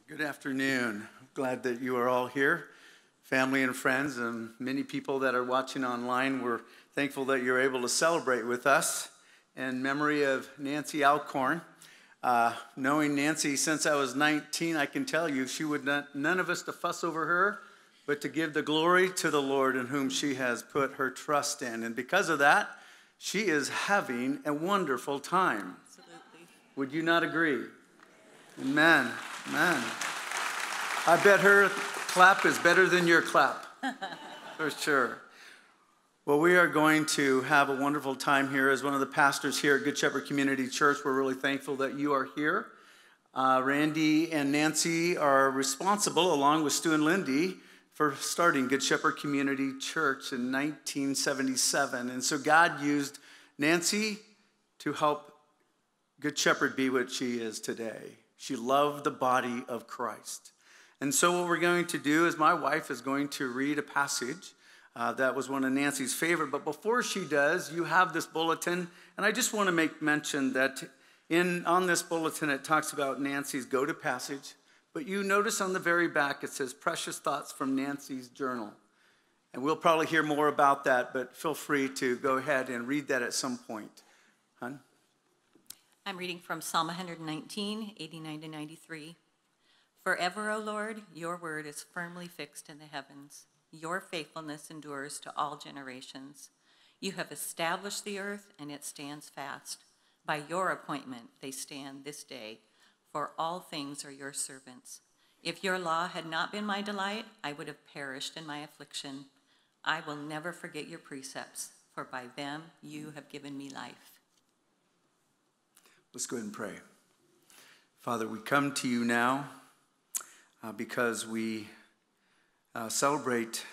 Good afternoon. Glad that you are all here, family and friends, and many people that are watching online. We're thankful that you're able to celebrate with us in memory of Nanci Alcorn. Knowing Nanci since I was 19, I can tell you she would none of us to fuss over her, but to give the glory to the Lord in whom she has put her trust in. And because of that, she is having a wonderful time. Absolutely. Would you not agree? Amen. Amen. I bet her clap is better than your clap, for sure. Well, we are going to have a wonderful time here. As one of the pastors here at Good Shepherd Community Church, we're really thankful that you are here. Randy and Nanci are responsible, along with Stu and Lindy, for starting Good Shepherd Community Church in 1977. And so God used Nanci to help Good Shepherd be what she is today. She loved the body of Christ. And so what we're going to do is my wife is going to read a passage that was one of Nanci's favorite. But before she does, you have this bulletin. And I just want to make mention that on this bulletin, it talks about Nanci's go-to passage. But you notice on the very back, it says Precious Thoughts from Nanci's Journal. And we'll probably hear more about that, but feel free to go ahead and read that at some point. Hun? I'm reading from Psalm 119, 89 to 93. Forever, O Lord, your word is firmly fixed in the heavens. Your faithfulness endures to all generations. You have established the earth, and it stands fast. By your appointment, they stand this day, for all things are your servants. If your law had not been my delight, I would have perished in my affliction. I will never forget your precepts, for by them you have given me life. Let's go ahead and pray. Father, we come to you now because we celebrate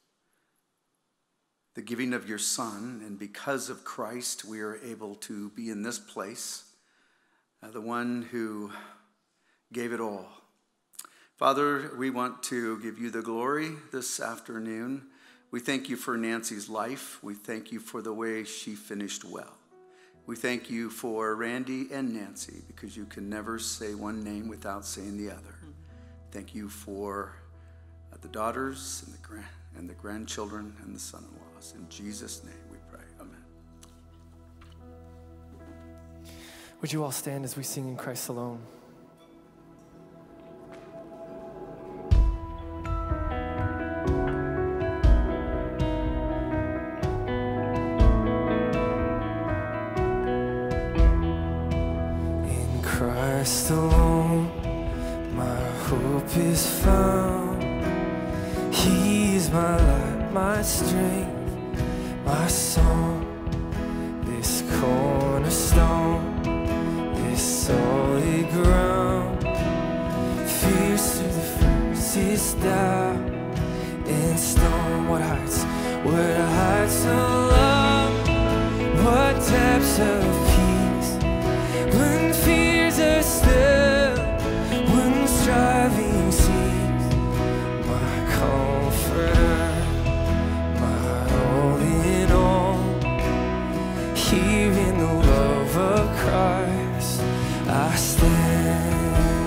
the giving of your Son, and because of Christ, we are able to be in this place, the one who gave it all. Father, we want to give you the glory this afternoon. We thank you for Nanci's life. We thank you for the way she finished well. We thank you for Randy and Nanci, because you can never say one name without saying the other. Thank you for the daughters and the grandchildren and the son-in-laws. In Jesus' name we pray. Amen. Would you all stand as we sing In Christ Alone? Christ alone, my hope is found. He is my light, my strength, my song. This cornerstone, this solid ground. Fierce through the fiercest doubt and storm. What heights of love, what depths of peace. When fears are still, when striving cease, my comforter, my all in all. Here in the love of Christ I stand.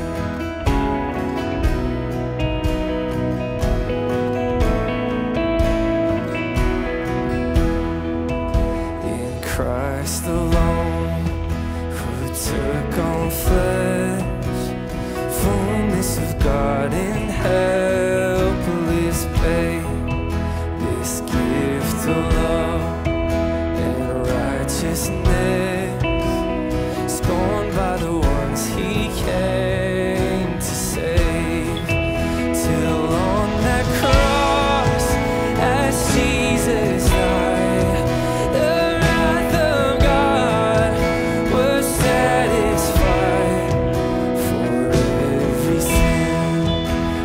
In Christ alone, took on flesh, fullness of God in helpless babe. This gift of love and righteousness, scorned by the ones he came to save. Till on that cross, as Jesus died, the wrath of God was satisfied. For every sin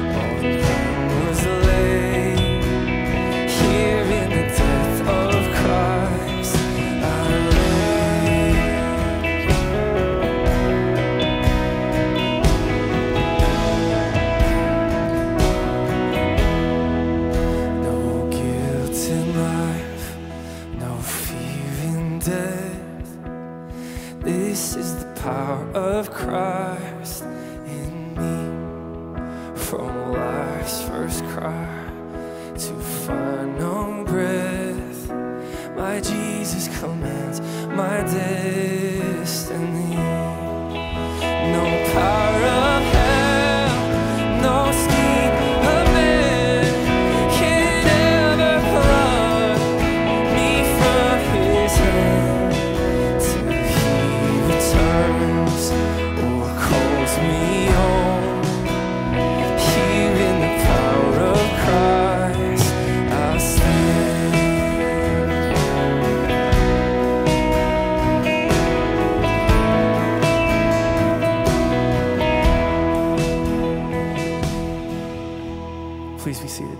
my destiny. No power of hell, no scheme of man can ever pluck me from his hand till he returns or calls me home. Here in the power of Christ I stand. Please be seated.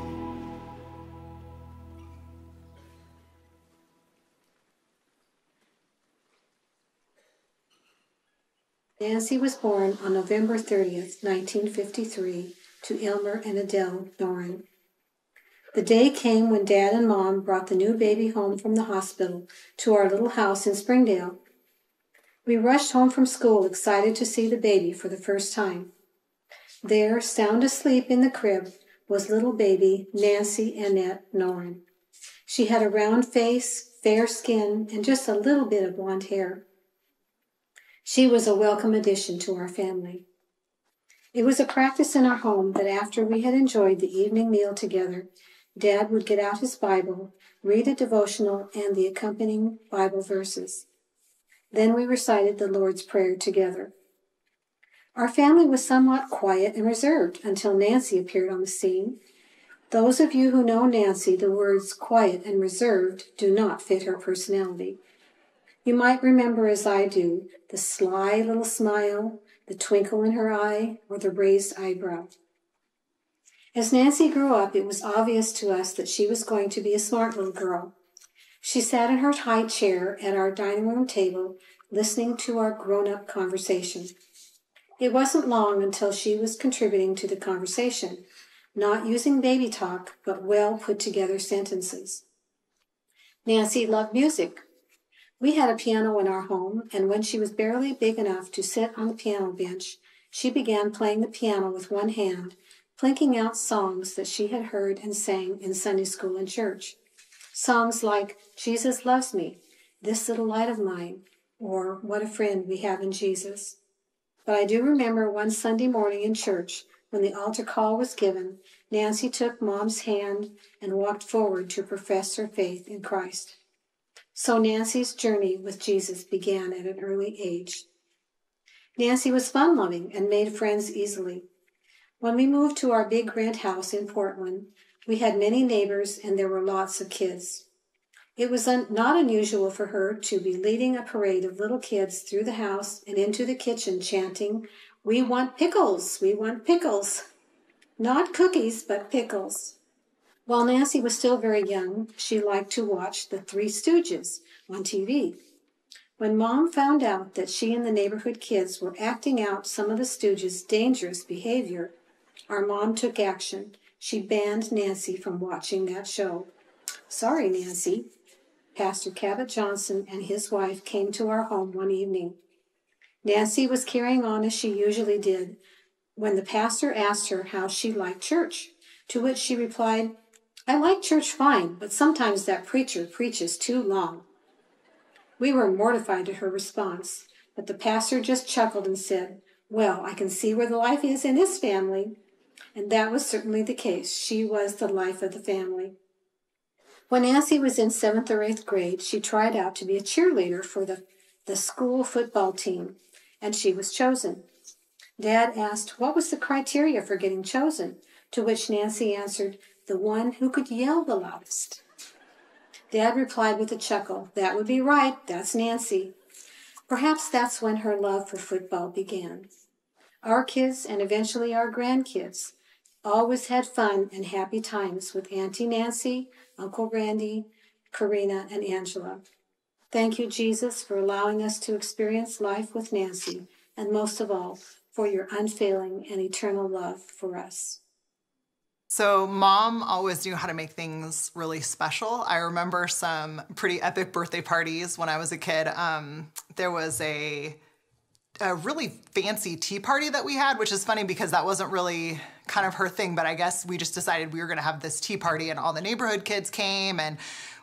Nancy was born on November 30th, 1953, to Elmer and Adele Noren. The day came when Dad and Mom brought the new baby home from the hospital to our little house in Springdale. We rushed home from school excited to see the baby for the first time. There, sound asleep in the crib, was little baby Nanci Annette Noren. She had a round face, fair skin, and just a little bit of blonde hair. She was a welcome addition to our family. It was a practice in our home that after we had enjoyed the evening meal together, Dad would get out his Bible, read a devotional and the accompanying Bible verses. Then we recited the Lord's Prayer together. Our family was somewhat quiet and reserved until Nancy appeared on the scene. Those of you who know Nancy, the words quiet and reserved do not fit her personality. You might remember, as I do, the sly little smile, the twinkle in her eye, or the raised eyebrow. As Nancy grew up, it was obvious to us that she was going to be a smart little girl. She sat in her high chair at our dining room table, listening to our grown-up conversation. It wasn't long until she was contributing to the conversation, not using baby talk, but well put-together sentences. Nancy loved music. We had a piano in our home, and when she was barely big enough to sit on the piano bench, she began playing the piano with one hand, plinking out songs that she had heard and sang in Sunday school and church. Songs like Jesus Loves Me, This Little Light of Mine, or What a Friend We Have in Jesus. But I do remember one Sunday morning in church, when the altar call was given, Nancy took Mom's hand and walked forward to profess her faith in Christ. So Nancy's journey with Jesus began at an early age. Nancy was fun-loving and made friends easily. When we moved to our big rent house in Portland, we had many neighbors and there were lots of kids. It was not unusual for her to be leading a parade of little kids through the house and into the kitchen chanting, "We want pickles, we want pickles." Not cookies, but pickles. While Nancy was still very young, she liked to watch the Three Stooges on TV. When Mom found out that she and the neighborhood kids were acting out some of the Stooges' dangerous behavior, our mom took action. She banned Nancy from watching that show. Sorry, Nancy. Pastor Cabot Johnson and his wife came to our home one evening. Nancy was carrying on as she usually did when the pastor asked her how she liked church, to which she replied, "I like church fine, but sometimes that preacher preaches too long." We were mortified at her response, but the pastor just chuckled and said, "Well, I can see where the life is in this family." And that was certainly the case. She was the life of the family. When Nancy was in 7th or 8th grade, she tried out to be a cheerleader for the school football team, and she was chosen. Dad asked what was the criteria for getting chosen, to which Nancy answered, "The one who could yell the loudest." Dad replied with a chuckle, "That would be right, that's Nancy." Perhaps that's when her love for football began. Our kids, and eventually our grandkids, always had fun and happy times with Auntie Nancy, Uncle Randy, Karina, and Angela. Thank you, Jesus, for allowing us to experience life with Nancy, and most of all, for your unfailing and eternal love for us. So Mom always knew how to make things really special. I remember some pretty epic birthday parties when I was a kid. There was a really fancy tea party that we had, which is funny because that wasn't really kind of her thing, but I guess we just decided we were going to have this tea party and all the neighborhood kids came and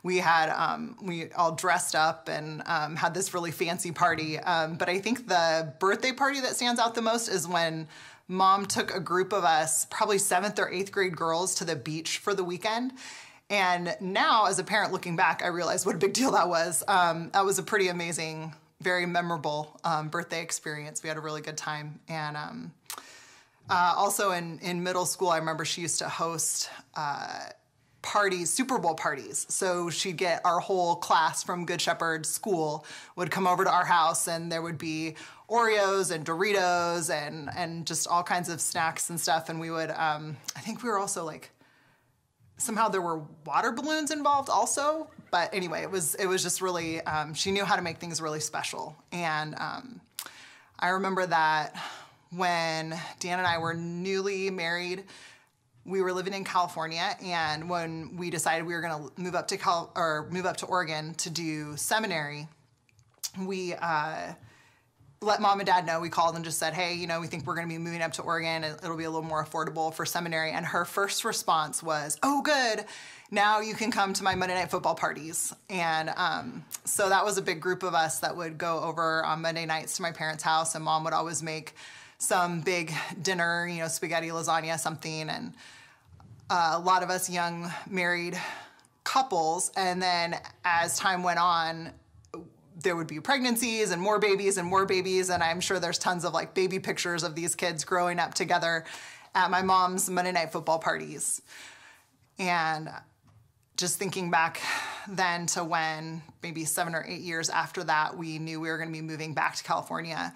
we all dressed up and had this really fancy party. But I think the birthday party that stands out the most is when Mom took a group of us, probably 7th or 8th grade girls, to the beach for the weekend. And now, as a parent looking back, I realize what a big deal that was. That was a pretty amazing, very memorable birthday experience. We had a really good time. And also in middle school, I remember she used to host parties, Super Bowl parties. So she'd get our whole class from Good Shepherd School would come over to our house, and there would be Oreos and Doritos and just all kinds of snacks and stuff. And we would, I think we were also like, somehow there were water balloons involved also. But anyway, it was just really, she knew how to make things really special. And I remember that when Dan and I were newly married, we were living in California, and when we decided we were going to move up to Oregon to do seminary, we let Mom and Dad know. We called and just said, hey, we think we're going to be moving up to Oregon. It'll be a little more affordable for seminary. And her first response was, oh, good. Now you can come to my Monday night football parties. And so that was a big group of us that would go over on Monday nights to my parents' house, and Mom would always make some big dinner, spaghetti, lasagna, something. And a lot of us young married couples. And then as time went on, there would be pregnancies and more babies and more babies. And I'm sure there's tons of like baby pictures of these kids growing up together at my mom's Monday night football parties. And just thinking back then to when maybe 7 or 8 years after that, we knew we were going to be moving back to California.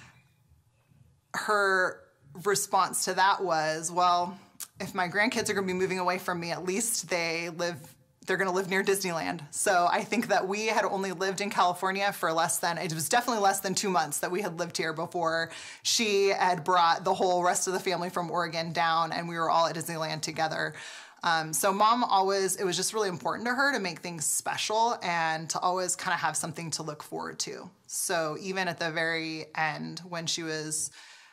Her response to that was, well, if my grandkids are going to be moving away from me, at least they're going to live near Disneyland. So I think that we had only lived in California for it was definitely less than 2 months that we had lived here before she had brought the whole rest of the family from Oregon down, and we were all at Disneyland together. So Mom it was just really important to her to make things special and to always kind of have something to look forward to. So even at the very end, when she was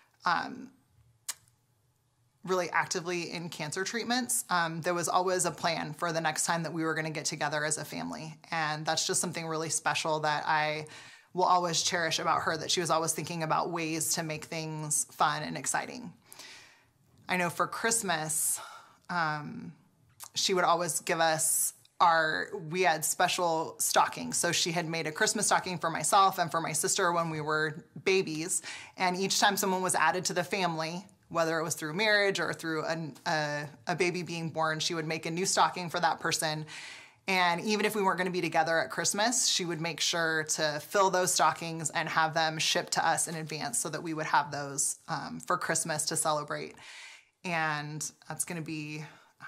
really actively in cancer treatments, there was always a plan for the next time that we were going to get together as a family. And that's just something really special that I will always cherish about her, that she was always thinking about ways to make things fun and exciting. I know for Christmas, she would always give us we had special stockings. So she had made a Christmas stocking for myself and for my sister when we were babies. And each time someone was added to the family, whether it was through marriage or through a baby being born, she would make a new stocking for that person. And even if we weren't going to be together at Christmas, she would make sure to fill those stockings and have them shipped to us in advance so that we would have those for Christmas to celebrate. And that's going to be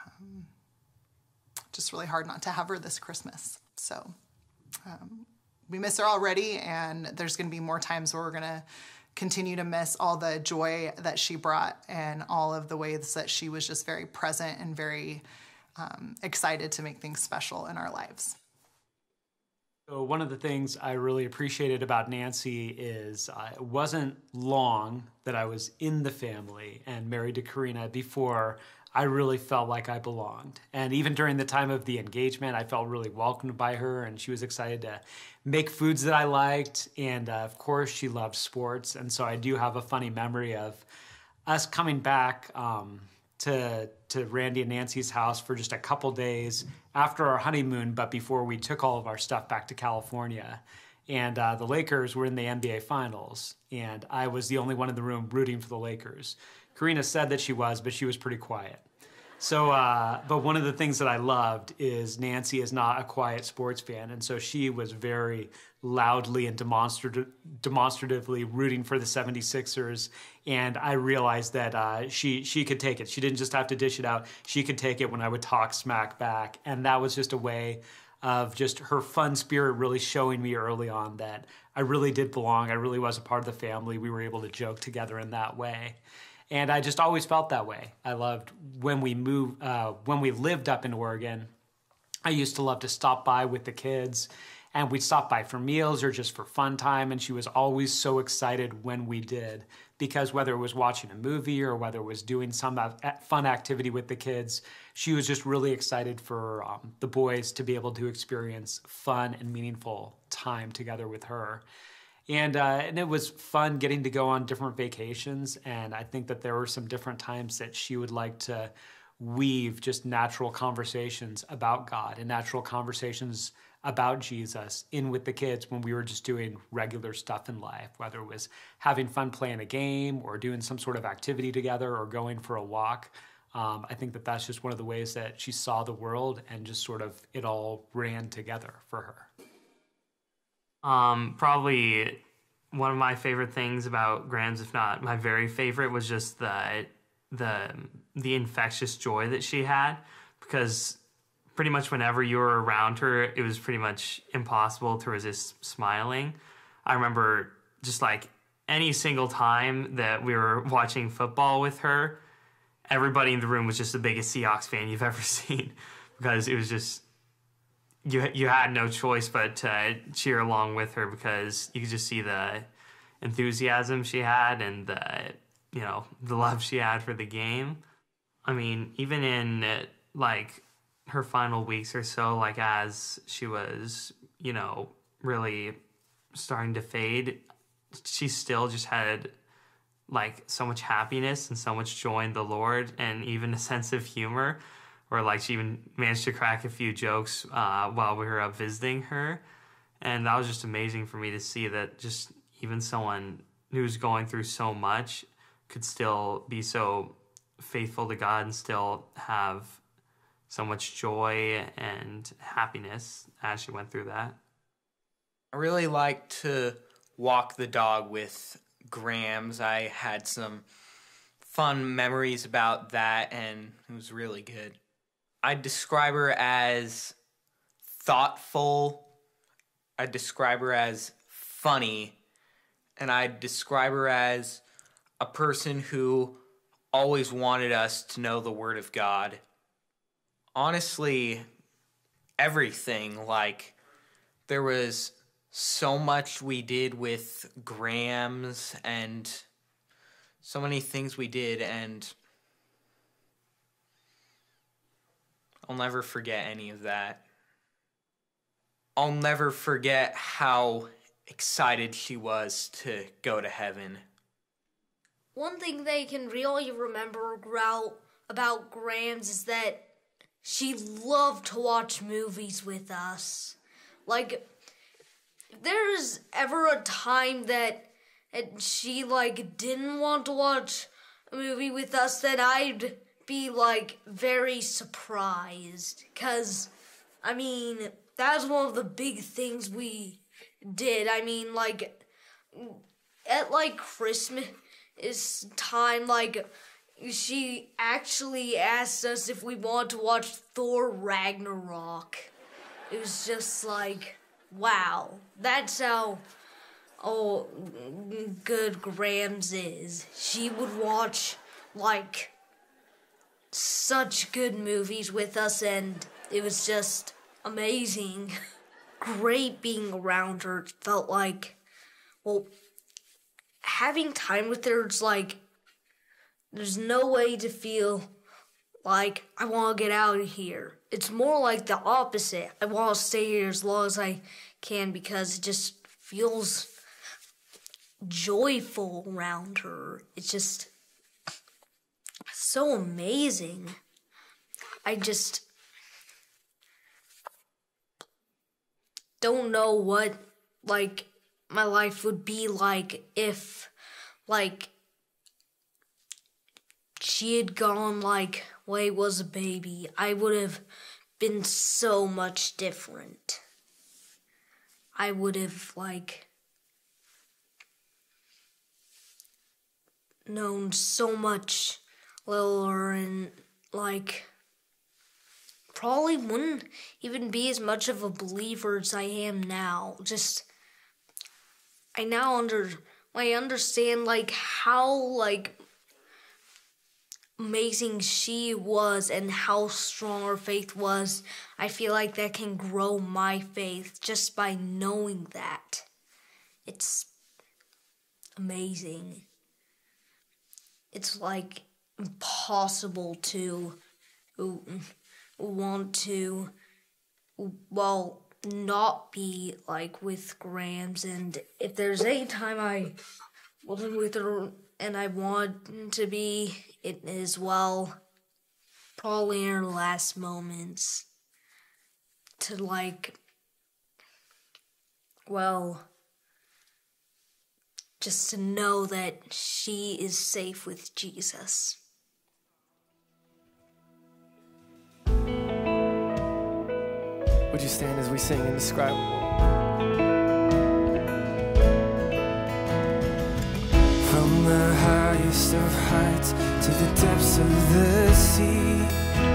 just really hard not to have her this Christmas. So we miss her already, and there's going to be more times where we're going to continue to miss all the joy that she brought and all of the ways that she was just very present and very excited to make things special in our lives. So one of the things I really appreciated about Nanci is it wasn't long that I was in the family and married to Karina before I really felt like I belonged. And even during the time of the engagement, I felt really welcomed by her, and she was excited to make foods that I liked. And of course, she loved sports. And so I do have a funny memory of us coming back to Randy and Nancy's house for just a couple days after our honeymoon, but before we took all of our stuff back to California. And the Lakers were in the NBA Finals, and I was the only one in the room rooting for the Lakers. Karina said that she was, but she was pretty quiet. So, but one of the things that I loved is Nanci is not a quiet sports fan, and so she was very loudly and demonstratively rooting for the 76ers, and I realized that she could take it. She didn't just have to dish it out. She could take it when I would talk smack back, and that was just a way of just her fun spirit really showing me early on that I really did belong. I really was a part of the family. We were able to joke together in that way. And I just always felt that way. I loved when we lived up in Oregon, I used to love to stop by with the kids And we'd stop by for meals or just for fun time, and she was always so excited when we did, because whether it was watching a movie or whether it was doing some fun activity with the kids, she was just really excited for the boys to be able to experience fun and meaningful time together with her. And it was fun getting to go on different vacations, and I think that there were some different times that she would like to weave just natural conversations about God and natural conversations about Jesus in with the kids when we were just doing regular stuff in life, whether it was having fun playing a game or doing some sort of activity together or going for a walk. I think that that's just one of the ways that she saw the world, and just sort of it all ran together for her. Probably one of my favorite things about Grams, if not my very favorite, was just the infectious joy that she had, because pretty much whenever you were around her, it was pretty much impossible to resist smiling. I remember just like any single time that we were watching football with her, everybody in the room was just the biggest Seahawks fan you've ever seen, because it was just, you had no choice but to cheer along with her, because you could just see the enthusiasm she had and the love she had for the game. I mean, even in like her final weeks or so, like as she was, really starting to fade, she still just had like so much happiness and so much joy in the Lord, and even a sense of humor, or like she even managed to crack a few jokes while we were up visiting her. And that was just amazing for me to see that just even someone who's going through so much could still be so faithful to God and still have so much joy and happiness as she went through that. I really like to walk the dog with Grams. I had some fun memories about that, and it was really good. I'd describe her as thoughtful, I'd describe her as funny, and I'd describe her as a person who always wanted us to know the Word of God. Honestly, everything. Like, there was so much we did with Grams and so many things we did, and I'll never forget any of that. I'll never forget how excited she was to go to heaven. One thing they can really remember about Grams is that she loved to watch movies with us. Like, if there's ever a time that she, didn't want to watch a movie with us, then I'd be, very surprised. 'Cause, that was one of the big things we did. At, Christmas time, she actually asked us if we want to watch Thor Ragnarok. It was just wow, that's how good Grams is. She would watch such good movies with us, and it was just amazing. Great being around her. It felt having time with her, it's there's no way to feel like I want to get out of here. It's more like the opposite. I want to stay here as long as I can, because it just feels joyful around her. It's just so amazing. I just don't know what my life would be like if she had gone when I was a baby. I would have been so much different. I would have known so much littler, and probably wouldn't even be as much of a believer as I am now. Just I now understand how amazing she was and how strong her faith was, I feel like that can grow my faith just by knowing that. It's amazing. It's like impossible to want to, well, not be like with Grams. And if there's any time I wasn't with her and I want to be, it is, well, probably in her last moments. To like, well, just to know that she is safe with Jesus. Would you stand as we sing Indescribable? From the highest of heights to the depths of the sea,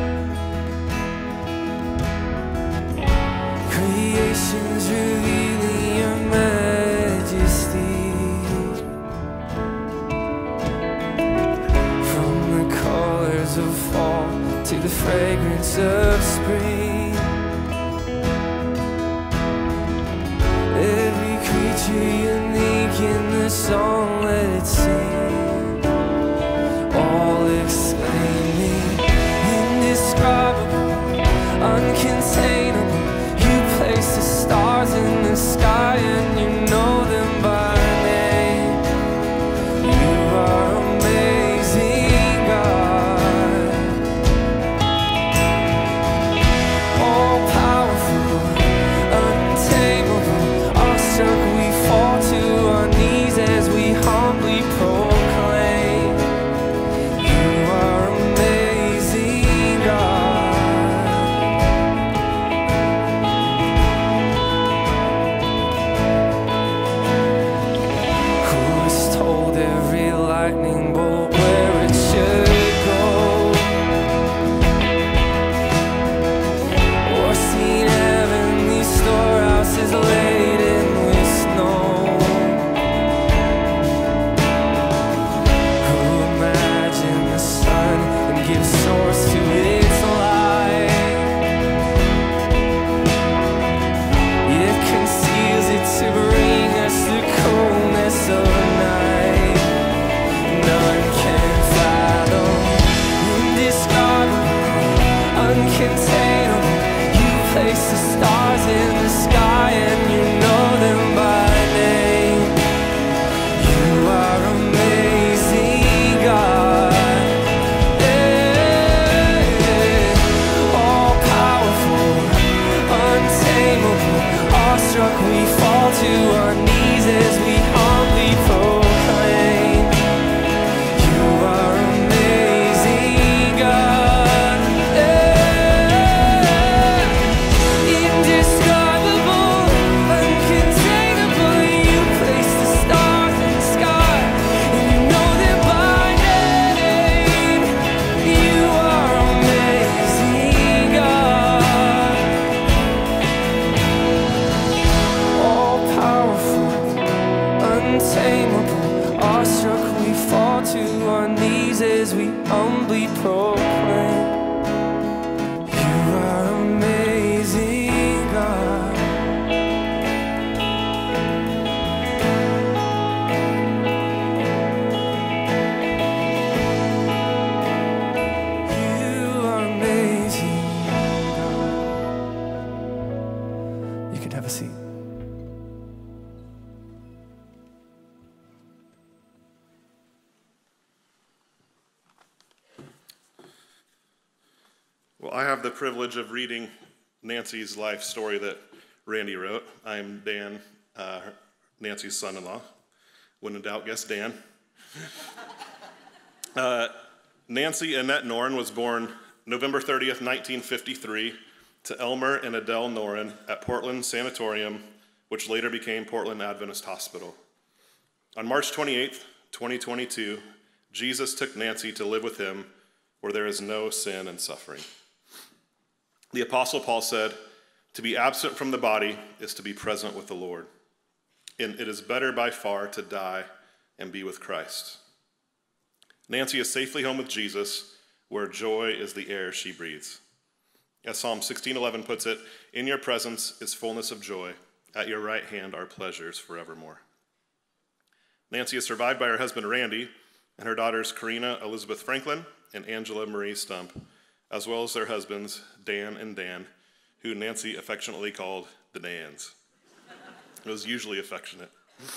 creation's revealing your majesty. From the colors of fall to the fragrance of spring, every creature unique in the song, let it sing, all exclaiming, indescribable, uncontainable. You place the stars in the sky and you know them by name. You are amazing, God, all powerful, untamable. Awestruck, we fall to our knees as we humbly proclaim, you are amazing, God. Who has told every lightning bolt where it should go? Or seen heavenly storehouses laden with snow? Who imagined the sun and gives source to its light, yet conceals it to bring us the coolness of night? None can fathom, indescribable, uncontainable. You place the stars in the sky and you know them by name. You are amazing, God. Yeah. All powerful, untamable. Awestruck, we fall to our knees as we humbly proclaim, you are amazing, God. Yeah. Indescribable, uncontainable. You place the stars in the sky and you know them by name. You are amazing, God. All powerful, untamable. Awestruck, we fall to our knees as we humbly proclaim, you are amazing, God. You are amazing, God. You can have a seat. Well, I have the privilege of reading Nanci's life story that Randy wrote. I'm Dan, Nanci's son-in-law. When in doubt, guess Dan. Nanci Annette Noren was born November 30th, 1953, to Elmer and Adele Noren at Portland Sanatorium, which later became Portland Adventist Hospital. On March 28th, 2022, Jesus took Nanci to live with him where there is no sin and suffering. The Apostle Paul said, "To be absent from the body is to be present with the Lord. And it is better by far to die and be with Christ." Nanci is safely home with Jesus, where joy is the air she breathes. As Psalm 16:11 puts it, in your presence is fullness of joy. At your right hand are pleasures forevermore. Nanci is survived by her husband Randy and her daughters Karina Elizabeth Franklin and Angela Marie Stump, as well as their husbands Dan and Dan, who Nanci affectionately called the Dans. It was usually affectionate.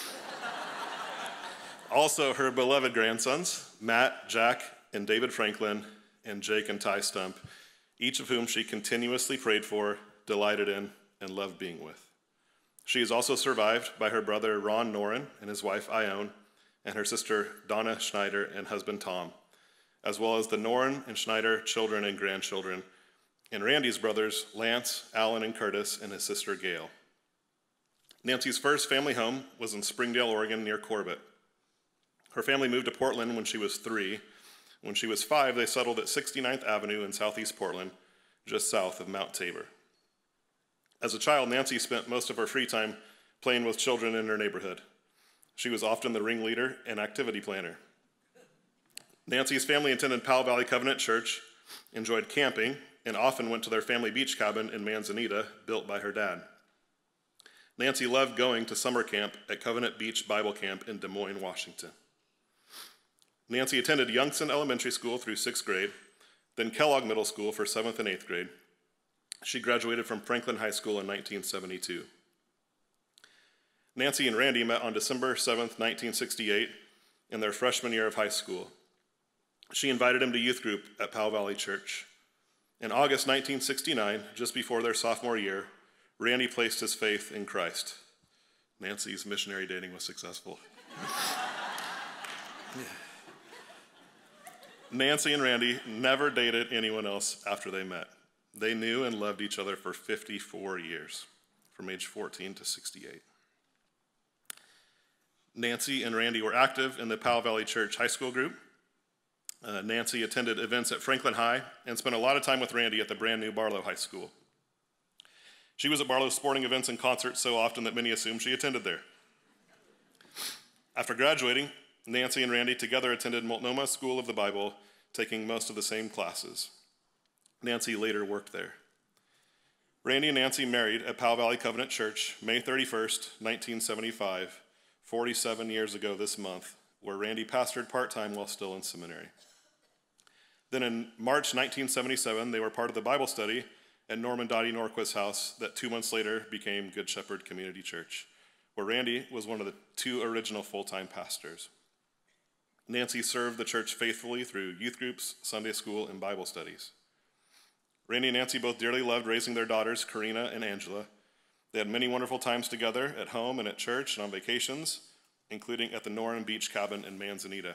Also, her beloved grandsons, Matt, Jack, and David Franklin, and Jake and Ty Stump, each of whom she continuously prayed for, delighted in, and loved being with. She is also survived by her brother Ron Noren and his wife Ione, and her sister Donna Schneider and husband Tom, as well as the Noren and Schneider children and grandchildren, and Randy's brothers Lance, Alan, and Curtis, and his sister Gail. Nanci's first family home was in Springdale, Oregon, near Corbett. Her family moved to Portland when she was 3. When she was 5, they settled at 69th Avenue in southeast Portland, just south of Mount Tabor. As a child, Nanci spent most of her free time playing with children in her neighborhood. She was often the ringleader and activity planner. Nanci's family attended Powell Valley Covenant Church, enjoyed camping, and often went to their family beach cabin in Manzanita, built by her dad. Nanci loved going to summer camp at Covenant Beach Bible Camp in Des Moines, Washington. Nanci attended Youngson Elementary School through 6th grade, then Kellogg Middle School for 7th and 8th grade. She graduated from Franklin High School in 1972. Nanci and Randy met on December 7th, 1968, in their freshman year of high school. She invited him to youth group at Powell Valley Church. In August 1969, just before their sophomore year, Randy placed his faith in Christ. Nanci's missionary dating was successful. Nanci and Randy never dated anyone else after they met. They knew and loved each other for 54 years, from age 14 to 68. Nanci and Randy were active in the Powell Valley Church high school group. Nanci attended events at Franklin High and spent a lot of time with Randy at the brand new Barlow High School. She was at Barlow's sporting events and concerts so often that many assumed she attended there. After graduating, Nanci and Randy together attended Multnomah School of the Bible, taking most of the same classes. Nanci later worked there. Randy and Nanci married at Powell Valley Covenant Church May 31st, 1975, 47 years ago this month, where Randy pastored part-time while still in seminary. Then in March 1977, they were part of the Bible study at Norman Dottie Norquist's house that 2 months later became Good Shepherd Community Church, where Randy was one of the 2 original full-time pastors. Nanci served the church faithfully through youth groups, Sunday school, and Bible studies. Randy and Nanci both dearly loved raising their daughters, Karina and Angela. They had many wonderful times together at home and at church and on vacations, including at the Noren Beach Cabin in Manzanita.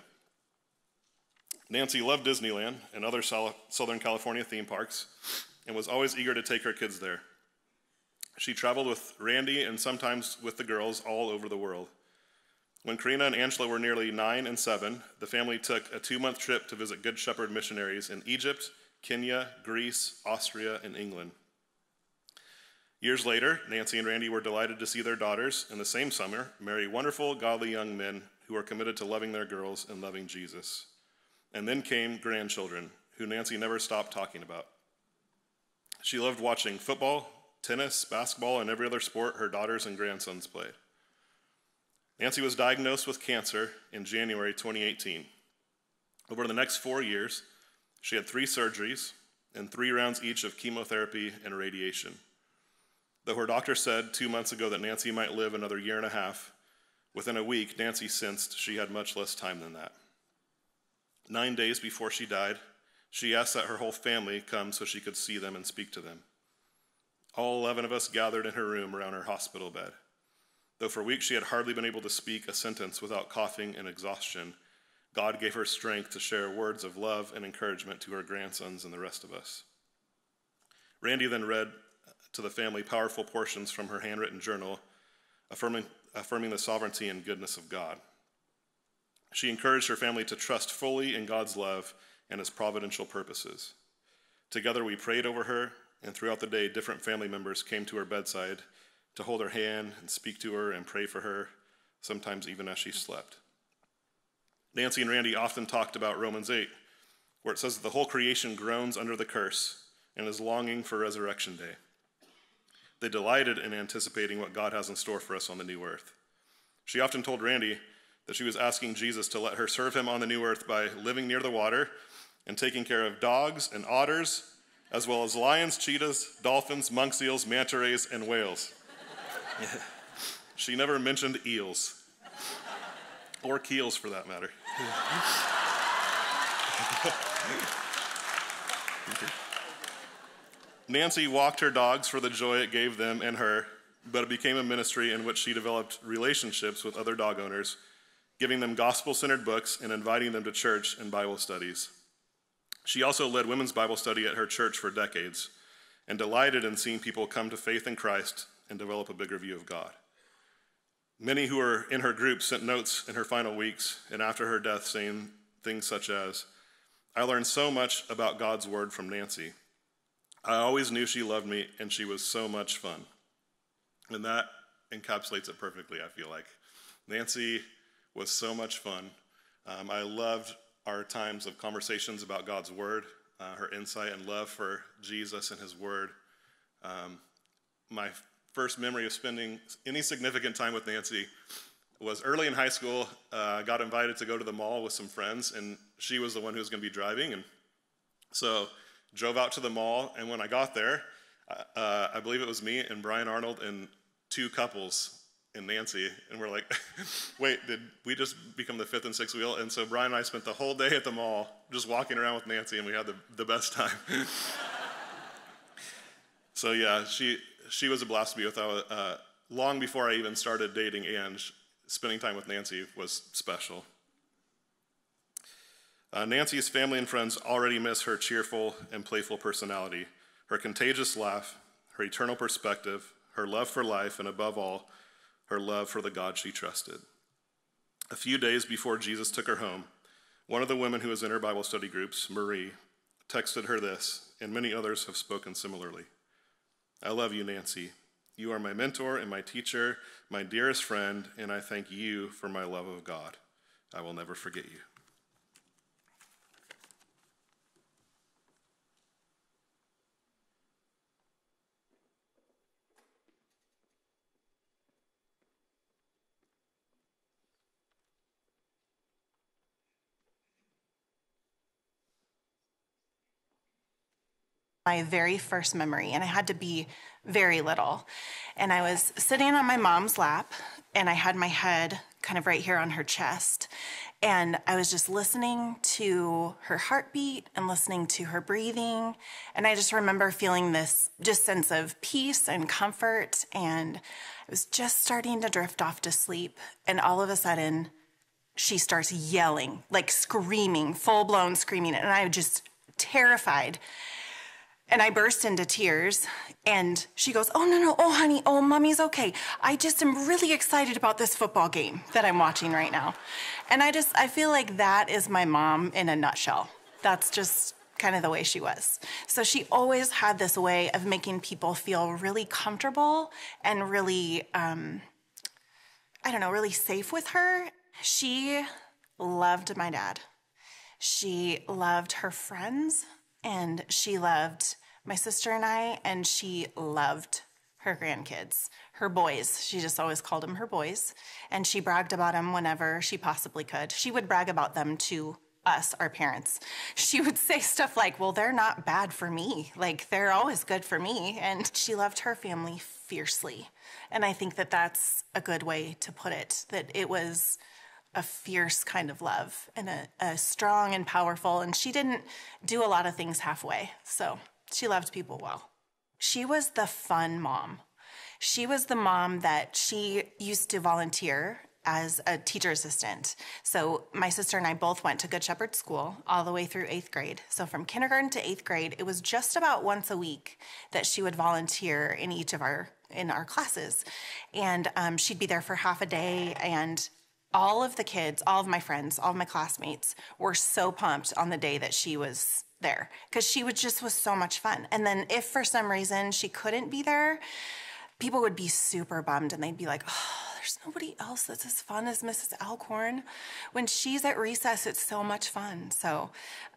Nanci loved Disneyland and other Southern California theme parks and was always eager to take her kids there. She traveled with Randy and sometimes with the girls all over the world. When Karina and Angela were nearly 9 and 7, the family took a 2-month trip to visit Good Shepherd missionaries in Egypt, Kenya, Greece, Austria, and England. Years later, Nanci and Randy were delighted to see their daughters in the same summer marry wonderful, godly young men who are committed to loving their girls and loving Jesus. And then came grandchildren, who Nanci never stopped talking about. She loved watching football, tennis, basketball, and every other sport her daughters and grandsons played. Nanci was diagnosed with cancer in January 2018. Over the next 4 years, she had 3 surgeries and 3 rounds each of chemotherapy and radiation. Though her doctor said 2 months ago that Nanci might live another 1.5 years, within a week, Nanci sensed she had much less time than that. 9 days before she died, she asked that her whole family come so she could see them and speak to them. All 11 of us gathered in her room around her hospital bed. Though for weeks she had hardly been able to speak a sentence without coughing and exhaustion, God gave her strength to share words of love and encouragement to her grandsons and the rest of us. Randy then read to the family powerful portions from her handwritten journal, affirming the sovereignty and goodness of God. She encouraged her family to trust fully in God's love and his providential purposes. Together we prayed over her, and throughout the day, different family members came to her bedside to hold her hand and speak to her and pray for her, sometimes even as she slept. Nanci and Randy often talked about Romans 8, where it says that the whole creation groans under the curse and is longing for resurrection day. They delighted in anticipating what God has in store for us on the new earth. She often told Randy that she was asking Jesus to let her serve him on the new earth by living near the water and taking care of dogs and otters, as well as lions, cheetahs, dolphins, monk seals, manta rays, and whales. She never mentioned eels, or keels for that matter. Nanci walked her dogs for the joy it gave them and her, but it became a ministry in which she developed relationships with other dog owners, giving them gospel-centered books and inviting them to church and Bible studies. She also led women's Bible study at her church for decades and delighted in seeing people come to faith in Christ and develop a bigger view of God. Many who were in her group sent notes in her final weeks and after her death saying things such as, "I learned so much about God's word from Nanci. I always knew she loved me, and she was so much fun." And that encapsulates it perfectly, I feel like. Nanci was so much fun. I loved our times of conversations about God's word, her insight and love for Jesus and his word. My first memory of spending any significant time with Nanci was early in high school. I got invited to go to the mall with some friends, and she was the one who was going to be driving. And so drove out to the mall, and when I got there, I believe it was me and Brian Arnold and two couples and Nanci, and we're like, wait, did we just become the fifth and sixth wheel? And so Brian and I spent the whole day at the mall just walking around with Nanci, and we had the best time. So yeah, she was a blast to be with. Long before I even started dating Ange, spending time with Nanci was special. Nanci's family and friends already miss her cheerful and playful personality, her contagious laugh, her eternal perspective, her love for life, and above all, her love for the God she trusted. A few days before Jesus took her home, one of the women who was in her Bible study groups, Marie, texted her this, and many others have spoken similarly. "I love you, Nanci. You are my mentor and my teacher, my dearest friend, and I thank you for my love of God. I will never forget you." My very first memory, and I had to be very little. And I was sitting on my mom's lap, and I had my head kind of right here on her chest. And I was just listening to her heartbeat and listening to her breathing. And I just remember feeling this just sense of peace and comfort. And I was just starting to drift off to sleep. And all of a sudden, she starts yelling, like screaming, full-blown screaming. And I was just terrified. And I burst into tears, and she goes, "Oh, no, oh, honey, oh, mommy's okay. I just am really excited about this football game that I'm watching right now." And I feel like that is my mom in a nutshell. That's just kind of the way she was. So she always had this way of making people feel really comfortable and really, really safe with her. She loved my dad. She loved her friends. And she loved my sister and I, and she loved her grandkids, her boys. She just always called them her boys, and she bragged about them whenever she possibly could. She would brag about them to us, our parents. She would say stuff like, "Well, they're not bad for me. Like, they're always good for me." And she loved her family fiercely. And I think that that's a good way to put it, that it was a fierce kind of love and a strong and powerful. And she didn't do a lot of things halfway. So she loved people well. She was the fun mom. She was the mom that she used to volunteer as a teacher assistant. So my sister and I both went to Good Shepherd School all the way through 8th grade. So from kindergarten to 8th grade, it was just about once a week that she would volunteer in each of our classes. And she'd be there for half a day, and all of the kids, all of my friends, all of my classmates were so pumped on the day that she was there because she was so much fun. And then if for some reason she couldn't be there, people would be super bummed and they'd be like, oh, there's nobody else that's as fun as Mrs. Alcorn. When she's at recess, it's so much fun. So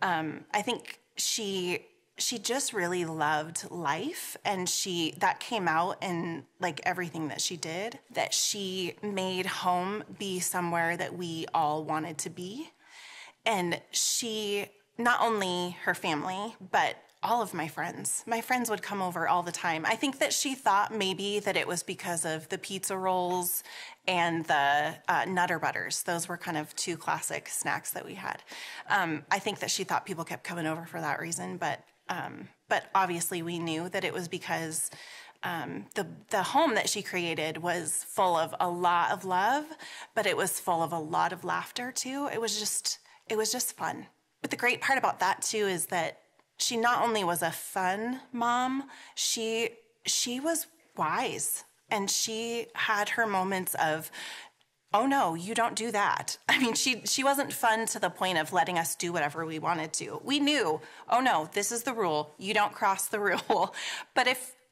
I think she just really loved life, and that came out in like everything that she did, that she made home be somewhere that we all wanted to be. And she, not only her family, but all of my friends would come over all the time. I think that she thought maybe that it was because of the pizza rolls and the Nutter Butters. Those were kind of two classic snacks that we had. I think that she thought people kept coming over for that reason, but obviously we knew that it was because the home that she created was full of a lot of love, but it was full of a lot of laughter too. It was just fun. But the great part about that too is that she not only was a fun mom, she was wise, and she had her moments of, oh no, you don't do that. I mean, she wasn't fun to the point of letting us do whatever we wanted to. We knew, oh no, this is the rule. You don't cross the rule. But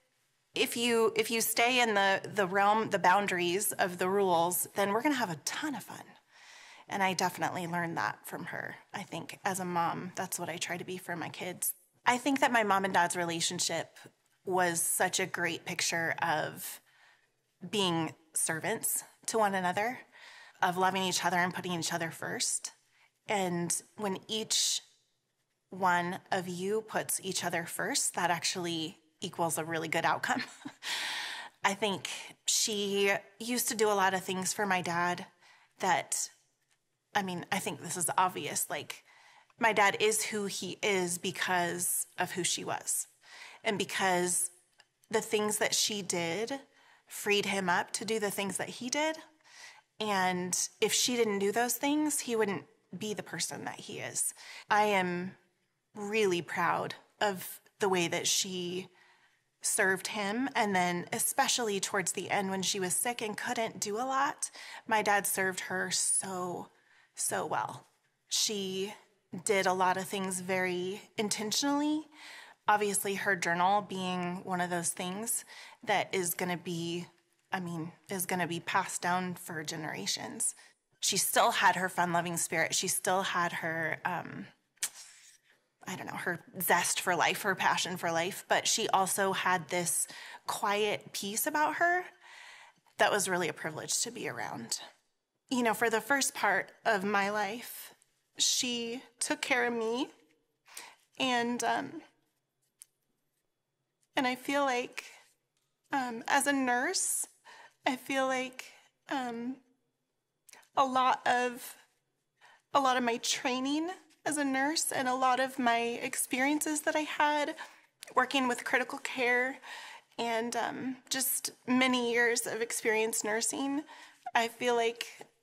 if you stay in the realm, the boundaries of the rules, then we're gonna have a ton of fun. And I definitely learned that from her. I think as a mom, that's what I try to be for my kids. I think that my mom and dad's relationship was such a great picture of being servants to one another, of loving each other and putting each other first. And when each one of you puts each other first, that actually equals a really good outcome. I think she used to do a lot of things for my dad that, I mean, I think this is obvious. Like, my dad is who he is because of who she was. And because the things that she did freed him up to do the things that he did. And if she didn't do those things, he wouldn't be the person that he is. I am really proud of the way that she served him. And then especially towards the end when she was sick and couldn't do a lot, my dad served her so well. She did a lot of things very intentionally. Obviously, her journal being one of those things that is going to be passed down for generations. She still had her fun-loving spirit. She still had her, her zest for life, her passion for life, but she also had this quiet peace about her that was really a privilege to be around. You know, for the first part of my life, she took care of me, and I feel like as a nurse, I feel like a lot of my training as a nurse and a lot of my experiences that I had working with critical care and just many years of experience nursing, I feel like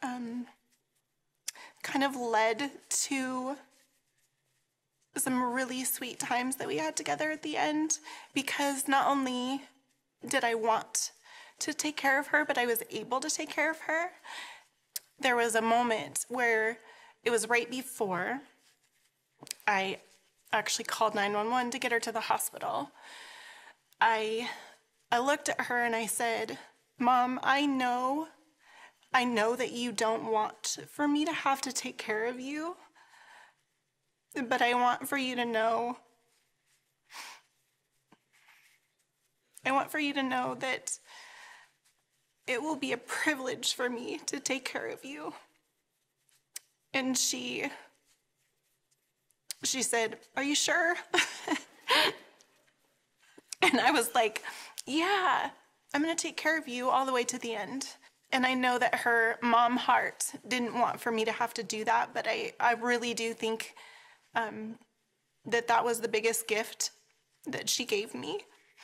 kind of led to some really sweet times that we had together at the end, because not only did I want to take care of her, but I was able to take care of her. There was a moment where it was right before I actually called 911 to get her to the hospital. I looked at her and I said, Mom, I know that you don't want for me to have to take care of you, but I want for you to know that it will be a privilege for me to take care of you. And she said, are you sure? And I was like, yeah, I'm going to take care of you all the way to the end. And I know that her mom heart didn't want for me to have to do that, but I really do think that was the biggest gift that she gave me,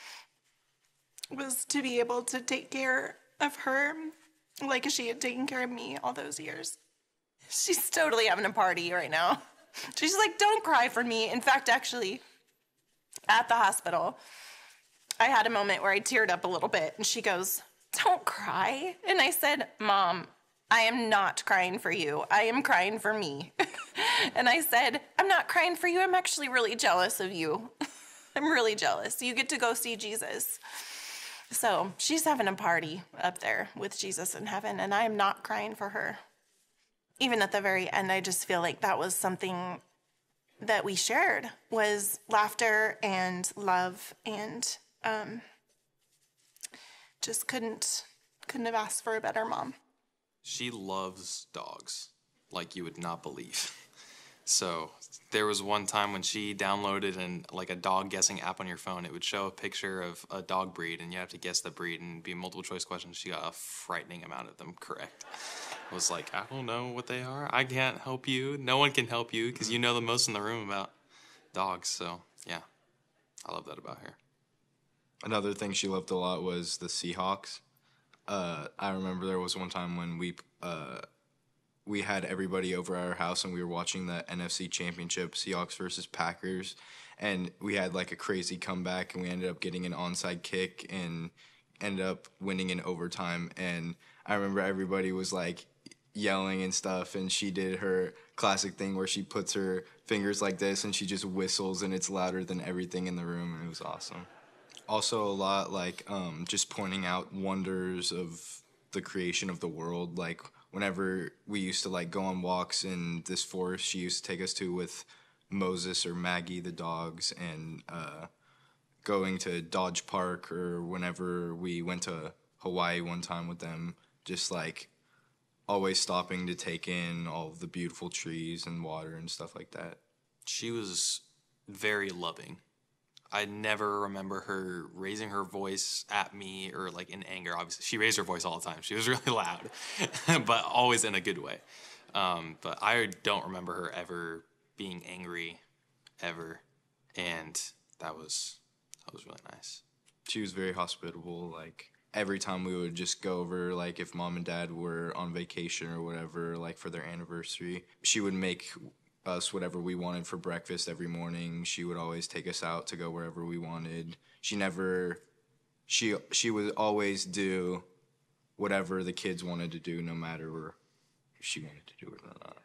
was to be able to take care of her like she had taken care of me all those years. She's totally having a party right now. She's like, don't cry for me. In fact, actually, at the hospital, I had a moment where I teared up a little bit, and she goes, don't cry. And I said, Mom, I am not crying for you. I am crying for me. And I said, I'm not crying for you. I'm actually really jealous of you. I'm really jealous. You get to go see Jesus. So she's having a party up there with Jesus in heaven, and I am not crying for her. Even at the very end, I just feel like that was something that we shared, was laughter and love, and just couldn't have asked for a better mom. She loves dogs like you would not believe. So there was one time when she downloaded a dog guessing app on your phone. It would show a picture of a dog breed, and you have to guess the breed, and be multiple choice questions. She got a frightening amount of them correct. I was like, I don't know what they are. I can't help you. No one can help you because you know the most in the room about dogs. So yeah, I love that about her. Another thing she loved a lot was the Seahawks. I remember there was one time when we had everybody over at our house and we were watching the NFC Championship, Seahawks versus Packers, and we had like a crazy comeback, and we ended up getting an onside kick and ended up winning in overtime. And I remember everybody was like yelling and stuff, and she did her classic thing where she puts her fingers like this and she just whistles, and it's louder than everything in the room, and it was awesome. Also a lot like just pointing out wonders of the creation of the world. Like whenever we used to like go on walks in this forest she used to take us to with Moses or Maggie the dogs, and going to Dodge Park, or whenever we went to Hawaii one time with them, just like always stopping to take in all of the beautiful trees and water and stuff like that. She was very loving. I never remember her raising her voice at me or like in anger. Obviously, she raised her voice all the time. She was really loud, but always in a good way. But I don't remember her ever being angry, ever, and that was really nice. She was very hospitable. Like every time we would just go over, like if mom and dad were on vacation or whatever, like for their anniversary, she would make us whatever we wanted for breakfast every morning. She would always take us out to go wherever we wanted. She would always do whatever the kids wanted to do, no matter if she wanted to do it or not.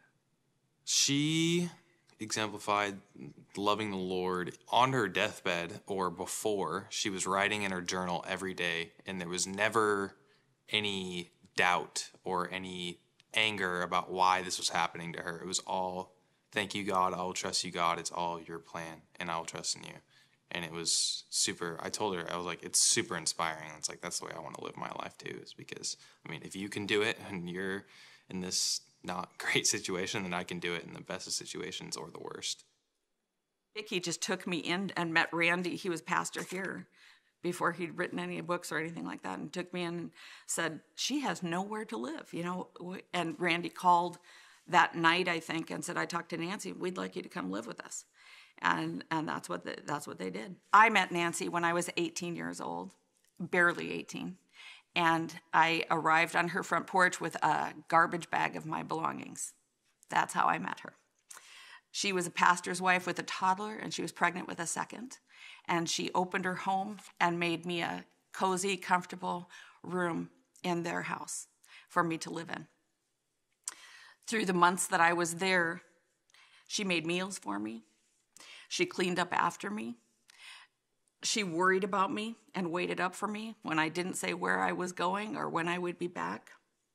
She exemplified loving the Lord on her deathbed or before. She was writing in her journal every day, and there was never any doubt or any anger about why this was happening to her. It was all, thank you, God. I will trust you, God. It's all your plan, and I will trust in you. And it was super. I told her, I was like, it's super inspiring. It's like, that's the way I want to live my life too, is because, I mean, if you can do it and you're in this not great situation, then I can do it in the best of situations or the worst. Vicki just took me in and met Randy. He was pastor here before he'd written any books or anything like that, and took me in and said, she has nowhere to live, you know. And Randy called that night, I think, and said, I talked to Nancy, we'd like you to come live with us. And that's what they did. I met Nancy when I was 18 years old, barely 18. And I arrived on her front porch with a garbage bag of my belongings. That's how I met her. She was a pastor's wife with a toddler, and she was pregnant with a second. And she opened her home and made me a cozy, comfortable room in their house for me to live in. Through the months that I was there, she made meals for me. She cleaned up after me. She worried about me and waited up for me when I didn't say where I was going or when I would be back.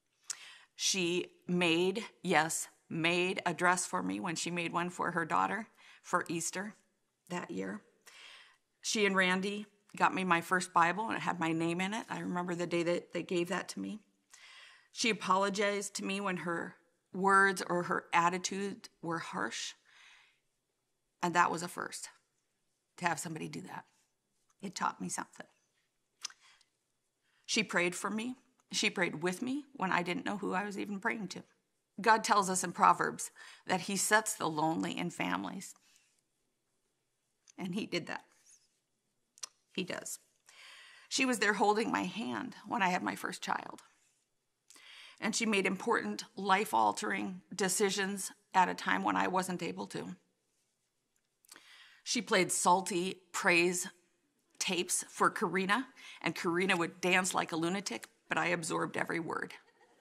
She made a dress for me when she made one for her daughter for Easter that year. She and Randy got me my first Bible, and it had my name in it. I remember the day that they gave that to me. She apologized to me when her words or her attitude were harsh, and that was a first, to have somebody do that. It taught me something. She prayed for me. She prayed with me when I didn't know who I was even praying to. God tells us in Proverbs that he sets the lonely in families. And he did that. He does. She was there holding my hand when I had my first child. And she made important, life-altering decisions at a time when I wasn't able to. She played salty praise tapes for Karina, and Karina would dance like a lunatic, but I absorbed every word.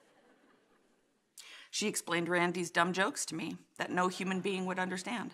She explained Randy's dumb jokes to me that no human being would understand.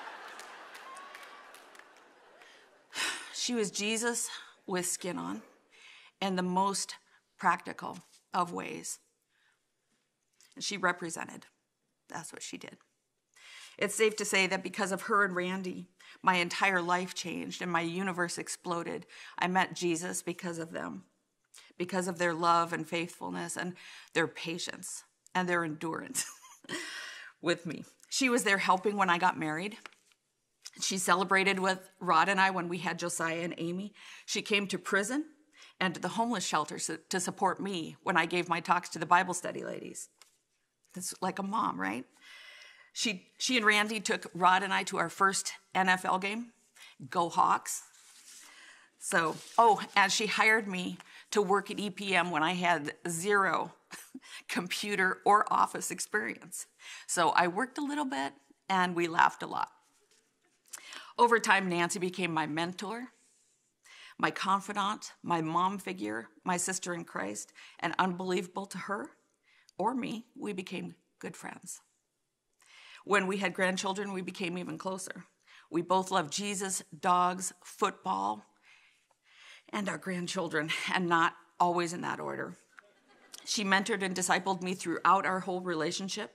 She was Jesus with skin on, in the most practical of ways. And she represented. That's what she did. It's safe to say that because of her and Randy, my entire life changed and my universe exploded. I met Jesus because of them, because of their love and faithfulness and their patience and their endurance with me. She was there helping when I got married. She celebrated with Rod and I when we had Josiah and Amy. She came to prison and to the homeless shelters to support me when I gave my talks to the Bible study ladies. That's like a mom, right? She and Randy took Rod and I to our first NFL game. Go Hawks. So, and she hired me to work at EPM when I had zero computer or office experience. So I worked a little bit and we laughed a lot. Over time, Nanci became my mentor, my confidant, my mom figure, my sister in Christ, and unbelievable to her or me, we became good friends. When we had grandchildren, we became even closer. We both loved Jesus, dogs, football, and our grandchildren, and not always in that order. She mentored and discipled me throughout our whole relationship.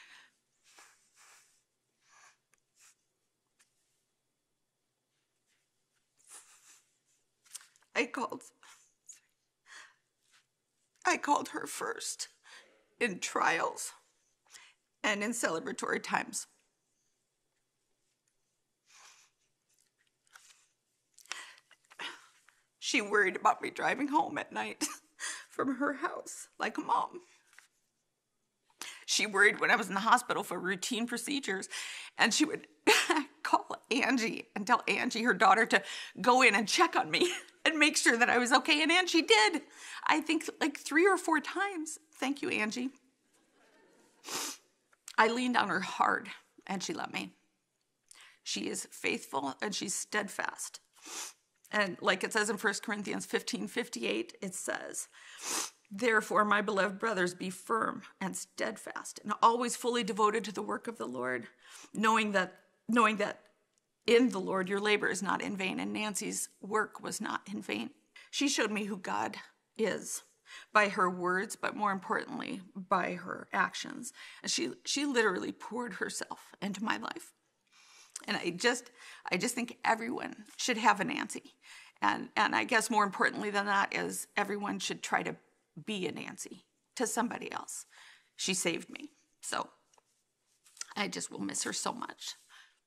I called her first in trials and in celebratory times. She worried about me driving home at night from her house like a mom. She worried when I was in the hospital for routine procedures, and she would call Angie and tell Angie, her daughter, to go in and check on me and make sure that I was okay, and Angie did. I think like 3 or 4 times. Thank you, Angie. I leaned on her hard, and she let me. She is faithful, and she's steadfast. And like it says in 1 Corinthians 15:58, it says, "Therefore, my beloved brothers, be firm and steadfast, and always fully devoted to the work of the Lord, knowing that in the Lord your labor is not in vain." And Nanci's work was not in vain. She showed me who God is by her words, but more importantly, by her actions. And she literally poured herself into my life. And I just think everyone should have a Nanci. And I guess more importantly than that is everyone should try to be a Nanci to somebody else. She saved me. So I just will miss her so much.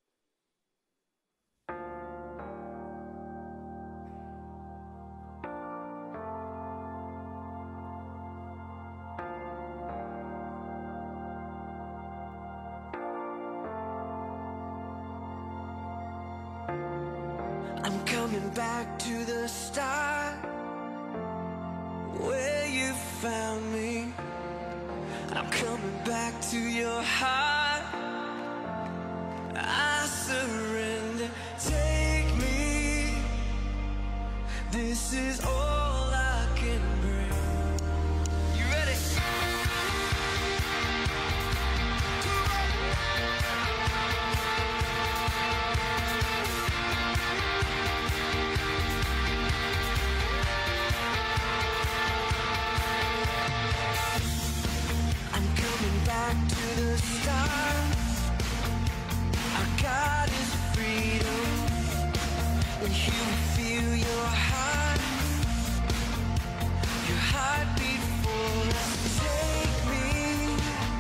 I'm coming back to the start, where you found me. I'm coming back to your heart. I surrender. Take me. This is all I can bring. You ready? Back to the start. Our God is freedom. When you feel your heart beat full. Take me.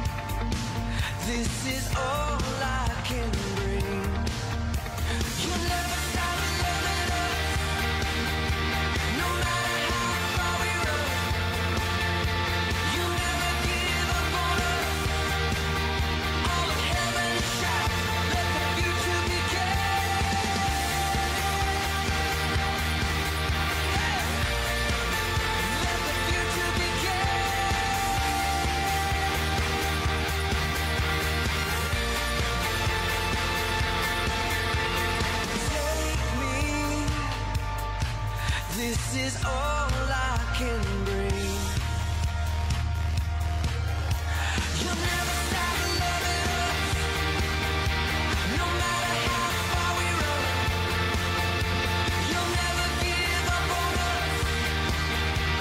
This is all I can bring. You'll never stop loving us, no matter how far we run. You'll never give up on us. All of heaven shout, let the future begin. Let the future begin. Take me. This is all I can bring. You'll never stop loving us, no matter how far we run. You'll never give up on us.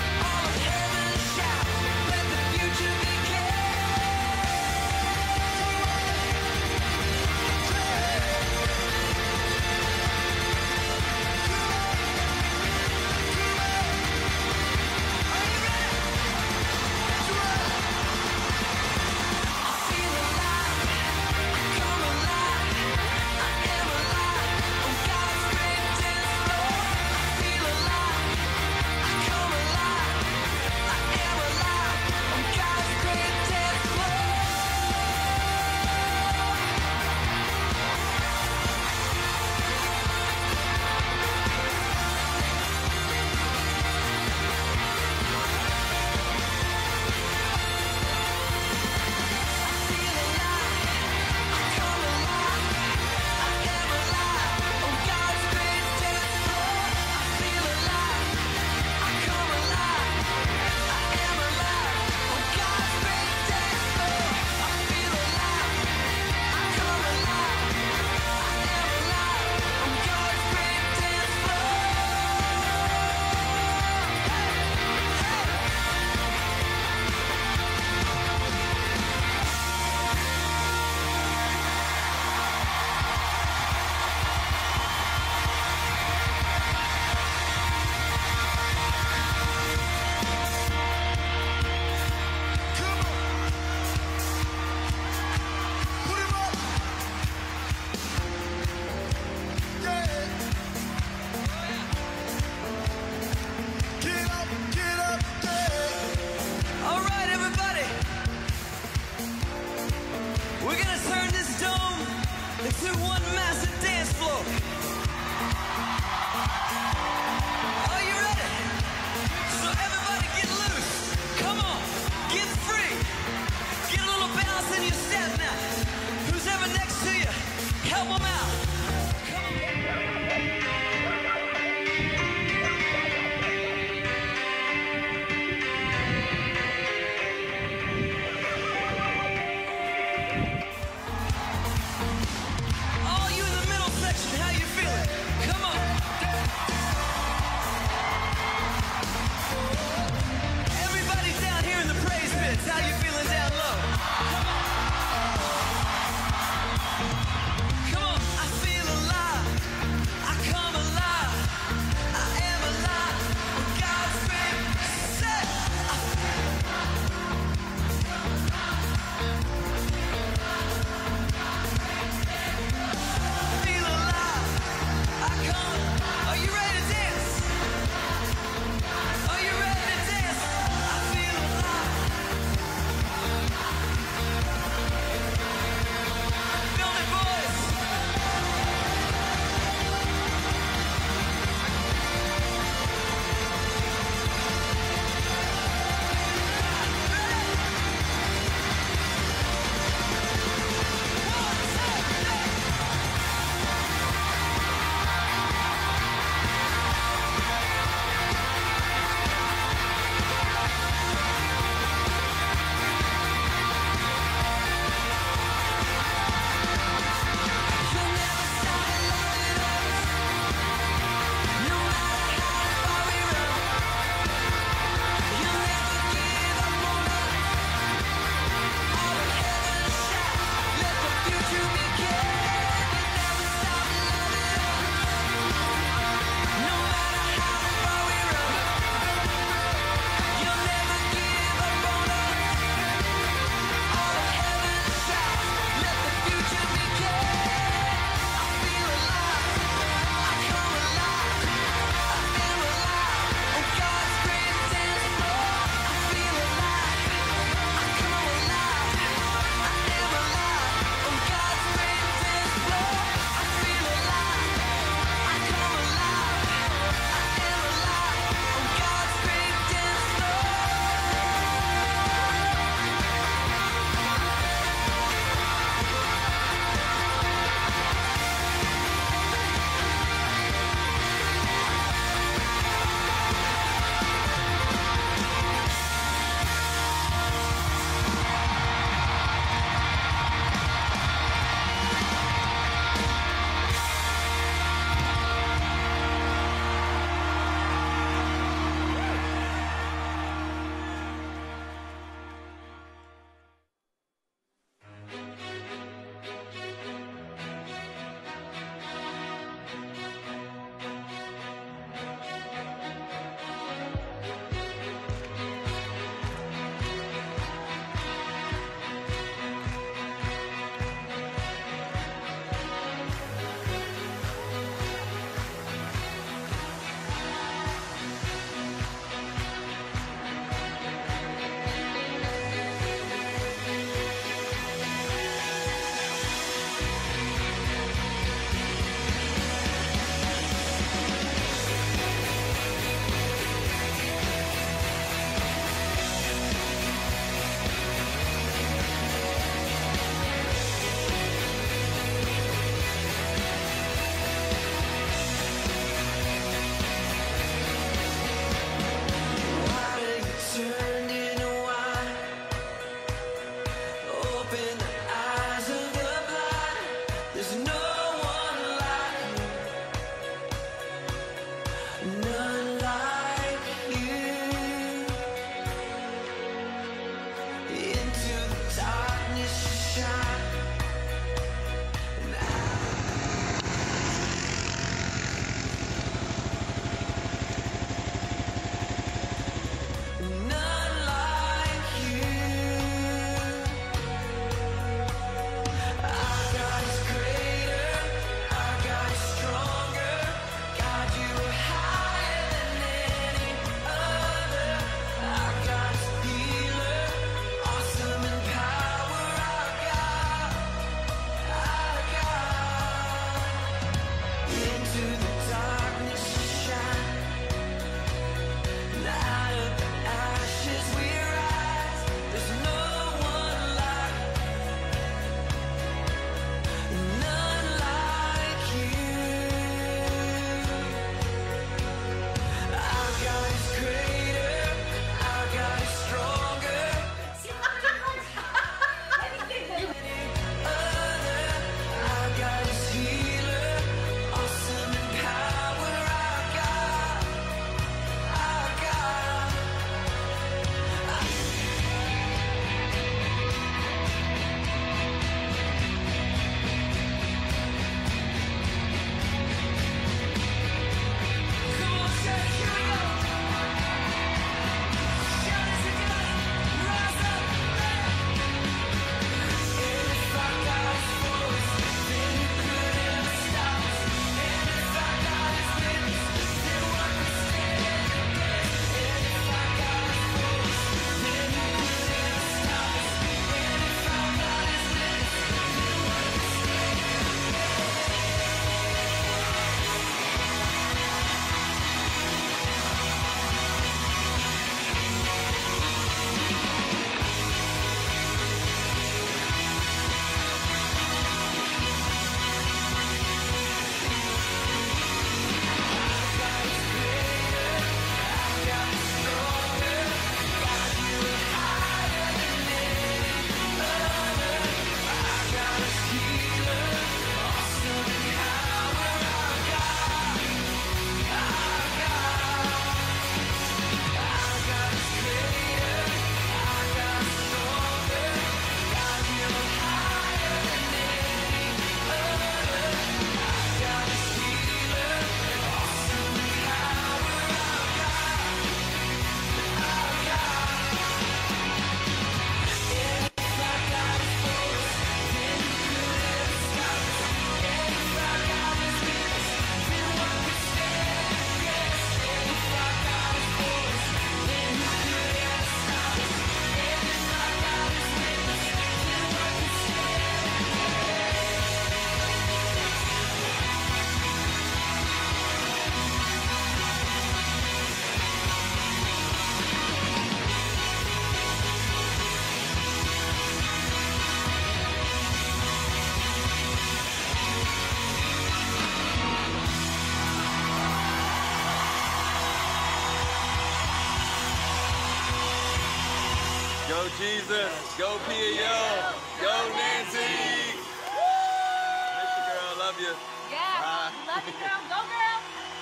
Jesus. Go PAO. Go Nancy. Miss you, girl. Love you. Yeah. Bye. Love you, girl. Go, girl.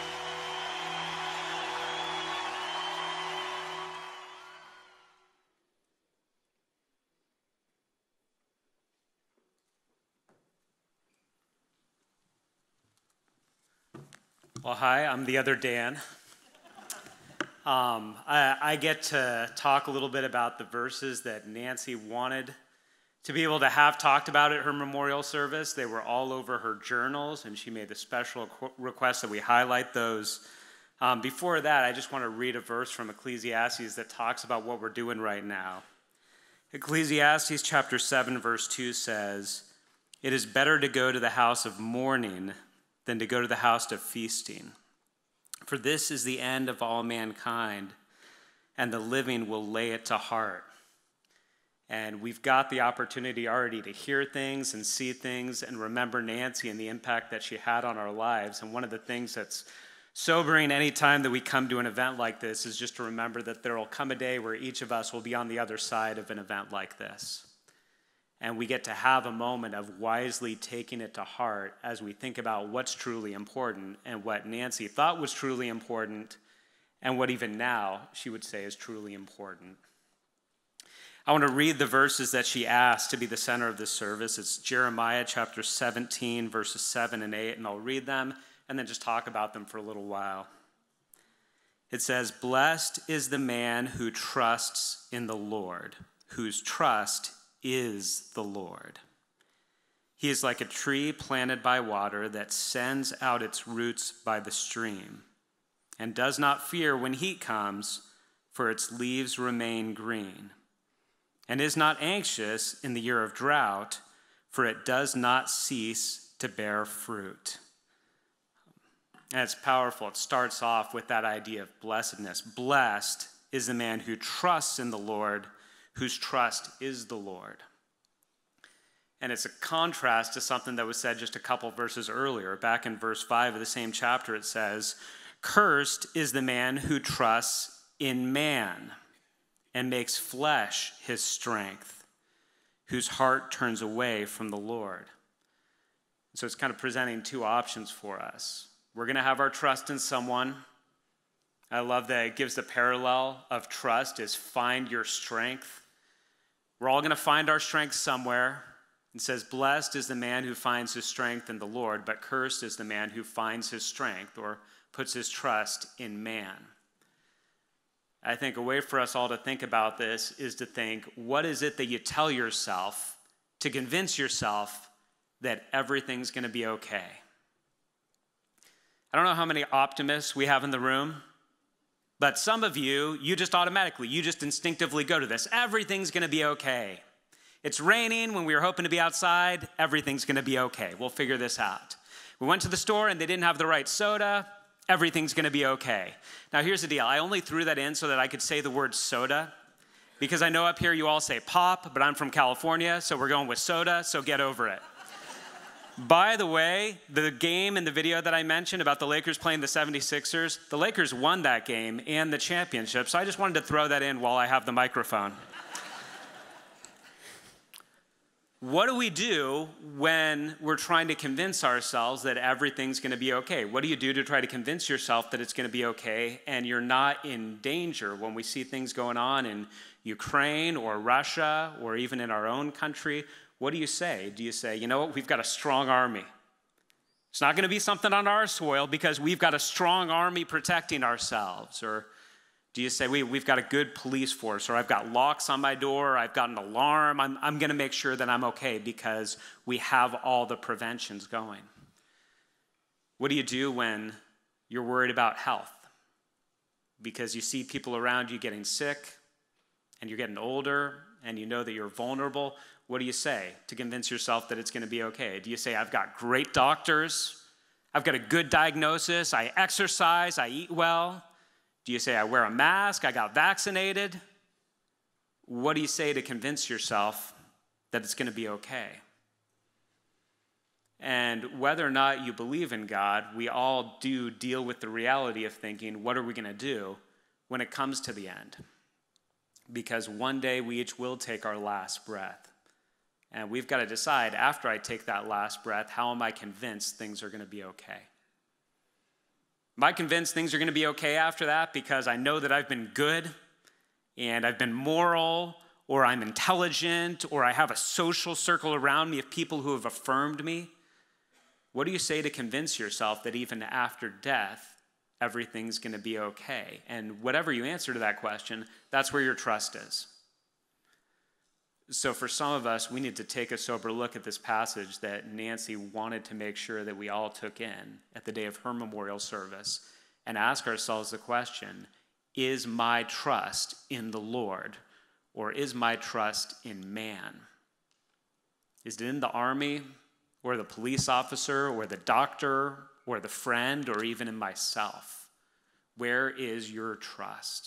Well, hi, I'm the other Dan. I get to talk a little bit about the verses that Nancy wanted to be able to have talked about at her memorial service. They were all over her journals, and she made the special request that we highlight those. Before that, I just want to read a verse from Ecclesiastes that talks about what we're doing right now. Ecclesiastes chapter 7, verse 2 says, "It is better to go to the house of mourning than to go to the house of feasting. For this is the end of all mankind, and the living will lay it to heart." And we've got the opportunity already to hear things and see things and remember Nancy and the impact that she had on our lives. And one of the things that's sobering any time that we come to an event like this is just to remember that there will come a day where each of us will be on the other side of an event like this. And we get to have a moment of wisely taking it to heart as we think about what's truly important and what Nancy thought was truly important and what even now she would say is truly important. I want to read the verses that she asked to be the center of this service. It's Jeremiah chapter 17, verses 7 and 8, and I'll read them and then just talk about them for a little while. It says, "Blessed is the man who trusts in the Lord, whose trust is the Lord. He is like a tree planted by water that sends out its roots by the stream and does not fear when heat comes, for its leaves remain green, and is not anxious in the year of drought, for it does not cease to bear fruit." And it's powerful. It starts off with that idea of blessedness. Blessed is the man who trusts in the Lord, whose trust is the Lord. And it's a contrast to something that was said just a couple verses earlier. Back in verse 5 of the same chapter, it says, "Cursed is the man who trusts in man and makes flesh his strength, whose heart turns away from the Lord." So it's kind of presenting two options for us. We're going to have our trust in someone. I love that it gives the parallel of trust is find your strength. We're all going to find our strength somewhere. It says, "Blessed is the man who finds his strength in the Lord, but cursed is the man who finds his strength or puts his trust in man." I think a way for us all to think about this is to think, what is it that you tell yourself to convince yourself that everything's going to be okay? I don't know how many optimists we have in the room, but some of you just automatically, you just instinctively go to this. Everything's going to be okay. It's raining when we were hoping to be outside. Everything's going to be okay. We'll figure this out. We went to the store and they didn't have the right soda. Everything's going to be okay. Now, here's the deal. I only threw that in so that I could say the word soda, because I know up here you all say pop, but I'm from California, so we're going with soda, so get over it. By the way, the game in the video that I mentioned about the Lakers playing the 76ers, the Lakers won that game and the championship, so I just wanted to throw that in while I have the microphone. What do we do when we're trying to convince ourselves that everything's going to be okay? What do you do to try to convince yourself that it's going to be okay and you're not in danger when we see things going on in Ukraine or Russia or even in our own country? What do you say? Do you say, you know what, we've got a strong army. It's not going to be something on our soil because we've got a strong army protecting ourselves? Or do you say, we've got a good police force, or I've got locks on my door, I've got an alarm, I'm going to make sure that I'm okay because we have all the preventions going? What do you do when you're worried about health? Because you see people around you getting sick, and you're getting older, and you know that you're vulnerable. What do you say to convince yourself that it's going to be okay? Do you say, I've got great doctors, I've got a good diagnosis, I exercise, I eat well? Do you say, I wear a mask, I got vaccinated? What do you say to convince yourself that it's going to be okay? And whether or not you believe in God, we all do deal with the reality of thinking, what are we going to do when it comes to the end? because one day we each will take our last breath. And we've got to decide, after I take that last breath, how am I convinced things are going to be okay? Am I convinced things are going to be okay after that because I know that I've been good and I've been moral, or I'm intelligent, or I have a social circle around me of people who have affirmed me? What do you say to convince yourself that even after death, everything's going to be okay? And whatever you answer to that question, that's where your trust is. So for some of us, we need to take a sober look at this passage that Nanci wanted to make sure that we all took in at the day of her memorial service and ask ourselves the question, is my trust in the Lord, or is my trust in man? Is it in the army, or the police officer, or the doctor, or the friend, or even in myself? Where is your trust?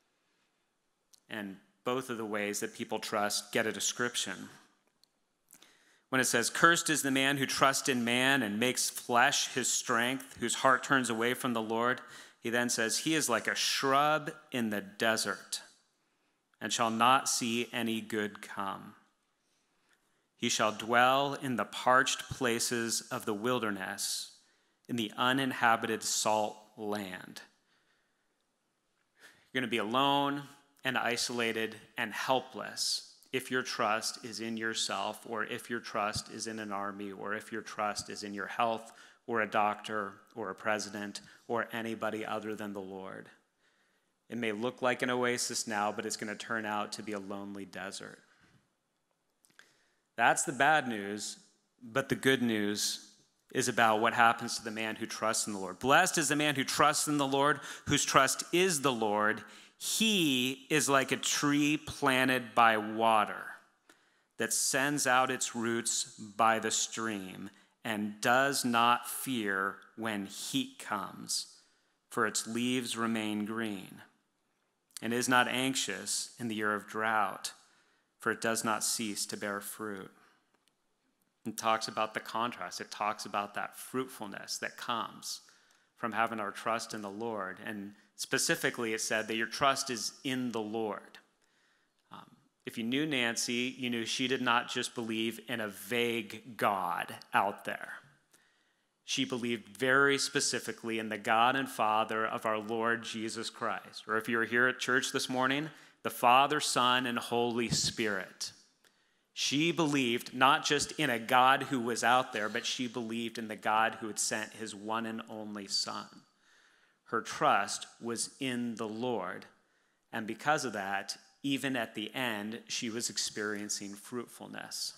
And both of the ways that people trust get a description. When it says, "Cursed is the man who trusts in man and makes flesh his strength, whose heart turns away from the Lord," he then says, "He is like a shrub in the desert and shall not see any good come. He shall dwell in the parched places of the wilderness, in the uninhabited salt land." You're going to be alone and isolated and helpless if your trust is in yourself, or if your trust is in an army, or if your trust is in your health, or a doctor, or a president, or anybody other than the Lord. It may look like an oasis now, but it's going to turn out to be a lonely desert. That's the bad news, but the good news is about what happens to the man who trusts in the Lord. Blessed is the man who trusts in the Lord, whose trust is the Lord. He is like a tree planted by water that sends out its roots by the stream and does not fear when heat comes, for its leaves remain green, and is not anxious in the year of drought, for it does not cease to bear fruit. It talks about the contrast. It talks about that fruitfulness that comes from having our trust in the Lord. And specifically, it said that your trust is in the Lord. If you knew Nanci, you knew she did not just believe in a vague God out there. She believed very specifically in the God and Father of our Lord Jesus Christ. Or if you were here at church this morning, the Father, Son, and Holy Spirit. She believed not just in a God who was out there, but she believed in the God who had sent his one and only Son. Her trust was in the Lord, and because of that, even at the end, she was experiencing fruitfulness.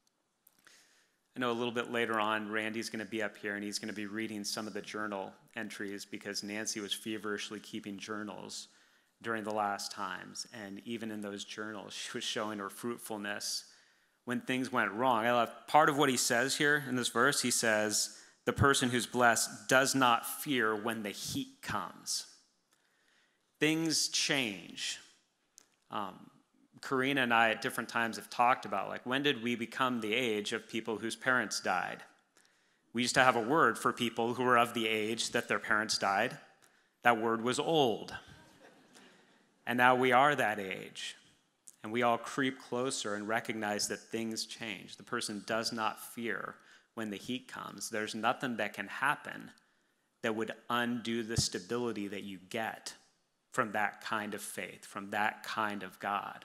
I know a little bit later on, Randy's going to be up here, and he's going to be reading some of the journal entries because Nanci was feverishly keeping journals during the last times, and even in those journals, she was showing her fruitfulness when things went wrong. I love part of what he says here in this verse. He says, the person who's blessed does not fear when the heat comes. Things change. Karina and I at different times have talked about, like, when did we become the age of people whose parents died? We used to have a word for people who were of the age that their parents died. That word was old. And now we are that age. And we all creep closer and recognize that things change. The person does not fear when the heat comes. There's nothing that can happen that would undo the stability that you get from that kind of faith, from that kind of God.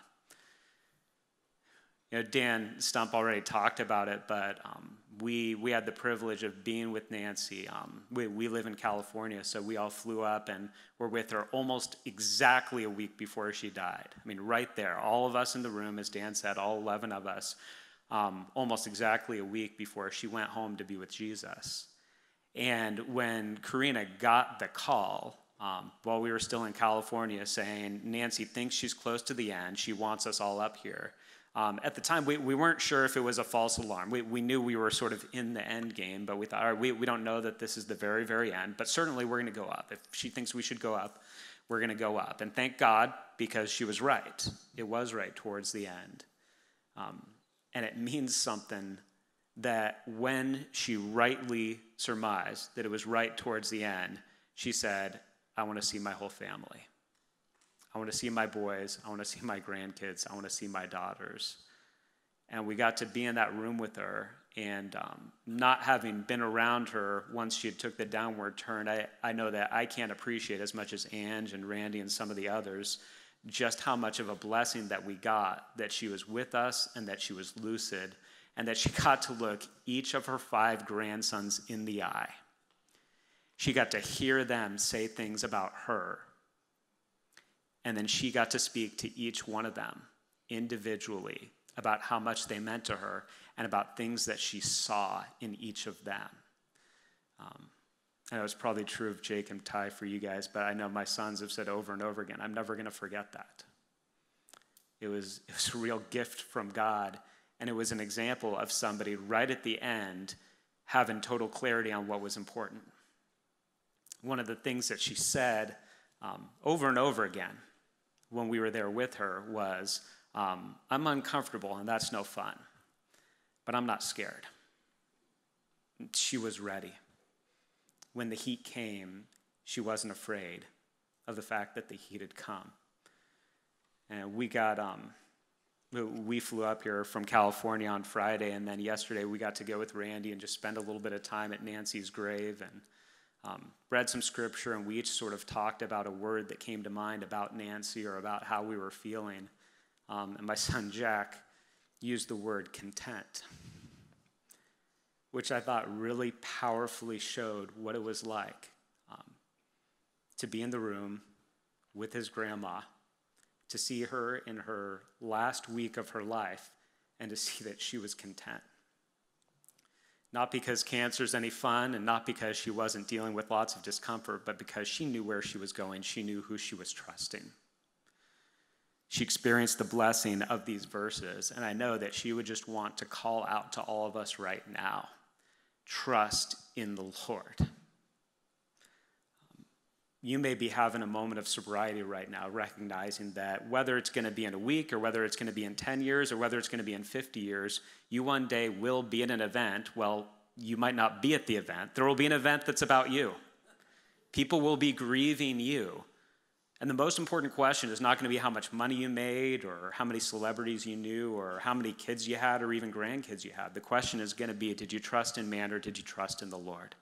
You know, Dan Stump already talked about it, but we had the privilege of being with Nanci. We live in California, so we all flew up and were with her almost exactly a week before she died. I mean, right there, all of us in the room, as Dan said, all 11 of us, almost exactly a week before she went home to be with Jesus. And when Karina got the call, while we were still in California, saying, Nanci thinks she's close to the end, she wants us all up here. At the time, we weren't sure if it was a false alarm. We knew we were sort of in the end game, but we thought, all right, we don't know that this is the very, very end, but certainly we're going to go up. If she thinks we should go up, we're going to go up. And thank God, because she was right. It was right towards the end. And it means something that when she rightly surmised that it was right towards the end, she said, I want to see my whole family. I want to see my boys. I want to see my grandkids. I want to see my daughters. And we got to be in that room with her. And not having been around her once she had took the downward turn, I know that I can't appreciate as much as Ange and Randy and some of the others just how much of a blessing that we got, that she was with us and that she was lucid and that she got to look each of her 5 grandsons in the eye. She got to hear them say things about her. And then she got to speak to each one of them individually about how much they meant to her and about things that she saw in each of them. And it was probably true of Jake and Ty for you guys, but I know my sons have said over and over again, I'm never going to forget that. It was a real gift from God, and it was an example of somebody right at the end having total clarity on what was important. One of the things that she said over and over again when we were there with her was, I'm uncomfortable and that's no fun, but I'm not scared. She was ready. When the heat came, she wasn't afraid of the fact that the heat had come. And we flew up here from California on Friday, and then yesterday we got to go with Randy and just spend a little bit of time at Nancy's grave and read some scripture, and we each sort of talked about a word that came to mind about Nancy or about how we were feeling. And my son Jack used the word content, which I thought really powerfully showed what it was like to be in the room with his grandma, to see her in her last week of her life, and to see that she was content. Not because cancer's any fun, and not because she wasn't dealing with lots of discomfort, but because she knew where she was going. She knew who she was trusting. She experienced the blessing of these verses, and I know that she would just want to call out to all of us right now. Trust in the Lord. You may be having a moment of sobriety right now, recognizing that whether it's going to be in a week or whether it's going to be in 10 years or whether it's going to be in 50 years, you one day will be at an event. Well, you might not be at the event. There will be an event that's about you. People will be grieving you. And the most important question is not going to be how much money you made or how many celebrities you knew or how many kids you had or even grandkids you had. The question is going to be, did you trust in man or did you trust in the Lord?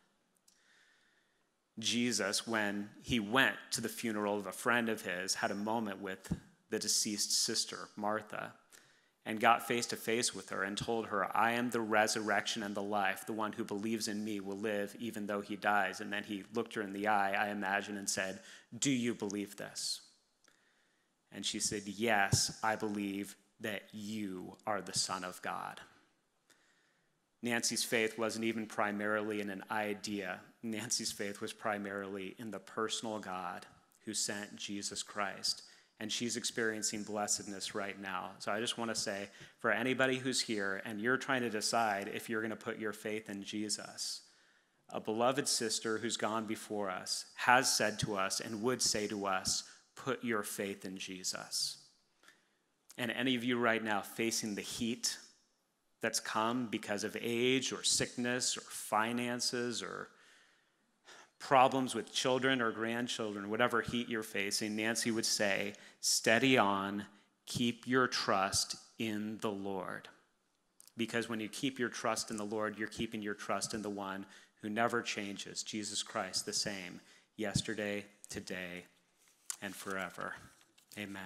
Jesus, when he went to the funeral of a friend of his, had a moment with the deceased sister, Martha, and got face to face with her and told her, I am the resurrection and the life. The one who believes in me will live even though he dies. And then he looked her in the eye, I imagine, and said, do you believe this? And she said, yes, I believe that you are the Son of God. Nancy's faith wasn't even primarily in an idea. Nancy's faith was primarily in the personal God who sent Jesus Christ. And she's experiencing blessedness right now. So I just want to say, for anybody who's here and you're trying to decide if you're going to put your faith in Jesus, a beloved sister who's gone before us has said to us and would say to us, put your faith in Jesus. And any of you right now facing the heat that's come because of age or sickness or finances or problems with children or grandchildren, whatever heat you're facing, Nancy would say, steady on, keep your trust in the Lord. Because when you keep your trust in the Lord, you're keeping your trust in the one who never changes, Jesus Christ, the same, yesterday, today, and forever. Amen.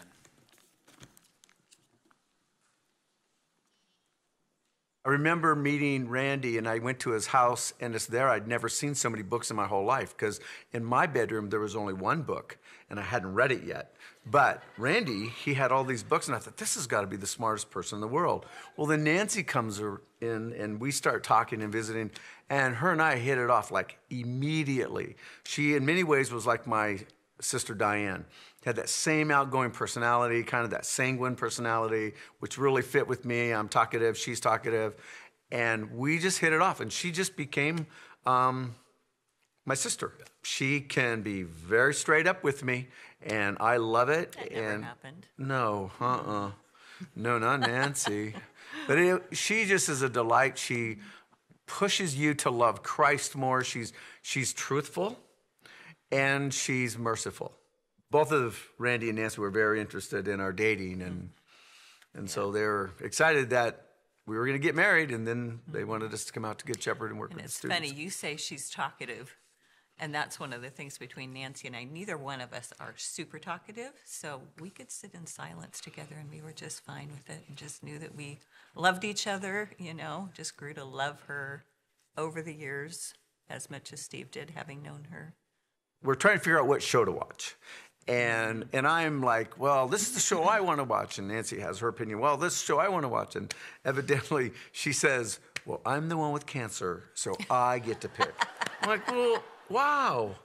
I remember meeting Randy, and I went to his house, and it's there. I'd never seen so many books in my whole life, because in my bedroom, there was only one book, and I hadn't read it yet. But Randy, he had all these books, and I thought, this has got to be the smartest person in the world. Well, then Nancy comes in, and we start talking and visiting, and her and I hit it off, like, immediately. She, in many ways, was like my sister Diane. Had that same outgoing personality, kind of that sanguine personality, which really fit with me. I'm talkative, she's talkative. And we just hit it off, and she just became my sister. She can be very straight up with me, and I love it. That never happened. No, no, not Nancy. But she just is a delight. She pushes you to love Christ more. She's truthful, and she's merciful. both of Randy and Nancy were very interested in our dating, and so they were excited that we were going to get married, and then they wanted us to come out to Good Shepherd and work And with the it's students. funny, you say she's talkative, and that's one of the things between Nancy and I. Neither one of us are super talkative, so we could sit in silence together, and we were just fine with it, and just knew that we loved each other, just grew to love her over the years as much as Steve did, having known her. We're trying to figure out what show to watch. And I'm like, well, this is the show I want to watch. And Nancy has her opinion. Well, this show I want to watch. And evidently she says, well, I'm the one with cancer, so I get to pick. I'm like, well, wow.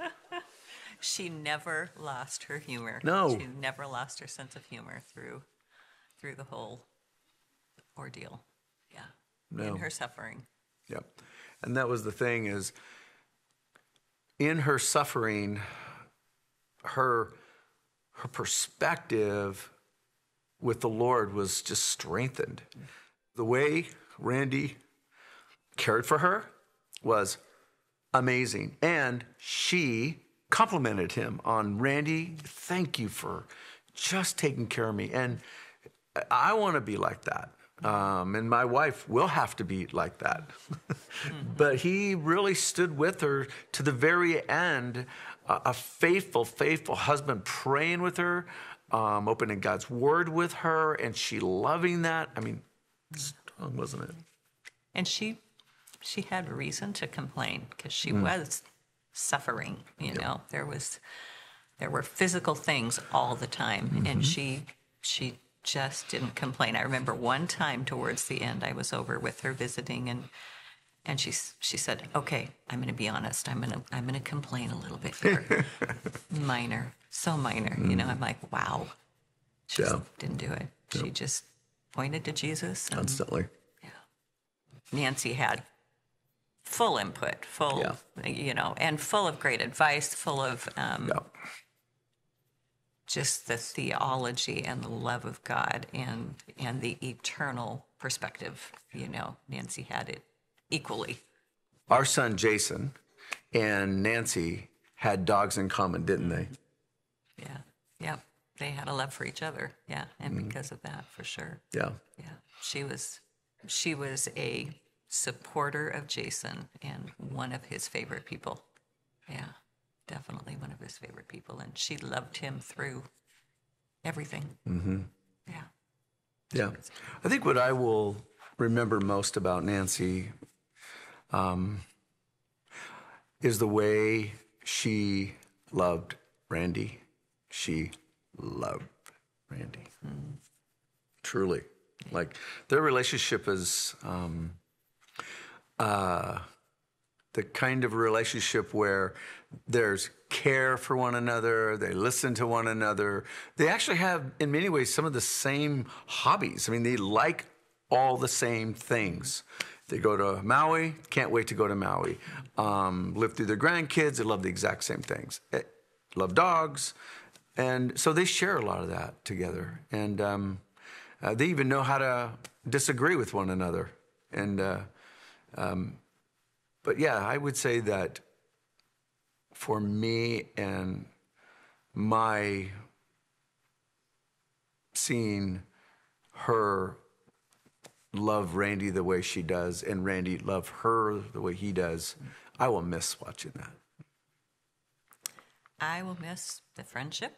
She never lost her humor. No. She never lost her sense of humor through the whole ordeal. Yeah. No. In her suffering. Yep. And that was the thing is, in her suffering, her perspective with the Lord was just strengthened. The way Randy cared for her was amazing. And she complimented him on, Randy, thank you for just taking care of me. And I want to be like that. And my wife will have to be like that. But he really stood with her to the very end, a faithful, faithful husband praying with her, opening God's word with her, and she loving that. I mean, strong, wasn't it? And she had reason to complain because she was suffering, know. There were physical things all the time, and she just didn't complain. I remember one time towards the end, I was over with her visiting, and she said, "Okay, I'm going to be honest. I'm going to complain a little bit here, minor, so minor." I'm like, wow. She just didn't do it. Yeah. She just pointed to Jesus. And, Constantly. yeah. Nancy had full input, and full of great advice, full of just the theology and the love of God and the eternal perspective. Nancy had it equally. Our son Jason and Nancy had dogs in common, didn't they? Yeah. Yep. They had a love for each other. Yeah. And because of that, for sure. Yeah. Yeah. She was a supporter of Jason and one of his favorite people. Yeah. Definitely one of his favorite people. And she loved him through everything. Mm-hmm. Yeah. Yeah. I think what I will remember most about Nancy is the way she loved Randy. She loved Randy. Truly. Like, their relationship is the kind of relationship where there's care for one another, they listen to one another. They actually have, in many ways, some of the same hobbies. I mean, they like all the same things. They go to Maui, can't wait to go to Maui. Live through their grandkids, they love the exact same things. Love dogs. And so they share a lot of that together. And they even know how to disagree with one another. And but yeah, I would say that for me and my seeing her love Randy the way she does and Randy love her the way he does, I will miss watching that. I will miss the friendship.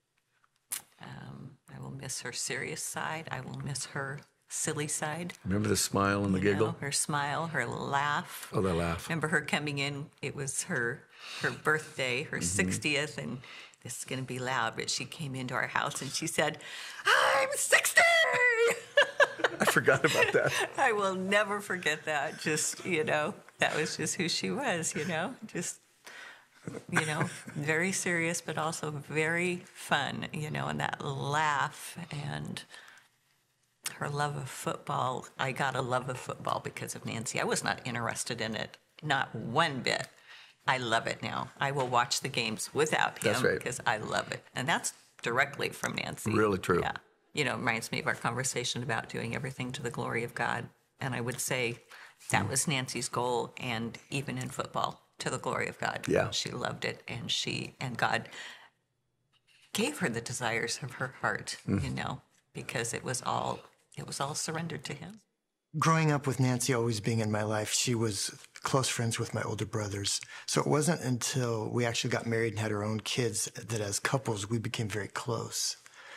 I will miss her serious side. I will miss her silly side. Remember the smile and the giggle? Her smile, her laugh. Oh, that laugh. Remember her coming in, it was her birthday, her 60th, and this is going to be loud, but she came into our house and she said, "I'm 60!" I forgot about that. I will never forget that. Just, that was just who she was, just, very serious, but also very fun, and that laugh and her love of football. I got a love of football because of Nancy. I was not interested in it, not one bit. I love it now. I will watch the games without him. That's right. Because I love it. And that's directly from Nancy. Really true. Yeah. It reminds me of our conversation about doing everything to the glory of God. And I would say that was Nancy's goal, and even in football, to the glory of God. Yeah. She loved it, and God gave her the desires of her heart, because it was all surrendered to him. Growing up with Nanci always being in my life, she was close friends with my older brothers. So it wasn't until we actually got married and had our own kids that as couples we became very close.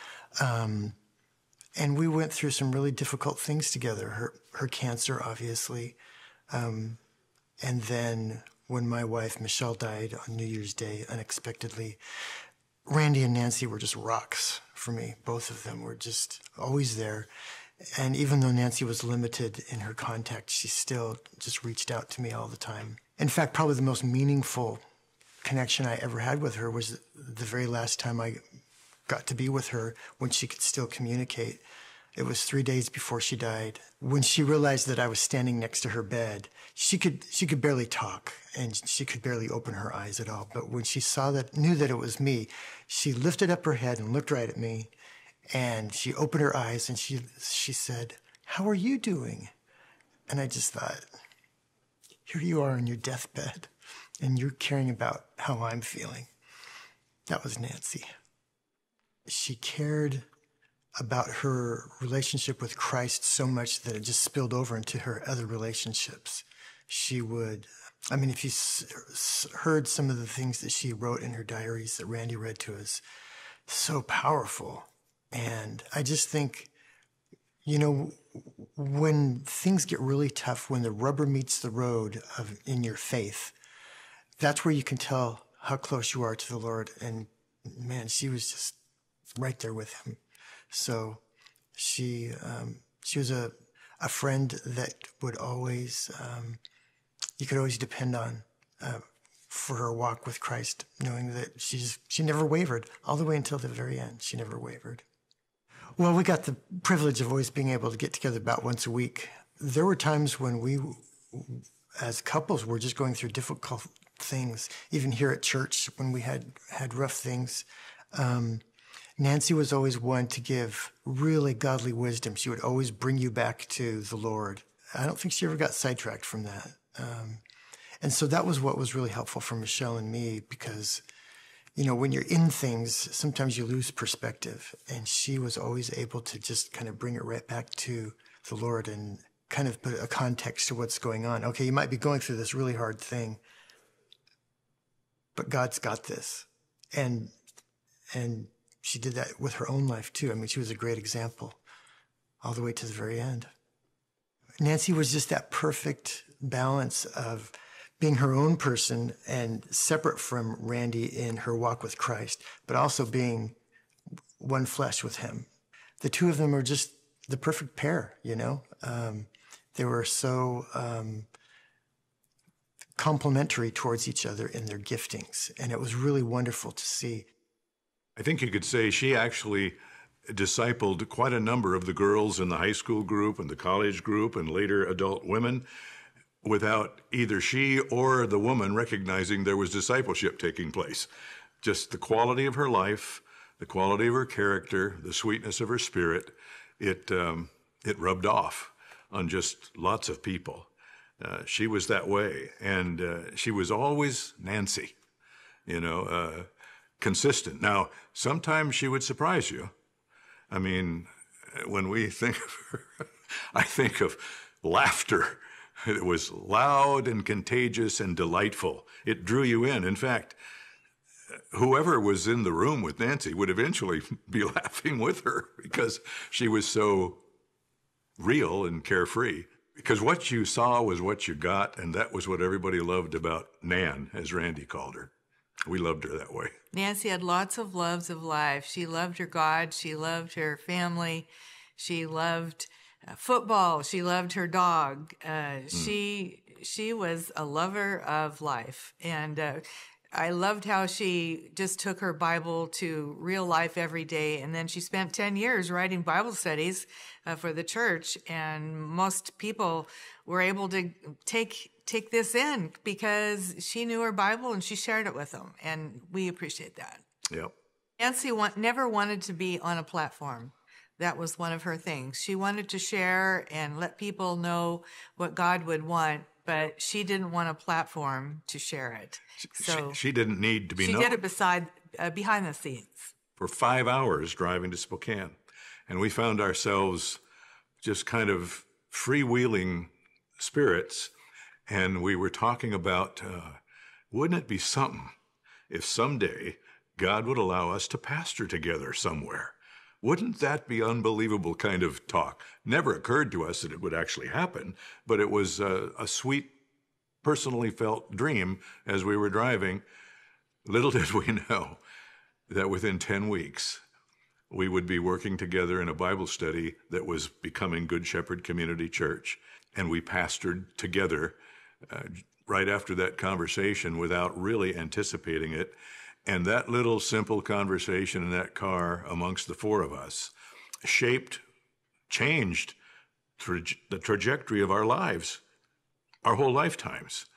And we went through some really difficult things together. Her cancer, obviously. And then when my wife, Michelle, died on New Year's Day unexpectedly, Randy and Nanci were just rocks for me. Both of them were just always there. And even though Nanci was limited in her contact, she still just reached out to me all the time. In fact, probably the most meaningful connection I ever had with her was the very last time I got to be with her when she could still communicate. It was 3 days before she died. When she realized that I was standing next to her bed, she could barely talk and she could barely open her eyes at all. But when she knew that it was me, she lifted up her head and looked right at me. And she opened her eyes and she said, "How are you doing?" And I just thought, here you are on your deathbed and you're caring about how I'm feeling. That was Nanci. She cared about her relationship with Christ so much that it just spilled over into her other relationships. She would, if you heard some of the things that she wrote in her diaries that Randy read to us, so powerful. And I just think, when things get really tough, when the rubber meets the road in your faith, that's where you can tell how close you are to the Lord. And man, she was just right there with him. So she was a friend that would always, you could always depend on for her walk with Christ, knowing that she never wavered all the way until the very end. She never wavered. Well, we got the privilege of always being able to get together about once a week. There were times when we, as couples, were just going through difficult things, even here at church when we had rough things. Nanci was always one to give really godly wisdom. She would always bring you back to the Lord. I don't think she ever got sidetracked from that. And so that was what was really helpful for Michelle and me because, when you're in things, sometimes you lose perspective. And she was always able to just kind of bring it right back to the Lord and kind of put a context to what's going on. Okay, you might be going through this really hard thing, but God's got this. And she did that with her own life too. She was a great example all the way to the very end. Nanci was just that perfect balance of being her own person and separate from Randy in her walk with Christ, but also being one flesh with him. The two of them were just the perfect pair, They were so complementary towards each other in their giftings, and it was really wonderful to see. I think you could say she actually discipled quite a number of the girls in the high school group and the college group and later adult women without either she or the woman recognizing there was discipleship taking place. Just the quality of her life, the quality of her character, the sweetness of her spirit, it rubbed off on just lots of people. She was that way, and she was always Nanci, consistent. Now, sometimes she would surprise you. When we think of her, I think of laughter. It was loud and contagious and delightful. It drew you in. In fact, whoever was in the room with Nanci would eventually be laughing with her because she was so real and carefree. Because what you saw was what you got, and that was what everybody loved about Nan, as Randy called her. We loved her that way. Nanci had lots of loves of life. She loved her God. She loved her family. She loved football. She loved her dog. She was a lover of life. And I loved how she just took her Bible to real life every day. And then she spent 10 years writing Bible studies for the church. And most people were able to take this in because she knew her Bible and she shared it with them. And we appreciate that. Yep. Nanci never wanted to be on a platform. That was one of her things. She wanted to share and let people know what God would want, but she didn't want a platform to share it. So she didn't need to be known. She did it behind the scenes. for 5 hours driving to Spokane. And we found ourselves just kind of freewheeling spirits. And we were talking about, wouldn't it be something if someday God would allow us to pastor together somewhere? Wouldn't that be unbelievable kind of talk? Never occurred to us that it would actually happen, but it was a sweet, personally felt dream as we were driving. Little did we know that within 10 weeks, we would be working together in a Bible study that was becoming Good Shepherd Community Church. And we pastored together right after that conversation without really anticipating it. And that little simple conversation in that car amongst the four of us changed the trajectory of our lives, our whole lifetimes,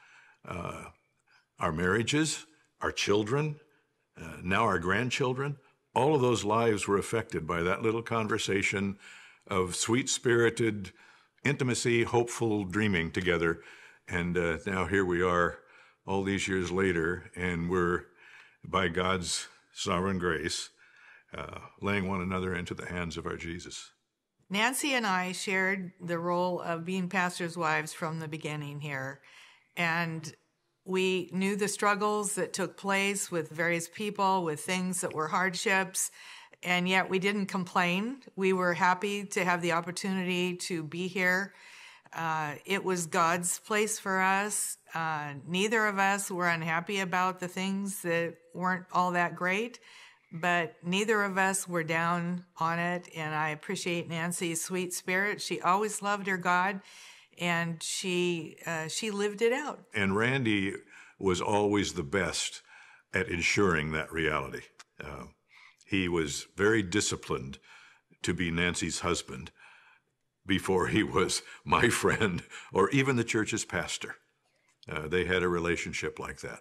our marriages, our children, now our grandchildren. All of those lives were affected by that little conversation of sweet-spirited intimacy, hopeful dreaming together. And now here we are all these years later, and we're, by God's sovereign grace, laying one another into the hands of our Jesus. Nanci and I shared the role of being pastors' wives from the beginning here. And we knew the struggles that took place with various people, with things that were hardships, and yet we didn't complain. We were happy to have the opportunity to be here. It was God's place for us. Neither of us were unhappy about the things that weren't all that great, but neither of us were down on it. And I appreciate Nanci's sweet spirit. She always loved her God, and she lived it out. And Randy was always the best at ensuring that reality. He was very disciplined to be Nanci's husband before he was my friend or even the church's pastor. They had a relationship like that.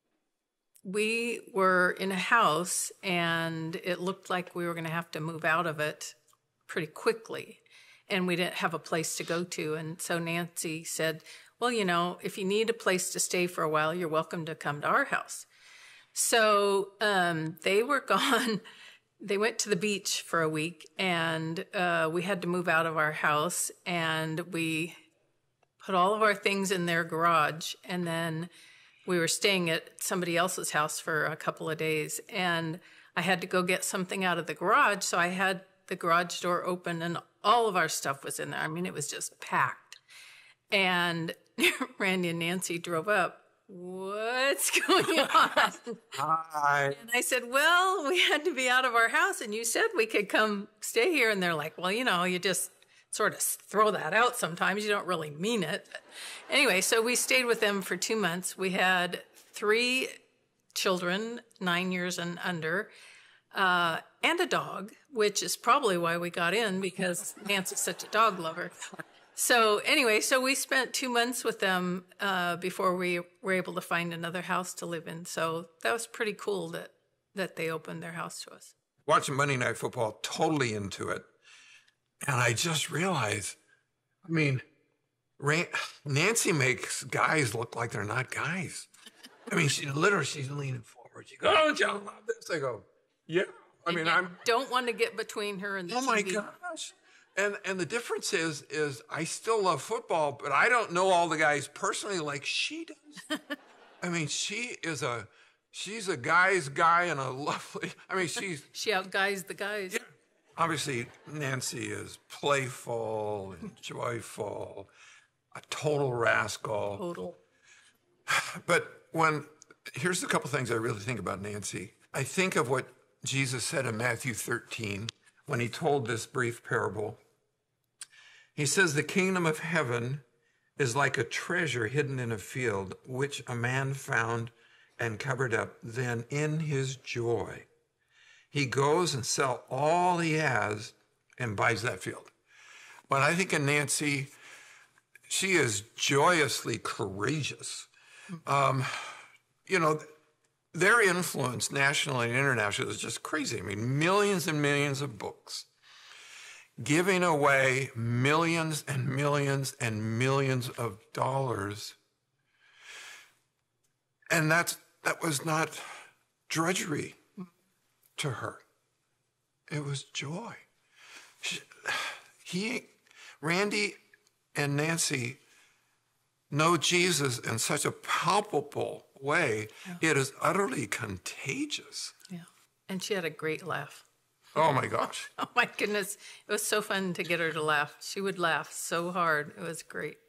We were in a house, and it looked like we were going to have to move out of it pretty quickly, and we didn't have a place to go to. And so Nanci said, well, you know, if you need a place to stay for a while, you're welcome to come to our house. So they were gone. They went to the beach for a week, and we had to move out of our house, and we put all of our things in their garage, and then we were staying at somebody else's house for a couple of days, and I had to go get something out of the garage, so I had the garage door open, and all of our stuff was in there. I mean, it was just packed. And Randy and Nanci drove up. What's going on? Hi. And I said, well, we had to be out of our house, and you said we could come stay here. And they're like, well, you know, you just sort of throw that out sometimes. You don't really mean it. But anyway, so we stayed with them for 2 months. We had 3 children, 9 years and under, and a dog, which is probably why we got in, because Nanci's such a dog lover. So anyway, so we spent 2 months with them before we were able to find another house to live in. So that was pretty cool that they opened their house to us. Watching Monday Night Football, totally into it. And I just realized, I mean, Nanci makes guys look like they're not guys. I mean, she's leaning forward. She goes, oh, John, love this. I go, yeah. I mean, don't want to get between her and the TV. Oh my gosh. And the difference is I still love football, but I don't know all the guys personally like she does. I mean, she's a guy's guy and a lovely, I mean, she outguys the guys. Yeah. Obviously, Nanci is playful and joyful, a total rascal. Total. But here's a couple things I really think about Nanci. I think of what Jesus said in Matthew 13 when he told this brief parable. He says, the kingdom of heaven is like a treasure hidden in a field, which a man found and covered up. Then in his joy, he goes and sells all he has and buys that field. When I think of Nanci, she is joyously courageous. You know, their influence nationally and internationally is just crazy. I mean, millions and millions of books, giving away millions and millions and millions of dollars. And that was not drudgery to her. It was joy. Randy and Nanci know Jesus in such a palpable way. Yeah. It is utterly contagious. Yeah. And she had a great laugh. Oh my gosh. Oh my goodness. It was so fun to get her to laugh. She would laugh so hard. It was great.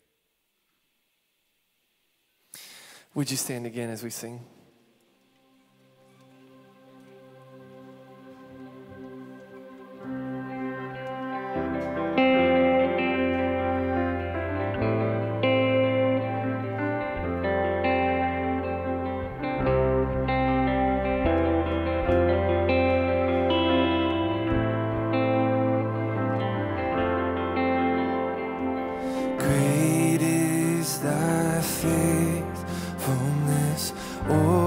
Would you stand again as we sing? Great is thy faithfulness, O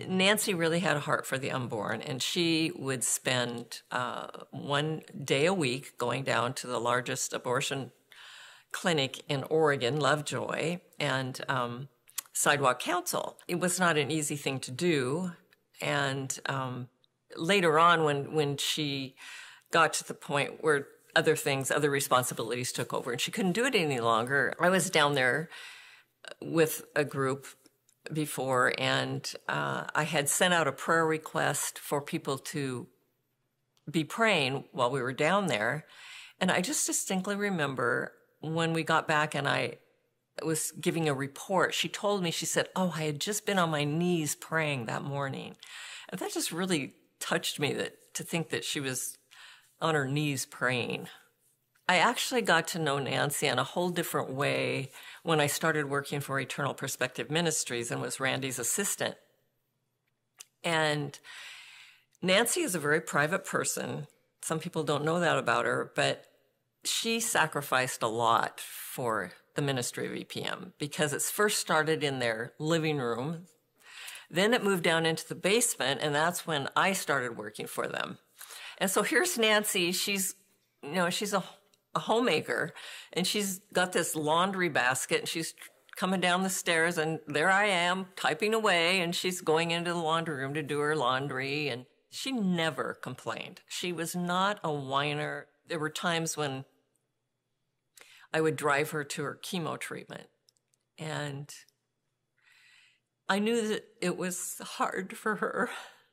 Nanci really had a heart for the unborn, and she would spend 1 day a week going down to the largest abortion clinic in Oregon, Lovejoy, and Sidewalk Council. It was not an easy thing to do, and later on, when she got to the point where other responsibilities took over, and she couldn't do it any longer, I was down there with a group before, and I had sent out a prayer request for people to be praying while we were down there. And I just distinctly remember when we got back and I was giving a report, she told me, she said, "Oh, I had just been on my knees praying that morning." And that just really touched me, to think that she was on her knees praying. I actually got to know Nanci in a whole different way when I started working for Eternal Perspective Ministries and was Randy's assistant. And Nanci is a very private person. Some people don't know that about her, but she sacrificed a lot for the ministry of EPM because it's first started in their living room. Then it moved down into the basement, and that's when I started working for them. And so here's Nanci. She's a homemaker, and she's got this laundry basket, and she's coming down the stairs, and there I am typing away, and she's going into the laundry room to do her laundry, and she never complained. She was not a whiner. There were times when I would drive her to her chemo treatment, and I knew that it was hard for her,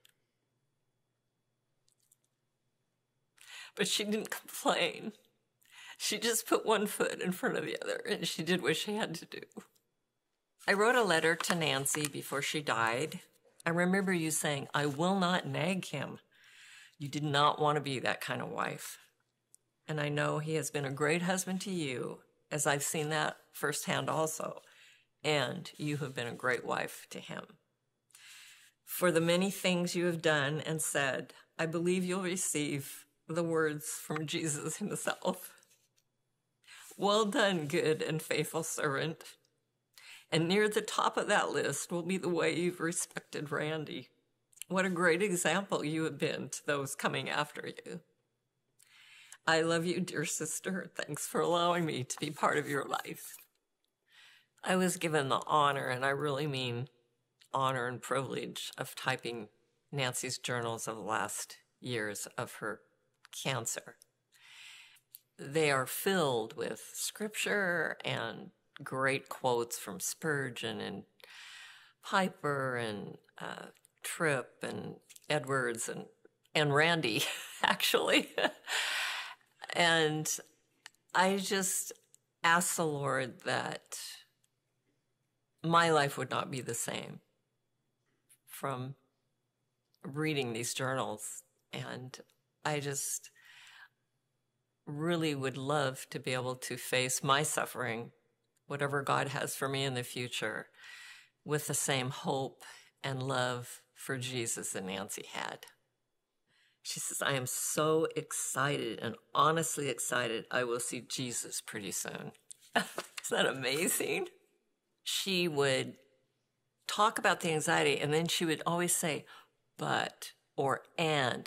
but she didn't complain. She just put one foot in front of the other, and she did what she had to do. I wrote a letter to Nanci before she died. I remember you saying, "I will not nag him." You did not want to be that kind of wife. And I know he has been a great husband to you, as I've seen that firsthand also. And you have been a great wife to him. For the many things you have done and said, I believe you'll receive the words from Jesus himself. "Well done, good and faithful servant." And near the top of that list will be the way you've respected Randy. What a great example you have been to those coming after you. I love you, dear sister. Thanks for allowing me to be part of your life. I was given the honor, and I really mean honor and privilege, of typing Nanci's journals of the last years of her cancer. They are filled with scripture and great quotes from Spurgeon and Piper and Tripp and Edwards and Randy, actually. And I just asked the Lord that my life would not be the same from reading these journals. And I just really would love to be able to face my suffering, whatever God has for me in the future, with the same hope and love for Jesus that Nanci had. She says, "I am so excited and honestly excited I will see Jesus pretty soon." Isn't that amazing? She would talk about the anxiety, and then she would always say, "But," or "and,"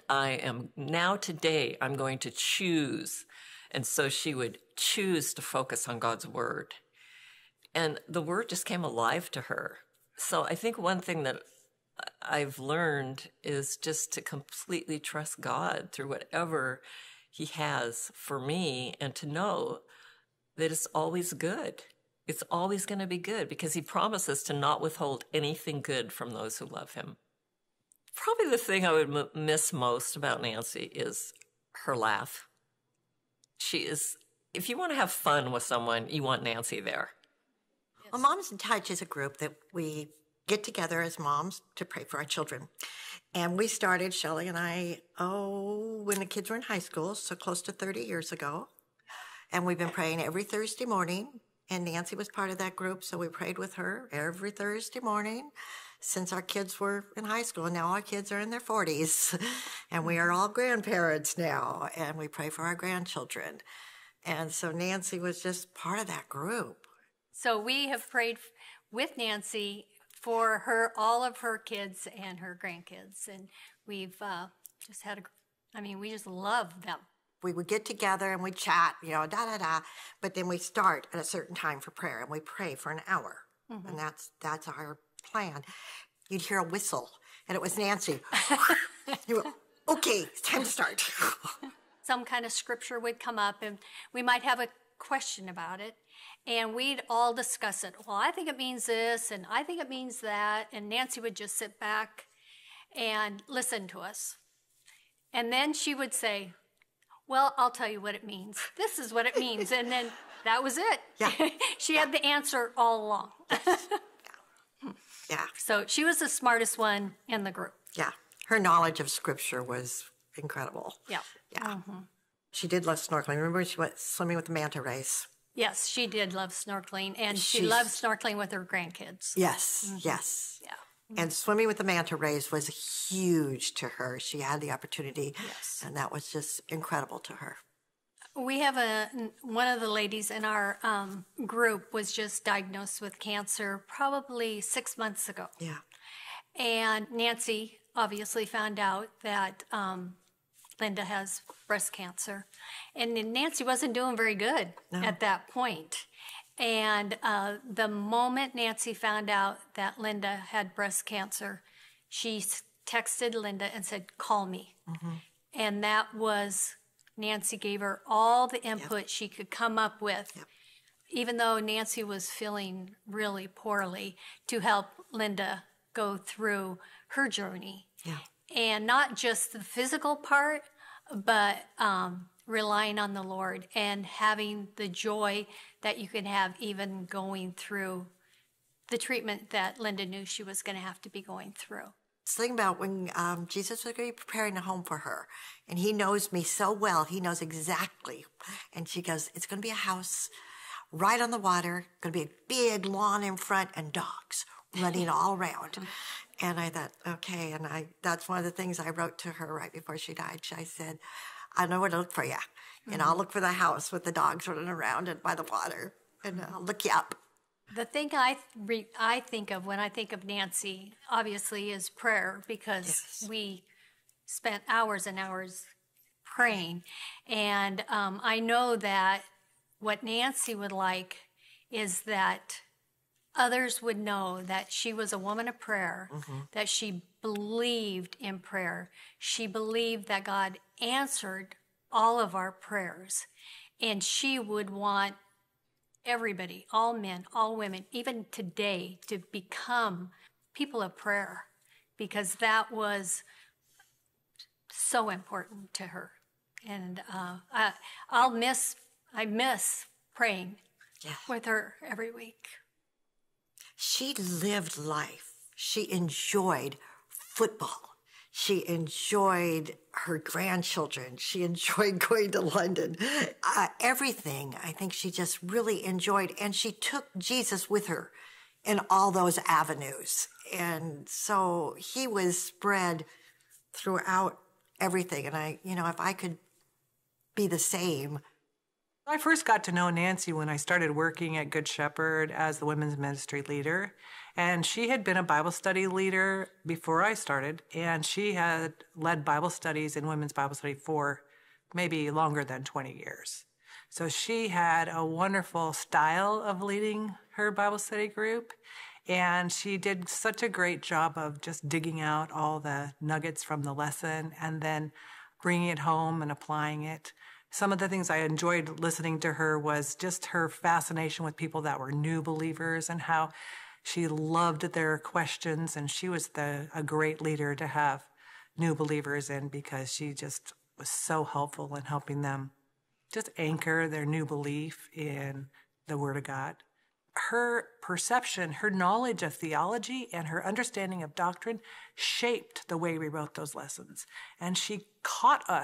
today I'm going to choose. And so she would choose to focus on God's word. And the word just came alive to her. So I think one thing that I've learned is just to completely trust God through whatever he has for me, and to know that it's always good. It's always going to be good, because he promises to not withhold anything good from those who love him. Probably the thing I would miss most about Nanci is her laugh. If you want to have fun with someone, you want Nanci there. Well, Moms in Touch is a group that we get together as moms to pray for our children. And we started, Shelley and I, when the kids were in high school, so close to 30 years ago. And we've been praying every Thursday morning. And Nanci was part of that group, so we prayed with her every Thursday morning since our kids were in high school. Now our kids are in their 40s, and we are all grandparents now, and we pray for our grandchildren. And so Nanci was just part of that group. So we have prayed with Nanci for her, all of her kids and her grandkids. And we've just had we just love them. We would get together and we'd chat, da-da-da, but then we start at a certain time for prayer and we pray for an hour. Mhm. And that's our plan. You'd hear a whistle and it was Nancy. You go, okay, it's time to start. Some kind of scripture would come up and we might have a question about it and we'd all discuss it. Well, I think it means this and I think it means that. And Nancy would just sit back and listen to us. And then she would say, well, I'll tell you what it means. This is what it means. And then that was it. Yeah. She had the answer all along. Yeah. So she was the smartest one in the group. Yeah. Her knowledge of scripture was incredible. Yeah. Yeah. She did love snorkeling. Remember she went swimming with the manta rays? Yes, she did love snorkeling, and she She's- loved snorkeling with her grandkids. Yes, Mhm. yes. Yeah. And swimming with the manta rays was huge to her. She had the opportunity, and that was just incredible to her. We have one of the ladies in our group was just diagnosed with cancer probably 6 months ago. Yeah. And Nancy obviously found out that Linda has breast cancer. And then Nancy wasn't doing very good at that point. And the moment Nancy found out that Linda had breast cancer, she texted Linda and said, call me. And that was, Nancy gave her all the input she could come up with, even though Nancy was feeling really poorly, to help Linda go through her journey. Yeah. And not just the physical part, but relying on the Lord and having the joy that you can have even going through the treatment that Linda knew she was going to have to be going through. Think about when Jesus was going to be preparing a home for her, and he knows me so well. He knows exactly. And she goes, it's going to be a house right on the water, going to be a big lawn in front, and dogs running all around. And I thought, okay. And that's one of the things I wrote to her right before she died. I said, I know where to look for you. And I'll look for the house with the dogs running around and by the water, and I'll look you up. The thing I think of when I think of Nancy, obviously, is prayer, because we spent hours and hours praying. And I know that what Nancy would like is that others would know that she was a woman of prayer, that she believed in prayer. She believed that God answered all of our prayers. And she would want everybody, all men, all women, even today, to become people of prayer, because that was so important to her. And I miss praying with her every week. She lived life. She enjoyed football. She enjoyed her grandchildren. She enjoyed going to London. Everything, I think she just really enjoyed. And she took Jesus with her in all those avenues. And so he was spread throughout everything. And if I could be the same. I first got to know Nancy when I started working at Good Shepherd as the women's ministry leader. And she had been a Bible study leader before I started. And she had led Bible studies and women's Bible study for maybe longer than 20 years. So she had a wonderful style of leading her Bible study group. And she did such a great job of just digging out all the nuggets from the lesson and then bringing it home and applying it. Some of the things I enjoyed listening to her was just her fascination with people that were new believers and how she loved their questions. And she was a great leader to have new believers in, because she just was so helpful in helping them just anchor their new belief in the Word of God. Her perception, her knowledge of theology, and her understanding of doctrine shaped the way we wrote those lessons. And she caught us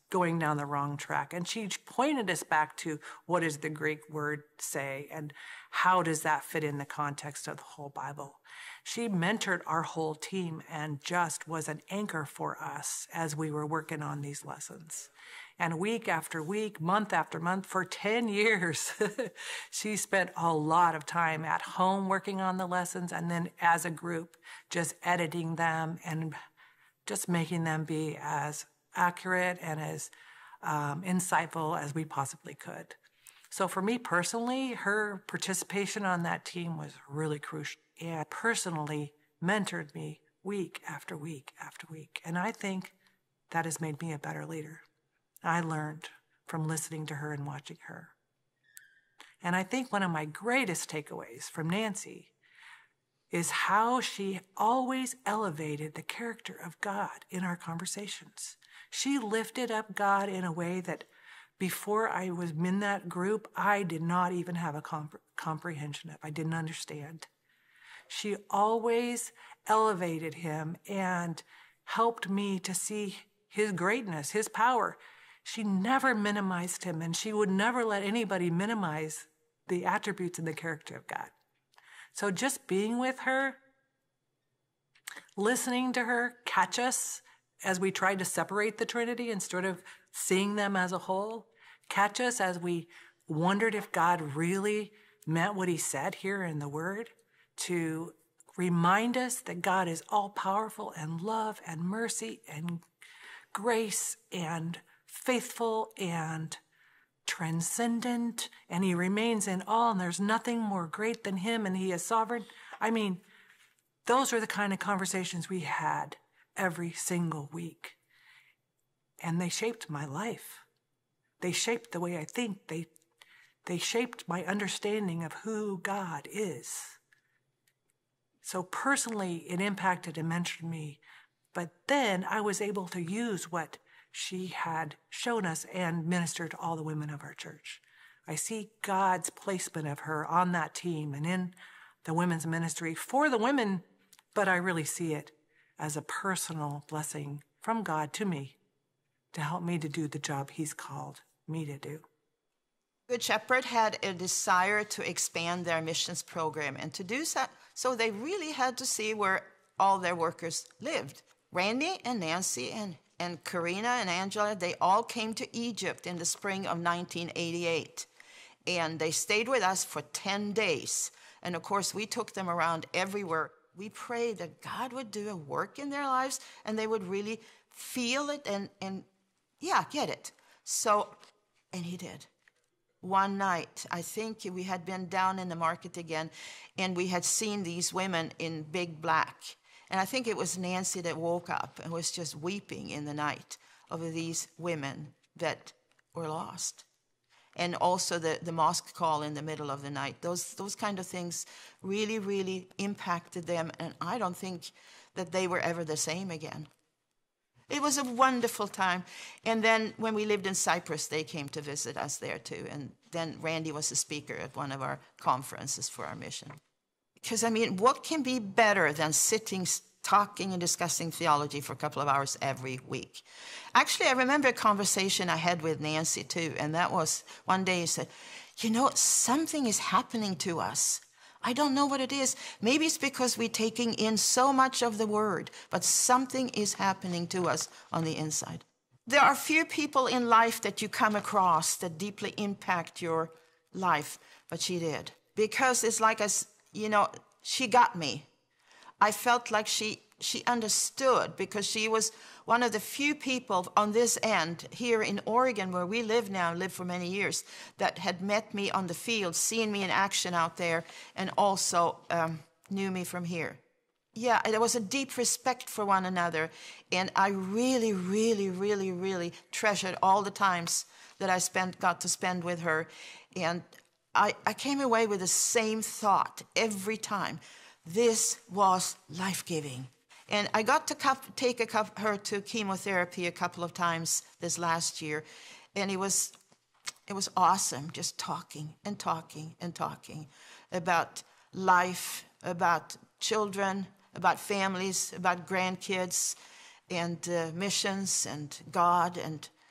going down the wrong track. And she pointed us back to what does the Greek word say and how does that fit in the context of the whole Bible. She mentored our whole team and just was an anchor for us as we were working on these lessons. And week after week, month after month, for 10 years, she spent a lot of time at home working on the lessons and then as a group, just editing them and just making them be as accurate and as insightful as we possibly could. So for me personally, her participation on that team was really crucial and personally mentored me week after week after week. And I think that has made me a better leader. I learned from listening to her and watching her. And I think one of my greatest takeaways from Nanci is how she always elevated the character of God in our conversations. She lifted up God in a way that before I was in that group, I did not even have a comprehension of. I didn't understand. She always elevated him and helped me to see his greatness, his power. She never minimized him, and she would never let anybody minimize the attributes and the character of God. So just being with her, listening to her catch us as we tried to separate the Trinity instead of seeing them as a whole, catch us as we wondered if God really meant what he said here in the Word, to remind us that God is all-powerful and love and mercy and grace and faithful and transcendent, and he remains in all, and there's nothing more great than him, and he is sovereign. I mean, those are the kind of conversations we had every single week. And they shaped my life. They shaped the way I think. They shaped my understanding of who God is. So personally, it impacted and mentored me. But then I was able to use what she had shown us and minister to all the women of our church. I see God's placement of her on that team and in the women's ministry for the women, but I really see it as a personal blessing from God to me to help me to do the job he's called me to do. Good Shepherd had a desire to expand their missions program, and to do so they really had to see where all their workers lived. Randy and Nanci and Karina and Angela, they all came to Egypt in the spring of 1988. And they stayed with us for 10 days. And of course, we took them around everywhere. We prayed that God would do a work in their lives and they would really feel it and get it. So, and he did. One night, I think we had been down in the market again, and we had seen these women in big black. And I think it was Nanci that woke up and was just weeping in the night over these women that were lost. And also the mosque call in the middle of the night. Those kind of things really, really impacted them. And I don't think that they were ever the same again. It was a wonderful time. And then when we lived in Cyprus, they came to visit us there too. And then Randy was a speaker at one of our conferences for our mission. Because, I mean, what can be better than sitting, talking and discussing theology for a couple of hours every week? Actually, I remember a conversation I had with Nanci too. And that was one day he said, you know, something is happening to us. I don't know what it is. Maybe it's because we're taking in so much of the word, but something is happening to us on the inside. There are few people in life that you come across that deeply impact your life, but she did. Because it's like, she got me. I felt like she understood, because she was one of the few people on this end here in Oregon, where we live now, lived for many years, that had met me on the field, seen me in action out there, and also knew me from here. Yeah, there was a deep respect for one another, and I really, really, really, really treasured all the times that I got to spend with her. And I came away with the same thought every time. This was life-giving. And I got to take her to chemotherapy a couple of times this last year. And it was awesome, just talking and talking and talking about life, about children, about families, about grandkids, and missions, and God. And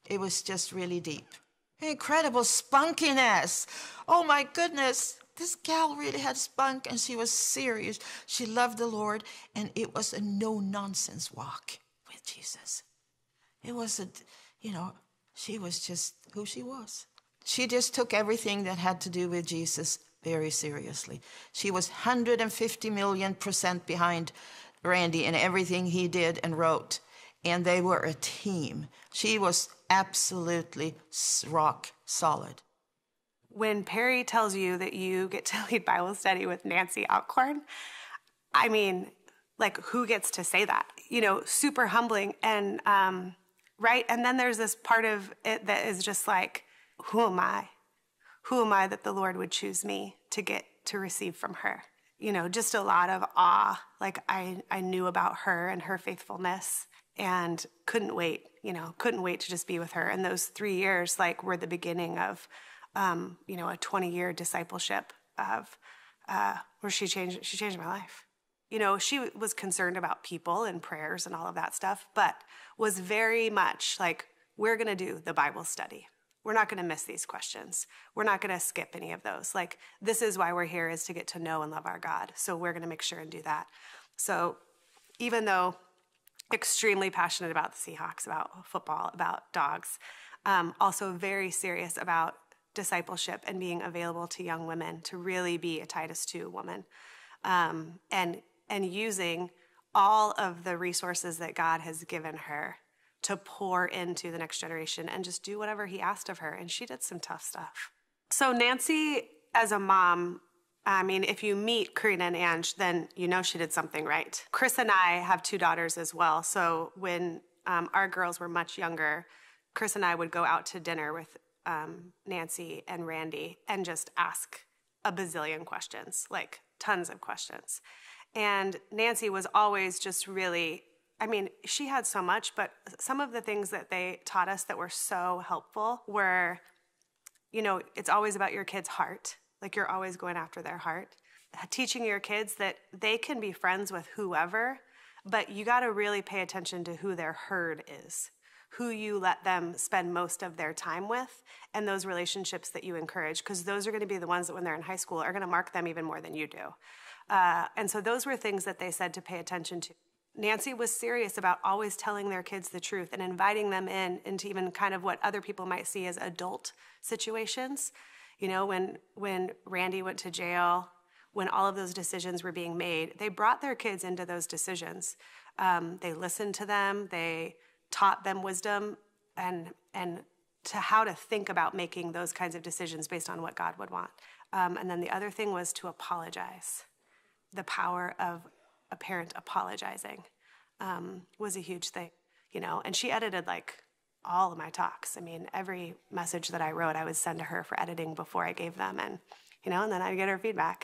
It was just really deep. Incredible spunkiness. Oh my goodness. This gal really had spunk, and she was serious. She loved the Lord, and it was a no-nonsense walk with Jesus. It wasn't, she was just who she was. She just took everything that had to do with Jesus very seriously. She was 150 million% behind Randy in everything he did and wrote, and they were a team. She was absolutely rock solid. When Perry tells you that you get to lead Bible study with Nanci Alcorn, I mean, like, who gets to say that? Super humbling. And, right? And then there's this part of it that is just like, who am I? Who am I that the Lord would choose me to get to receive from her? Just a lot of awe. Like, I knew about her and her faithfulness and couldn't wait to just be with her. And those 3 years, like, were the beginning of, a 20-year discipleship of where she changed my life. She was concerned about people and prayers and all of that stuff, but was very much like, we're going to do the Bible study. We're not going to miss these questions. We're not going to skip any of those. Like, this is why we're here, is to get to know and love our God. So we're going to make sure and do that. So even though extremely passionate about the Seahawks, about football, about dogs, also very serious about discipleship and being available to young women to really be a Titus II woman, and using all of the resources that God has given her to pour into the next generation and just do whatever he asked of her. And she did some tough stuff. So Nanci, as a mom, I mean, if you meet Karina and Ange, then you know she did something right. Chris and I have 2 daughters as well. So when our girls were much younger, Chris and I would go out to dinner with Nanci and Randy and just ask a bazillion questions, like tons of questions. And Nanci was always just really, I mean, she had so much, but some of the things that they taught us that were so helpful were, it's always about your kid's heart. Like, you're always going after their heart. Teaching your kids that they can be friends with whoever, but you got to really pay attention to who their herd is, who you let them spend most of their time with, and those relationships that you encourage, because those are going to be the ones that when they're in high school are going to mark them even more than you do. And so those were things that they said to pay attention to. Nanci was serious about always telling their kids the truth and inviting them into even kind of what other people might see as adult situations. When Randy went to jail, when all of those decisions were being made, they brought their kids into those decisions. They listened to them. They taught them wisdom and to how to think about making those kinds of decisions based on what God would want. And then the other thing was to apologize. The power of a parent apologizing was a huge thing, and she edited like all of my talks. I mean, every message that I wrote, I would send to her for editing before I gave them, and then I'd get her feedback.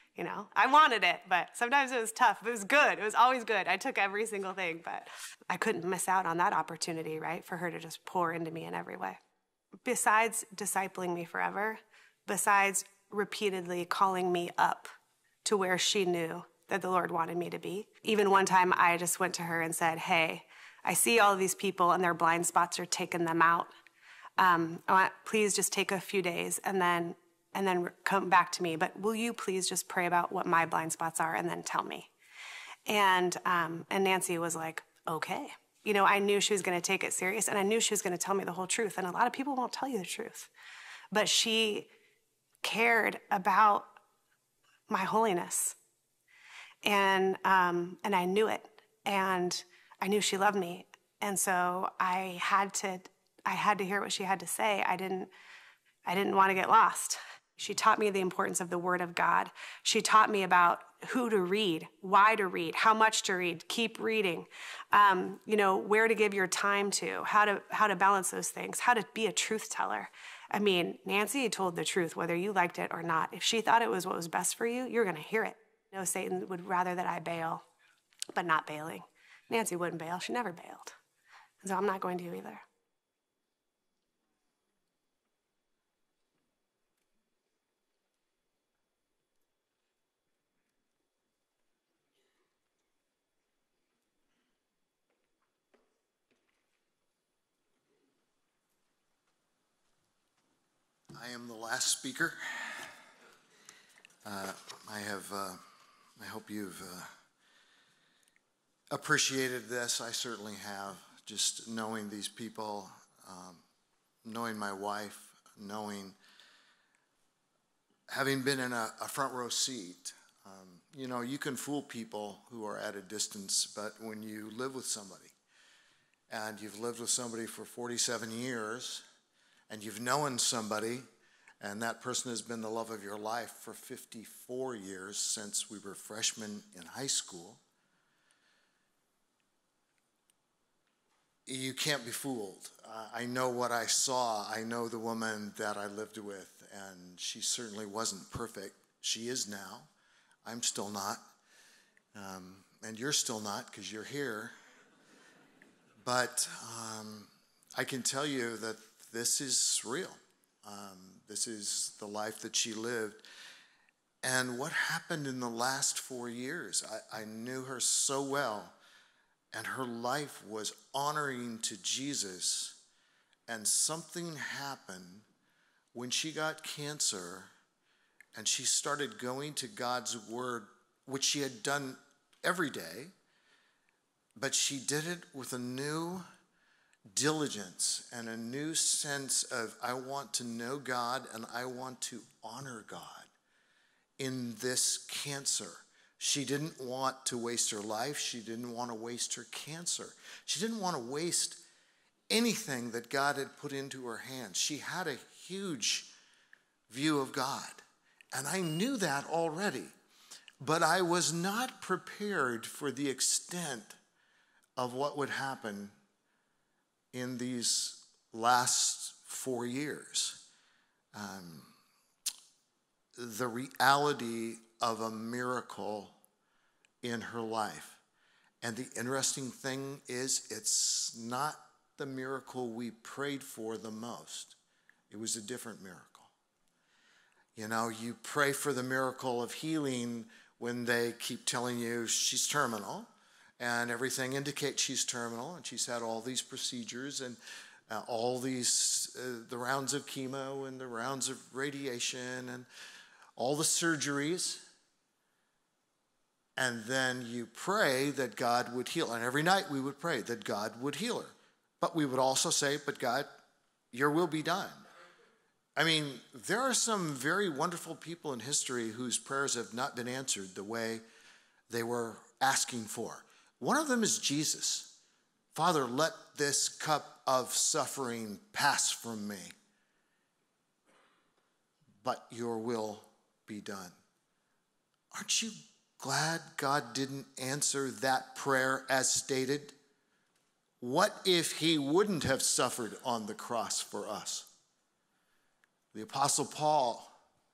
I wanted it, but sometimes it was tough. It was good. It was always good. I took every single thing, but I couldn't miss out on that opportunity, right, for her to just pour into me in every way. Besides discipling me forever, besides repeatedly calling me up to where she knew that the Lord wanted me to be. Even one time I just went to her and said, hey, I see all of these people and their blind spots are taking them out. Please just take a few days and then come back to me. But will you please just pray about what my blind spots are and then tell me? And Nanci was like, okay. I knew she was going to take it serious, and I knew she was going to tell me the whole truth. And a lot of people won't tell you the truth. But she cared about my holiness. And I knew it, and I knew she loved me. And so I had to hear what she had to say. I didn't want to get lost. She taught me the importance of the Word of God. She taught me about who to read, why to read, how much to read, keep reading, where to give your time to, how to balance those things, how to be a truth teller. I mean, Nanci told the truth, whether you liked it or not. If she thought it was what was best for you, you're going to hear it. Satan would rather that I bail, but not bailing. Nanci wouldn't bail. She never bailed. And so I'm not going to either. am the last speaker. I hope you've appreciated this. I certainly have. Just knowing these people, knowing my wife, having been in a front row seat. You know, you can fool people who are at a distance, but when you live with somebody, and you've lived with somebody for 47 years, and you've known somebody, and that person has been the love of your life for 54 years since we were freshmen in high school, you can't be fooled. I know what I saw. I know the woman that I lived with, and she certainly wasn't perfect. She is now. I'm still not. And you're still not because you're here. But I can tell you that this is real. This is the life that she lived. And what happened in the last 4 years, I knew her so well, and her life was honoring to Jesus. And something happened when she got cancer and she started going to God's word, which she had done every day, but she did it with a new diligence and a new sense of, I want to know God and I want to honor God in this cancer. She didn't want to waste her life. She didn't want to waste her cancer. She didn't want to waste anything that God had put into her hands. She had a huge view of God. And I knew that already. But I was not prepared for the extent of what would happen in these last 4 years. The reality of a miracle in her life. And the interesting thing is, it's not the miracle we prayed for the most. It was a different miracle. You know, you pray for the miracle of healing when they keep telling you she's terminal, and everything indicates she's terminal, and she's had all these procedures and all these, the rounds of chemo and the rounds of radiation and all the surgeries. And then you pray that God would heal. And every night we would pray that God would heal her. But we would also say, but God, your will be done. I mean, there are some very wonderful people in history whose prayers have not been answered the way they were asking for. One of them is Jesus. Father, let this cup of suffering pass from me, but your will be done. Aren't you glad God didn't answer that prayer as stated? What if he wouldn't have suffered on the cross for us? The Apostle Paul,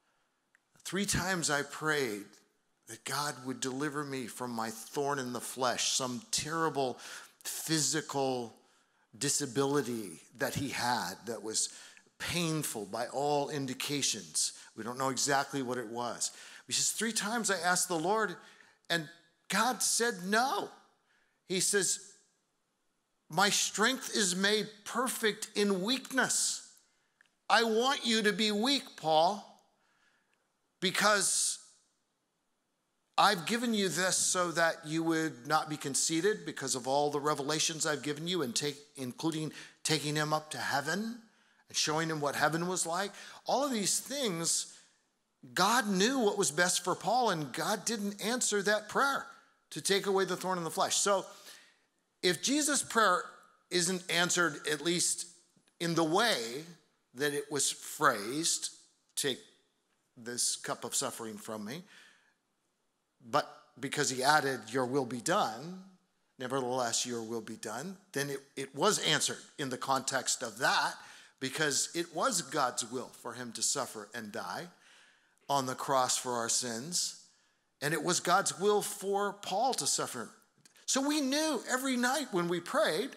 3 times I prayed that God would deliver me from my thorn in the flesh, some terrible physical disability that he had that was painful by all indications. We don't know exactly what it was. He says, 3 times I asked the Lord, and God said no. He says, my strength is made perfect in weakness. I want you to be weak, Paul, because I've given you this so that you would not be conceited because of all the revelations I've given you, and including taking him up to heaven and showing him what heaven was like. All of these things, God knew what was best for Paul, and God didn't answer that prayer to take away the thorn in the flesh. So if Jesus' prayer isn't answered, at least in the way that it was phrased, take this cup of suffering from me, but because he added, your will be done, nevertheless, your will be done, then it was answered in the context of that, because it was God's will for him to suffer and die on the cross for our sins. And it was God's will for Paul to suffer. So we knew every night when we prayed,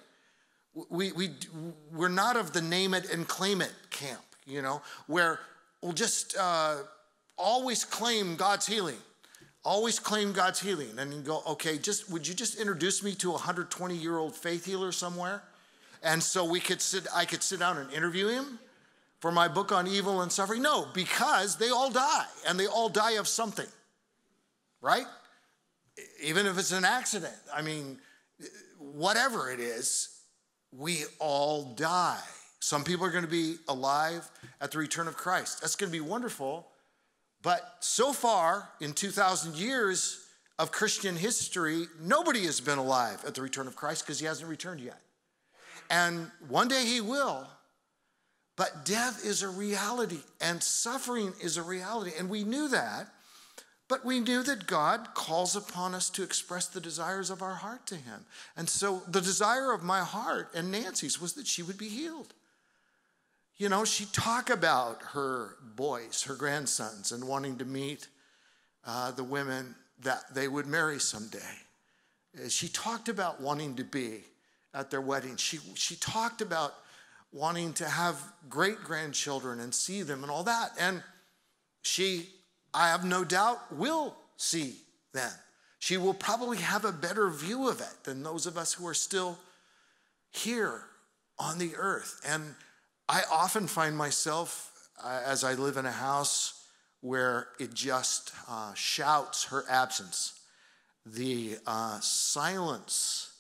we're not of the name it and claim it camp, you know, where we'll just always claim God's healing. Always claim God's healing. And you go, okay, would you just introduce me to a 120-year-old faith healer somewhere? And so I could sit down and interview him for my book on evil and suffering? No, because they all die, and they all die of something, right? Even if it's an accident, I mean, whatever it is, we all die. Some people are going to be alive at the return of Christ. That's going to be wonderful. But so far, in 2,000 years of Christian history, nobody has been alive at the return of Christ because he hasn't returned yet. And one day he will. But death is a reality, and suffering is a reality. And we knew that. But we knew that God calls upon us to express the desires of our heart to him. And so the desire of my heart and Nancy's was that she would be healed. You know, she talked about her boys, her grandsons, and wanting to meet the women that they would marry someday. She talked about wanting to be at their wedding. She talked about wanting to have great-grandchildren and see them and all that. And she, I have no doubt, will see them. She will probably have a better view of it than those of us who are still here on the earth. And I often find myself, as I live in a house where it just shouts her absence, the silence,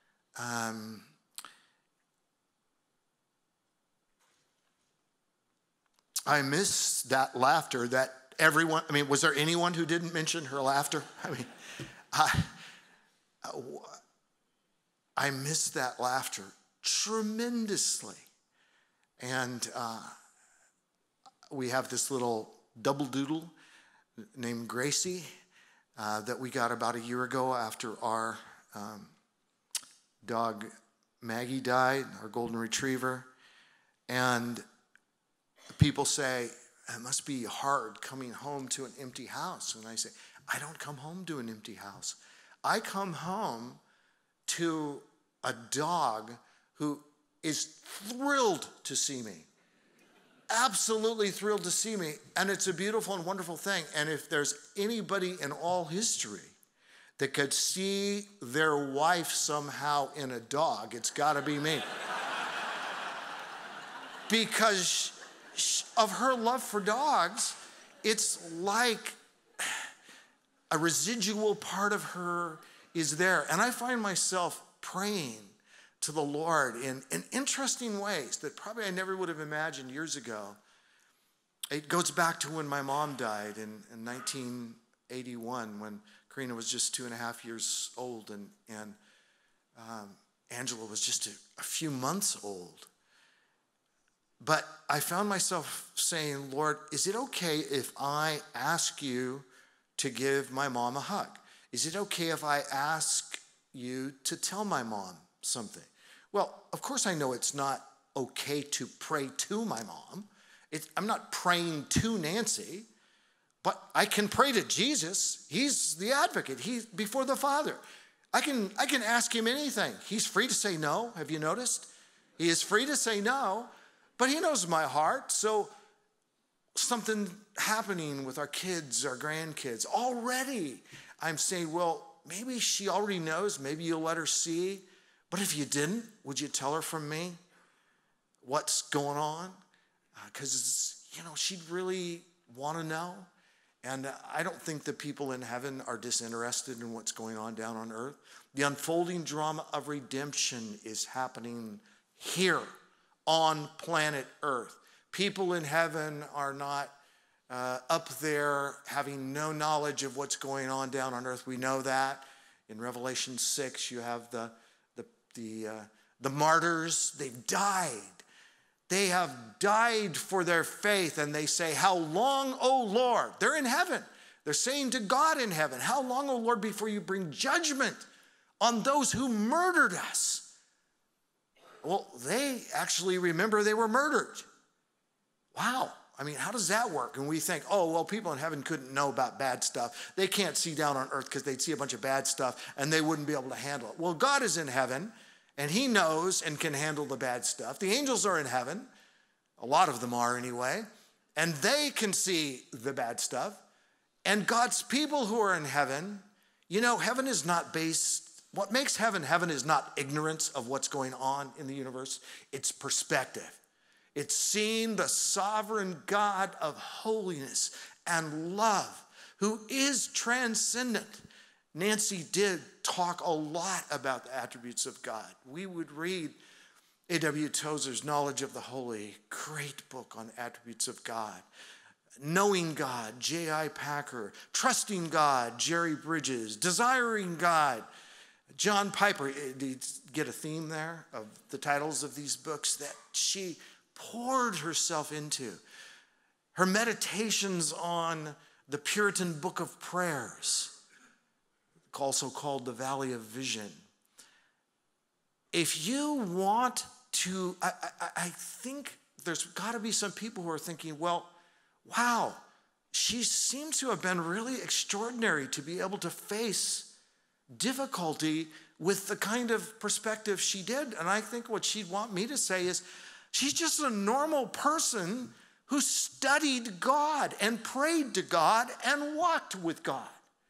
I miss that laughter that everyone, I mean, was there anyone who didn't mention her laughter? I mean, I miss that laughter tremendously. And we have this little double doodle named Gracie that we got about a year ago after our dog Maggie died, our golden retriever. And people say, it must be hard coming home to an empty house. And I say, I don't come home to an empty house. I come home to a dog who is thrilled to see me. Absolutely thrilled to see me. And it's a beautiful and wonderful thing. And if there's anybody in all history that could see their wife somehow in a dog, it's got to be me. Because of her love for dogs, it's like a residual part of her is there. And I find myself praying to the Lord in interesting ways that probably I never would have imagined years ago. It goes back to when my mom died in 1981, when Karina was just 2.5 years old, and Angela was just a few months old. But I found myself saying, Lord, is it okay if I ask you to give my mom a hug? Is it okay if I ask you to tell my mom something? Well, of course I know it's not okay to pray to my mom. I'm not praying to Nancy, but I can pray to Jesus. He's the advocate. He's before the Father. I can ask him anything. He's free to say no. Have you noticed? He is free to say no, but he knows my heart. So something happening with our kids, our grandkids, already I'm saying, well, maybe she already knows. Maybe you'll let her see. But if you didn't, would you tell her from me what's going on? Because, she'd really want to know. And I don't think the people in heaven are disinterested in what's going on down on earth. The unfolding drama of redemption is happening here on planet Earth. People in heaven are not up there having no knowledge of what's going on down on earth. We know that. In Revelation 6, you have the martyrs. They've died. They have died for their faith, and they say, how long, O Lord? They're in heaven. They're saying to God in heaven, how long, O Lord, before you bring judgment on those who murdered us? Well, they actually remember they were murdered. Wow. I mean, how does that work? And we think, oh, well, people in heaven couldn't know about bad stuff. They can't see down on earth because they'd see a bunch of bad stuff and they wouldn't be able to handle it. Well, God is in heaven and he knows and can handle the bad stuff. The angels are in heaven. A lot of them are anyway. And they can see the bad stuff. And God's people who are in heaven, heaven is not based, what makes heaven is not ignorance of what's going on in the universe. It's perspective. It's seeing the sovereign God of holiness and love, who is transcendent. Nanci did talk a lot about the attributes of God. We would read A.W. Tozer's Knowledge of the Holy, great book on attributes of God. Knowing God, J.I. Packer. Trusting God, Jerry Bridges. Desiring God, John Piper. Do you get a theme there of the titles of these books that she poured herself into? Her meditations on the Puritan Book of Prayers, also called the Valley of Vision. If you want to, I think there's got to be some people who are thinking, well, wow, she seems to have been really extraordinary to be able to face difficulty with the kind of perspective she did. And I think what she'd want me to say is, she's just a normal person who studied God and prayed to God and walked with God.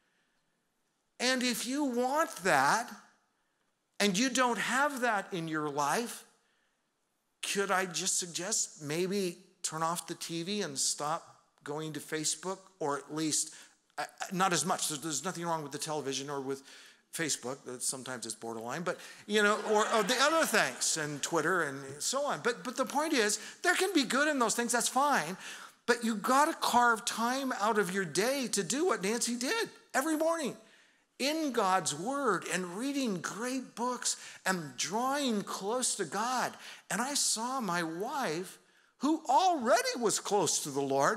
And if you want that, and you don't have that in your life, could I just suggest maybe turn off the TV and stop going to Facebook, or at least not as much. There's nothing wrong with the television or with Facebook. Sometimes it's borderline, but or the other things, and Twitter and so on. But the point is, there can be good in those things. That's fine. But you got to carve time out of your day to do what Nanci did every morning, in God's Word and reading great books and drawing close to God. And I saw my wife, who already was close to the Lord,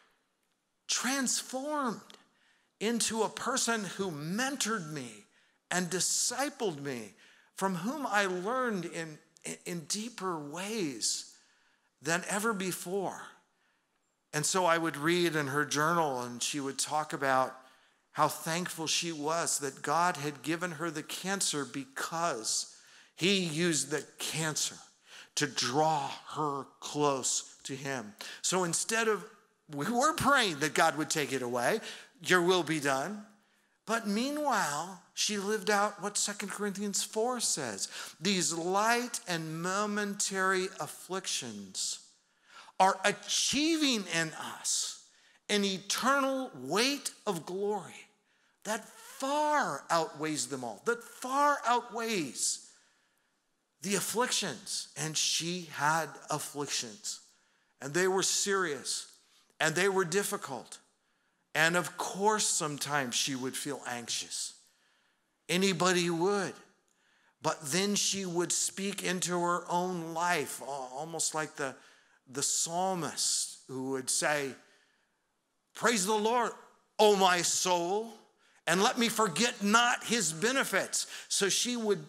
transformed into a person who mentored me and discipled me, from whom I learned in deeper ways than ever before. And so I would read in her journal, and she would talk about how thankful she was that God had given her the cancer, because he used the cancer to draw her close to him. So instead of, we were praying that God would take it away, your will be done. But meanwhile, she lived out what 2 Corinthians 4 says. These light and momentary afflictions are achieving in us an eternal weight of glory that far outweighs them all, that far outweighs the afflictions. And she had afflictions, and they were serious, and they were difficult. And of course, sometimes she would feel anxious. Anybody would. But then she would speak into her own life, almost like the psalmist who would say, "Praise the Lord, O my soul, and let me forget not his benefits." So she would,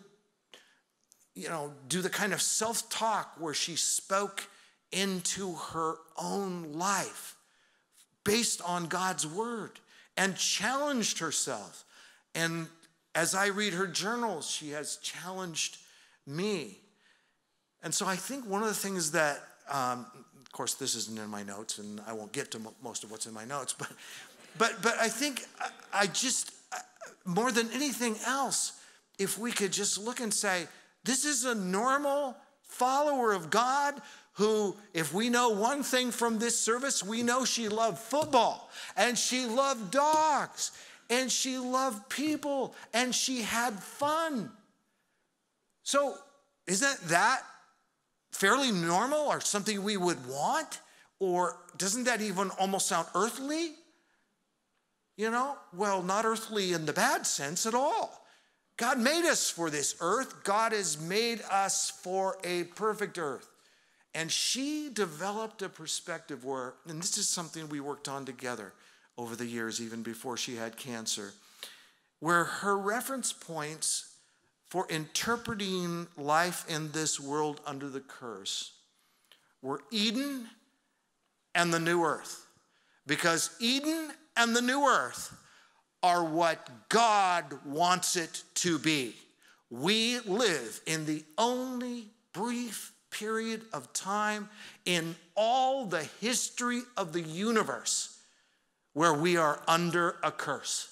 do the kind of self-talk where she spoke into her own life based on God's word and challenged herself. And as I read her journals, she has challenged me. And so I think one of the things that, of course, this isn't in my notes, and I won't get to most of what's in my notes, but I think I just, more than anything else, if we could just look and say, this is a normal follower of God who, if we know one thing from this service, we know she loved football, and she loved dogs, and she loved people, and she had fun. So isn't that fairly normal, or something we would want? Or doesn't that even almost sound earthly? Well, not earthly in the bad sense at all. God made us for this earth. God has made us for a perfect earth. And she developed a perspective where, and this is something we worked on together over the years, even before she had cancer, where her reference points for interpreting life in this world under the curse were Eden and the new earth. Because Eden and the new earth are what God wants it to be. We live in the only brief period of time in all the history of the universe where we are under a curse.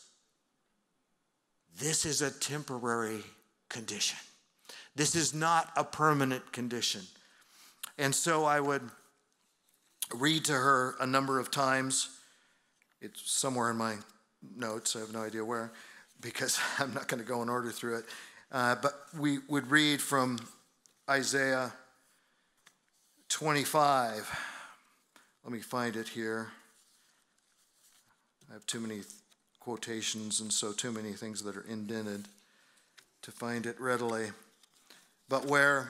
This is a temporary condition. This is not a permanent condition. And so I would read to her a number of times. It's somewhere in my notes. I have no idea where, because I'm not going to go in order through it. But we would read from Isaiah 25. Let me find it here. I have too many quotations and so too many things that are indented to find it readily. But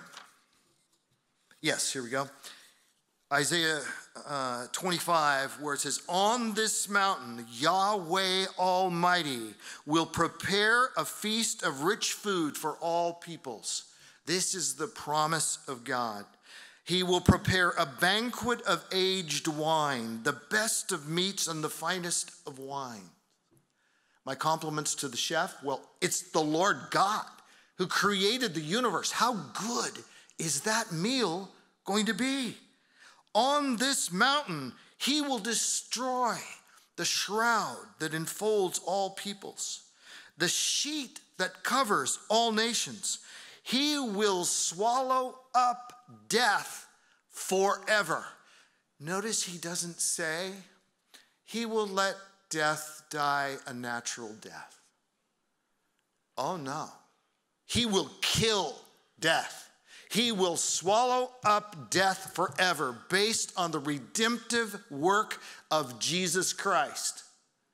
yes, here we go. Isaiah 25, where it says, "On this mountain, Yahweh Almighty will prepare a feast of rich food for all peoples." This is the promise of God. "He will prepare a banquet of aged wine, the best of meats and the finest of wine." My compliments to the chef. Well, it's the Lord God who created the universe. How good is that meal going to be? "On this mountain, he will destroy the shroud that enfolds all peoples, the sheet that covers all nations. He will swallow up death forever." Notice he doesn't say he will let death die a natural death. Oh no. He will kill death. He will swallow up death forever based on the redemptive work of Jesus Christ.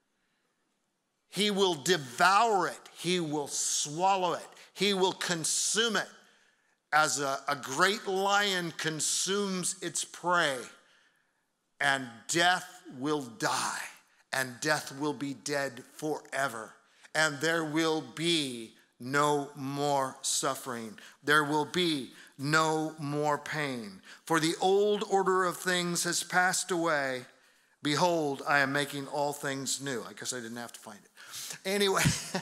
He will devour it. He will swallow it. He will consume it as a great lion consumes its prey. And death will die, and death will be dead forever. And there will be no more suffering. There will be no more pain. "For the old order of things has passed away. Behold, I am making all things new." I guess I didn't have to find it. Anyway,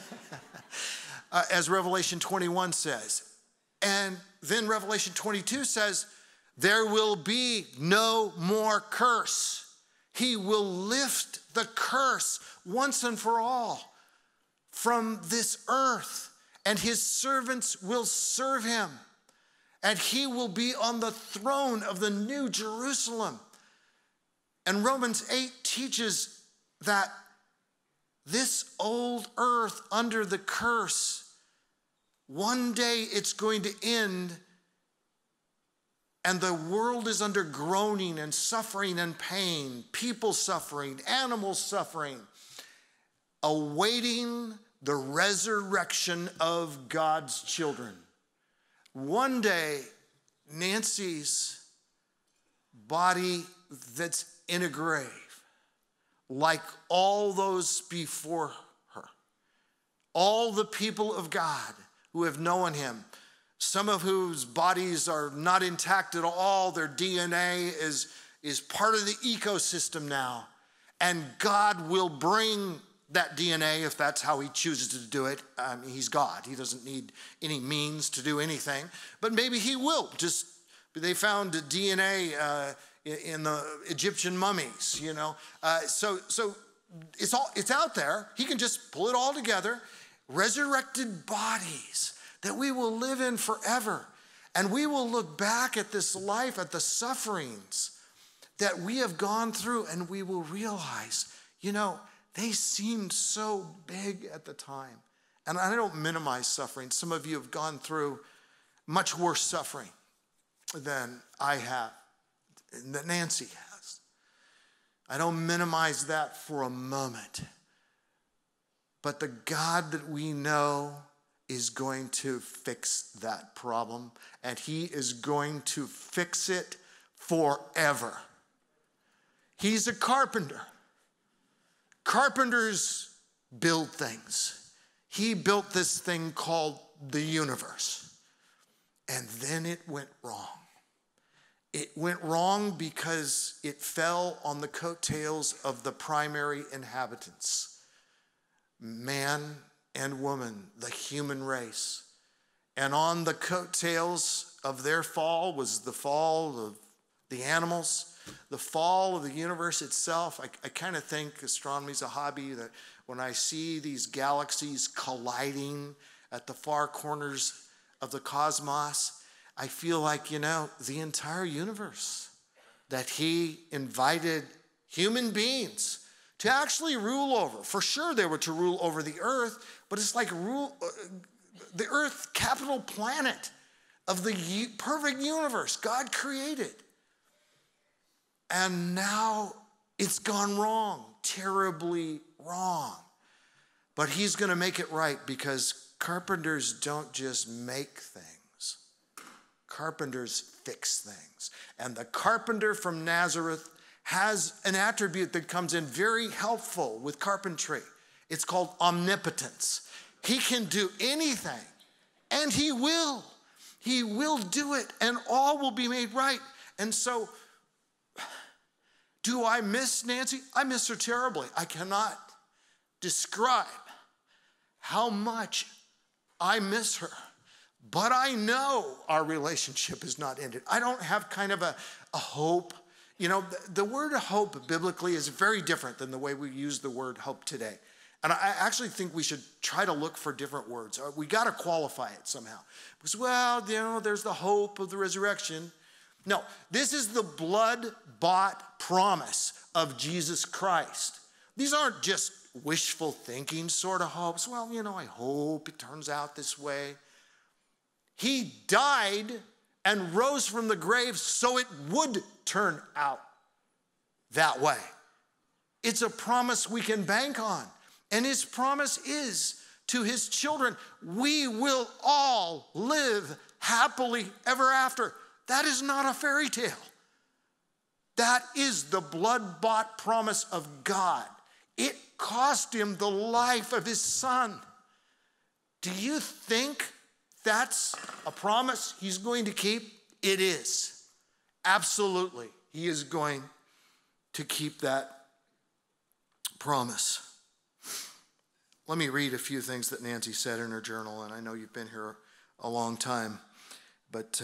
as Revelation 21 says. And then Revelation 22 says, there will be no more curse. He will lift the curse once and for all from this earth, and his servants will serve him. And he will be on the throne of the new Jerusalem. And Romans 8 teaches that this old earth under the curse, one day it's going to end, and the world is under groaning and suffering and pain, people suffering, animals suffering, awaiting the resurrection of God's children. One day, Nanci's body that's in a grave, like all those before her, all the people of God who have known him, some of whose bodies are not intact at all, their DNA is part of the ecosystem now, and God will bring that DNA, if that's how he chooses to do it. He's God. He doesn't need any means to do anything. But maybe he will. They found DNA in the Egyptian mummies, you know. So it's out there. He can just pull it all together. Resurrected bodies that we will live in forever. And we will look back at this life, at the sufferings that we have gone through, and we will realize, you know, they seemed so big at the time. And I don't minimize suffering. Some of you have gone through much worse suffering than I have, that Nanci has. I don't minimize that for a moment. But the God that we know is going to fix that problem, and he is going to fix it forever. He's a carpenter. Carpenters build things. He built this thing called the universe. And then it went wrong. It went wrong because it fell on the coattails of the primary inhabitants, man and woman, the human race. And on the coattails of their fall was the fall of the animals, the fall of the universe itself. I kind of think astronomy is a hobby, that when I see these galaxies colliding at the far corners of the cosmos, I feel like, the entire universe, that he invited human beings to actually rule over. For sure, they were to rule over the earth, but it's like the earth, capital planet of the perfect universe God created. And now it's gone wrong, terribly wrong. But he's going to make it right, because carpenters don't just make things. Carpenters fix things. And the carpenter from Nazareth has an attribute that comes in very helpful with carpentry. It's called omnipotence. He can do anything, and he will. He will do it, and all will be made right. And so, do I miss Nanci? I miss her terribly. I cannot describe how much I miss her. But I know our relationship is not ended. I don't have kind of a hope. The word hope biblically is very different than the way we use the word hope today. And I actually think we should try to look for different words. We got to qualify it somehow. Because, there's the hope of the resurrection. No, this is the blood-bought promise of Jesus Christ. These aren't just wishful thinking sort of hopes. I hope it turns out this way. He died and rose from the grave so it would turn out that way. It's a promise we can bank on. And his promise is to his children, we will all live happily ever after. That is not a fairy tale. That is the blood-bought promise of God. It cost him the life of his son. Do you think that's a promise he's going to keep? It is. Absolutely. He is going to keep that promise. Let me read a few things that Nanci said in her journal, and I know you've been here a long time, but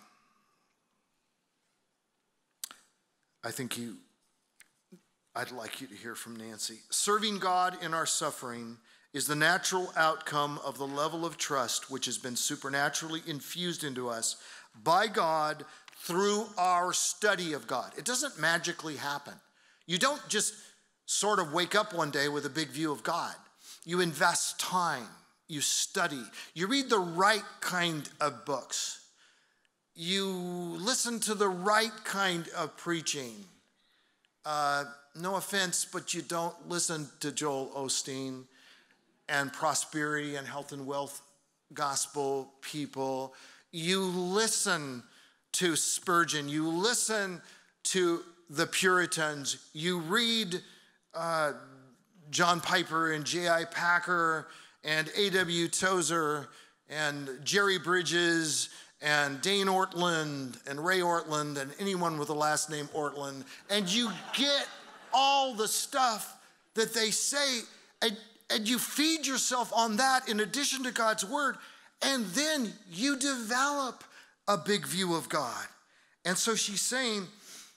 I'd like you to hear from Nanci. Serving God in our suffering is the natural outcome of the level of trust which has been supernaturally infused into us by God through our study of God. It doesn't magically happen. You don't just sort of wake up one day with a big view of God. You invest time, you study, you read the right kind of books, you listen to the right kind of preaching. No offense, but you don't listen to Joel Osteen and prosperity and health and wealth gospel people. You listen to Spurgeon, you listen to the Puritans, you read John Piper and J.I. Packer and A.W. Tozer and Jerry Bridges and Dane Ortland and Ray Ortland and anyone with the last name Ortland, and you get all the stuff that they say, and you feed yourself on that in addition to God's word, and then you develop a big view of God. And so she's saying,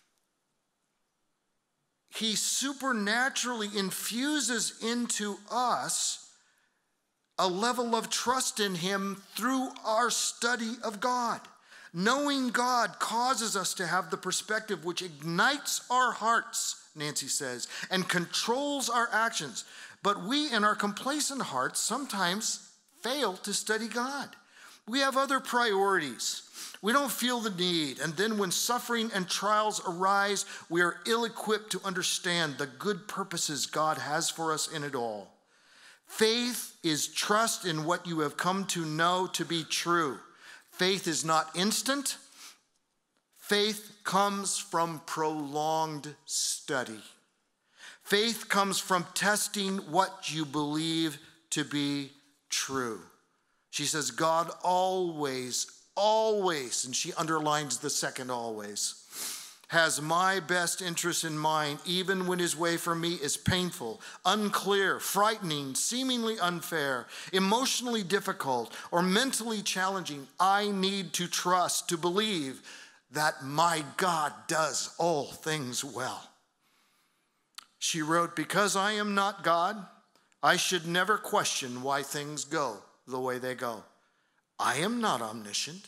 he supernaturally infuses into us a level of trust in him through our study of God. Knowing God causes us to have the perspective which ignites our hearts, Nanci says, and controls our actions. But we, in our complacent hearts, sometimes fail to study God. We have other priorities. We don't feel the need. And then when suffering and trials arise, we are ill-equipped to understand the good purposes God has for us in it all. Faith is trust in what you have come to know to be true. Faith is not instant. Faith comes from prolonged study. Faith comes from testing what you believe to be true. She says, God always, and she underlines the second always, has my best interest in mind, even when his way for me is painful, unclear, frightening, seemingly unfair, emotionally difficult, or mentally challenging. I need to trust, to believe that my God does all things well. She wrote, because I am not God, I should never question why things go the way they go. I am not omniscient.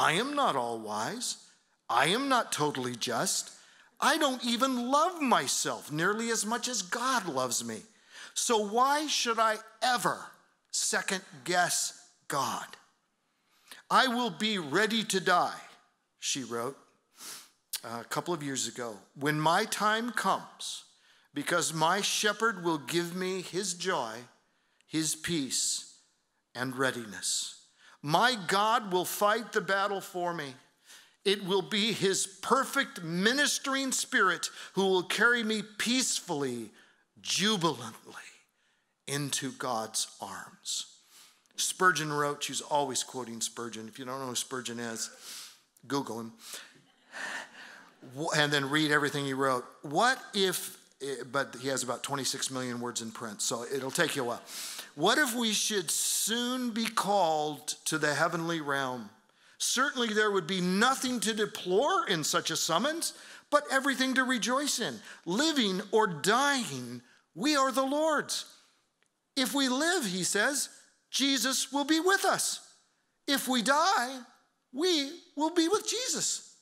I am not all wise. I am not totally just. I don't even love myself nearly as much as God loves me. So why should I ever second guess God? I will be ready to die, she wrote a couple of years ago, when my time comes, because my shepherd will give me his joy, his peace, and readiness. My God will fight the battle for me. It will be his perfect ministering spirit who will carry me peacefully, jubilantly into God's arms. Spurgeon wrote, she's always quoting Spurgeon. If you don't know who Spurgeon is, Google him. And then read everything he wrote. What if, but he has about 26 million words in print, so it'll take you a while. What if we should soon be called to the heavenly realm? Certainly there would be nothing to deplore in such a summons, but everything to rejoice in. Living or dying, we are the Lord's. If we live, he says, Jesus will be with us. If we die, we will be with Jesus.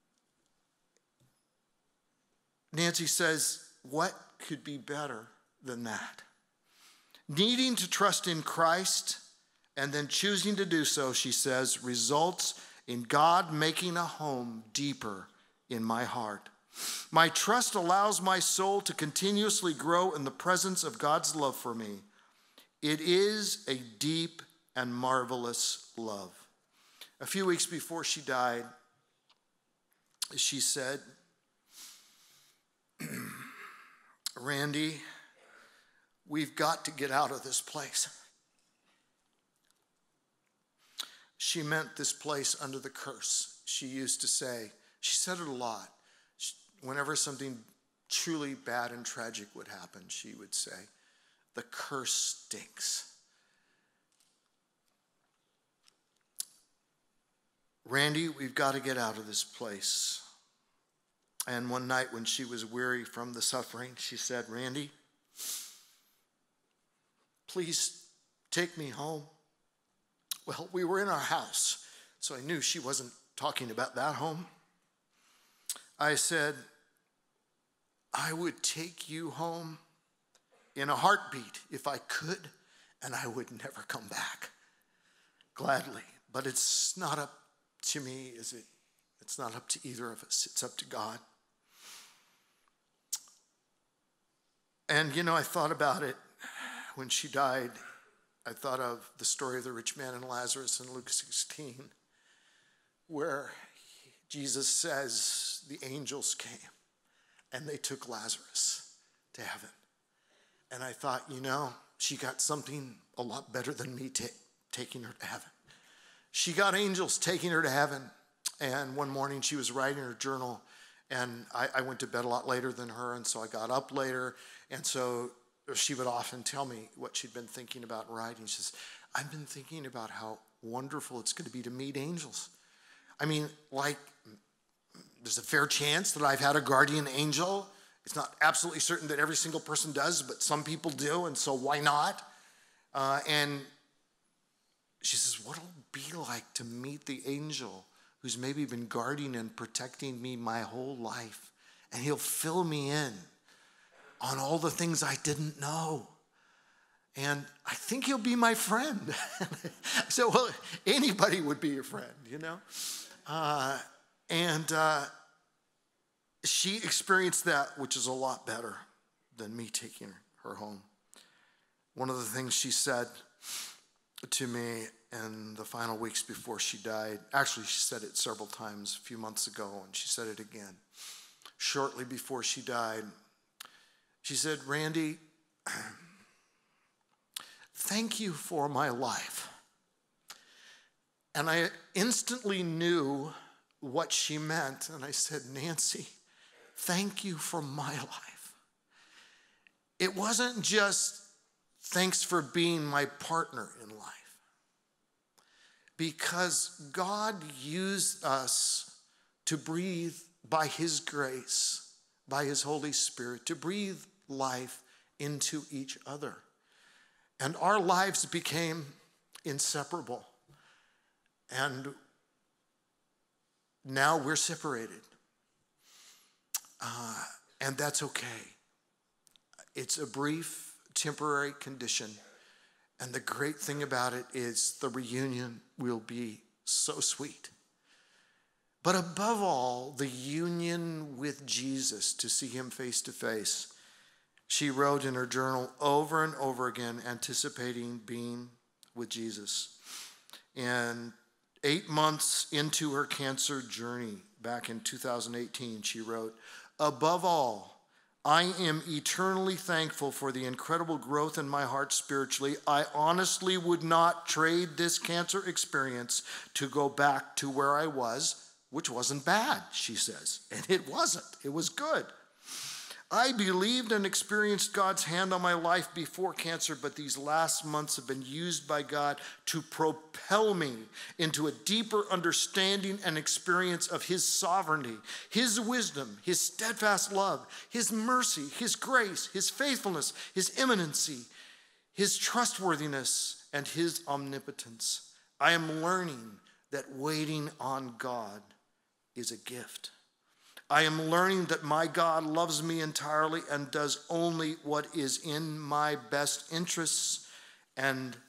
Nanci says, what could be better than that? Needing to trust in Christ and then choosing to do so, she says, results in God making a home deeper in my heart. My trust allows my soul to continuously grow in the presence of God's love for me. It is a deep and marvelous love. A few weeks before she died, she said, Randy, we've got to get out of this place. She meant this place under the curse. She used to say, she said it a lot. Whenever something truly bad and tragic would happen, she would say, the curse stinks. Randy, we've got to get out of this place. And one night when she was weary from the suffering, she said, Randy, please take me home. Well, we were in our house, so I knew she wasn't talking about that home. I said, I would take you home in a heartbeat if I could, and I would never come back. Gladly. But it's not up to me, is it? It's not up to either of us. It's up to God. And, you know, I thought about it when she died. I thought of the story of the rich man and Lazarus in Luke 16, where Jesus says the angels came and they took Lazarus to heaven. And I thought, you know, she got something a lot better than me taking her to heaven. She got angels taking her to heaven. And one morning she was writing her journal, and I went to bed a lot later than her, and so I got up later. And so she would often tell me what she'd been thinking about writing. She says, I've been thinking about how wonderful it's going to be to meet angels. I mean, like, there's a fair chance that I've had a guardian angel. It's not absolutely certain that every single person does, but some people do, and so why not? And she says, what'll it be like to meet the angel who's maybe been guarding and protecting me my whole life, and he'll fill me in on all the things I didn't know. And I think he'll be my friend. So, well, anybody would be your friend, you know? She experienced that, which is a lot better than me taking her home. One of the things she said to me in the final weeks before she died, actually she said it several times a few months ago, and she said it again. Shortly before she died, she said, Randy, thank you for my life. And I instantly knew what she meant. And I said, Nanci, thank you for my life. It wasn't just thanks for being my partner in life. Because God used us to breathe by his grace, by his Holy Spirit, to breathe life into each other. And our lives became inseparable. And now we're separated. And that's okay. It's a brief, temporary condition. And the great thing about it is the reunion will be so sweet. But above all, the union with Jesus, to see him face to face. She wrote in her journal over and over again, anticipating being with Jesus. And 8 months into her cancer journey, back in 2018, she wrote, "Above all, I am eternally thankful for the incredible growth in my heart spiritually. I honestly would not trade this cancer experience to go back to where I was, which wasn't bad," she says. And it wasn't. It was good. "I believed and experienced God's hand on my life before cancer, but these last months have been used by God to propel me into a deeper understanding and experience of his sovereignty, his wisdom, his steadfast love, his mercy, his grace, his faithfulness, his immanency, his trustworthiness, and his omnipotence. I am learning that waiting on God is a gift. I am learning that my God loves me entirely and does only what is in my best interests and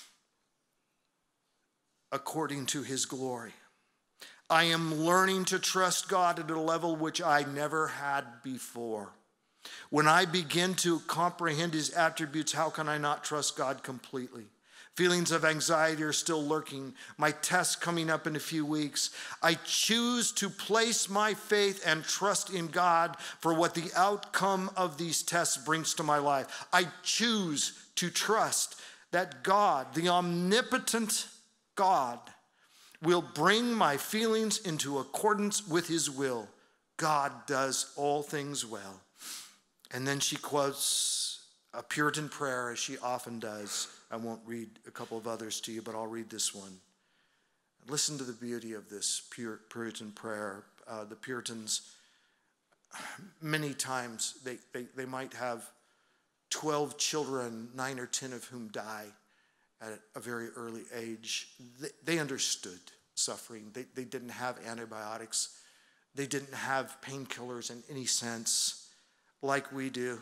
according to his glory. I am learning to trust God at a level which I never had before. When I begin to comprehend his attributes, how can I not trust God completely? Feelings of anxiety are still lurking. My test coming up in a few weeks. I choose to place my faith and trust in God for what the outcome of these tests brings to my life. I choose to trust that God, the omnipotent God, will bring my feelings into accordance with his will. God does all things well." And then she quotes a Puritan prayer, as she often does. I won't read a couple of others to you, but I'll read this one. Listen to the beauty of this Puritan prayer. The Puritans, many times, they might have 12 children, 9 or 10 of whom die at a very early age. They understood suffering. They didn't have antibiotics. They didn't have painkillers in any sense like we do.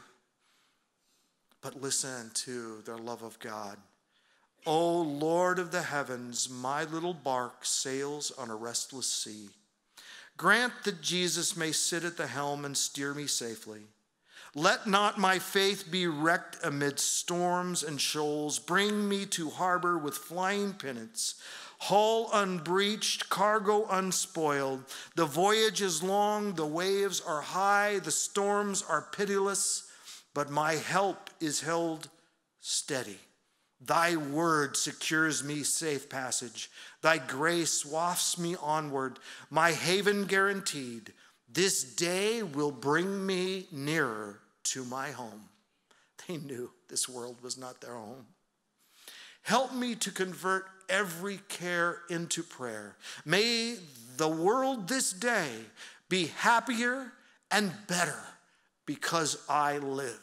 But listen to their love of God. "O Lord of the heavens, my little bark sails on a restless sea. Grant that Jesus may sit at the helm and steer me safely. Let not my faith be wrecked amid storms and shoals. Bring me to harbor with flying pennants, hull unbreached, cargo unspoiled. The voyage is long, the waves are high, the storms are pitiless, but my help is held steady. Thy word secures me safe passage. Thy grace wafts me onward, my haven guaranteed. This day will bring me nearer to my home." They knew this world was not their home. "Help me to convert every care into prayer. May the world this day be happier and better because I live."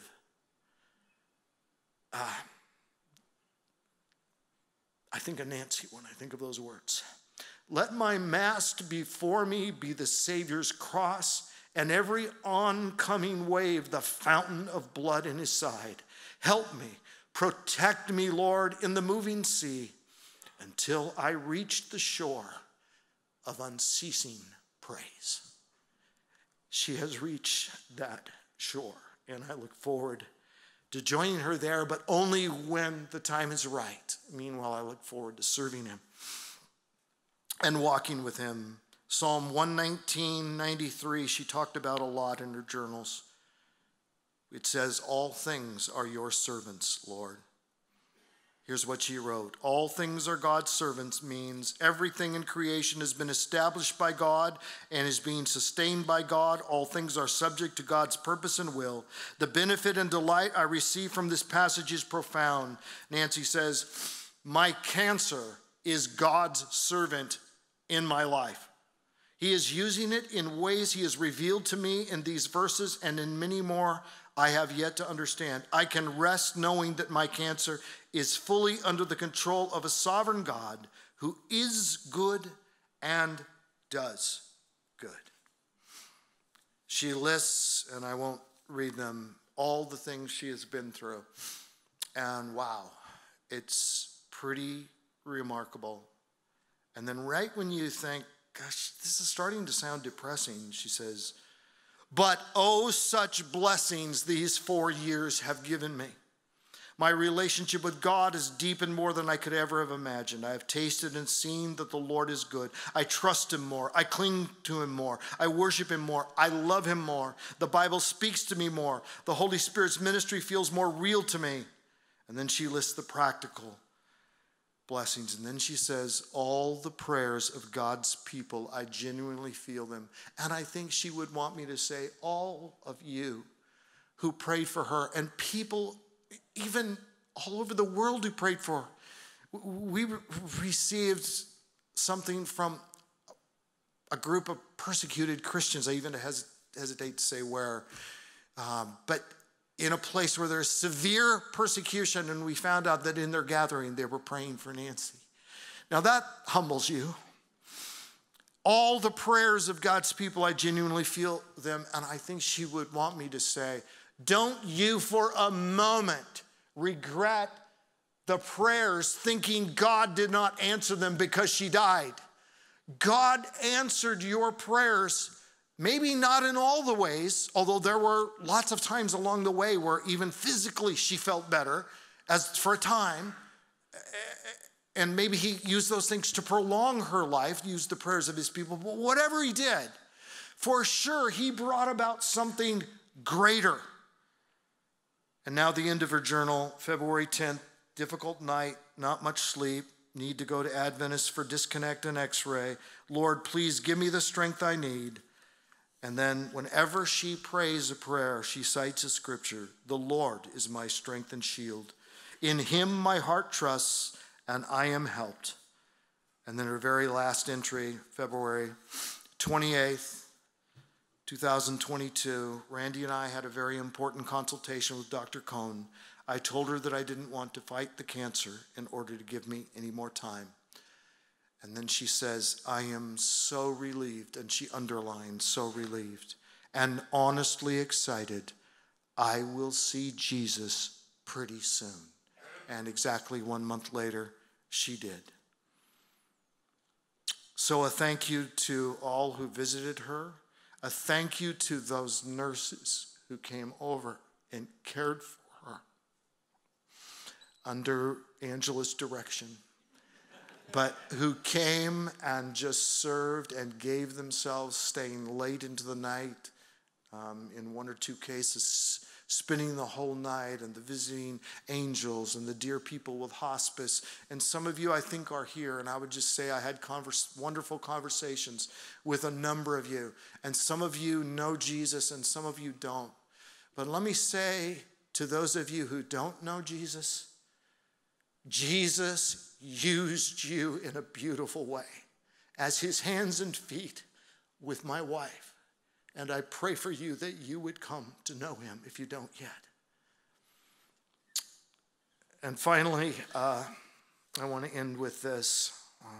I think of Nancy when I think of those words. "Let my mast before me be the Savior's cross, and every oncoming wave the fountain of blood in his side. Help me, protect me, Lord, in the moving sea, until I reach the shore of unceasing praise." She has reached that shore, and I look forward to joining her there, but only when the time is right. Meanwhile, I look forward to serving him and walking with him. Psalm 119:93, she talked about a lot in her journals. It says, "All things are your servants, Lord." Here's what she wrote. "All things are God's servants" means everything in creation has been established by God and is being sustained by God. All things are subject to God's purpose and will. The benefit and delight I receive from this passage is profound. Nanci says, "My cancer is God's servant in my life. He is using it in ways he has revealed to me in these verses and in many more I have yet to understand. I can rest knowing that my cancer is fully under the control of a sovereign God who is good and does good. She lists, and I won't read them, all the things she has been through. And wow, it's pretty remarkable. And then right when you think, gosh, this is starting to sound depressing, she says, but oh, such blessings these 4 years have given me. My relationship with God has deepened more than I could ever have imagined. I have tasted and seen that the Lord is good. I trust him more. I cling to him more. I worship him more. I love him more. The Bible speaks to me more. The Holy Spirit's ministry feels more real to me. And then she lists the practical blessings. And then she says, all the prayers of God's people, I genuinely feel them. And I think she would want me to say, all of you who prayed for her, and people even all over the world who prayed for her. We received something from a group of persecuted Christians. I even hesitate to say where, but in a place where there's severe persecution, and we found out that in their gathering they were praying for Nanci. Now that humbles you. All the prayers of God's people, I genuinely feel them, and I think she would want me to say, don't you for a moment regret the prayers thinking God did not answer them because she died. God answered your prayers, maybe not in all the ways, although there were lots of times along the way where even physically she felt better as for a time. And maybe he used those things to prolong her life, used the prayers of his people. But whatever he did, for sure, he brought about something greater. And now the end of her journal, February 10th, difficult night, not much sleep, need to go to Adventist for disconnect and x-ray. Lord, please give me the strength I need. And then whenever she prays a prayer, she cites a scripture. The Lord is my strength and shield. In him my heart trusts, and I am helped. And then her very last entry, February 28th, 2022, Randy and I had a very important consultation with Dr. Cohn. I told her that I didn't want to fight the cancer in order to give me any more time. And then she says, I am so relieved, and she underlined, so relieved, and honestly excited. I will see Jesus pretty soon. And exactly 1 month later, she did. So a thank you to all who visited her. A thank you to those nurses who came over and cared for her under Angela's direction, but who came and just served and gave themselves, staying late into the night, in 1 or 2 cases, spending the whole night, and the visiting angels and the dear people with hospice. And some of you, I think, are here, and I would just say I had wonderful conversations with a number of you. And some of you know Jesus and some of you don't. But let me say to those of you who don't know Jesus, Jesus used you in a beautiful way as his hands and feet with my wife. And I pray for you that you would come to know him if you don't yet. And finally, I want to end with this.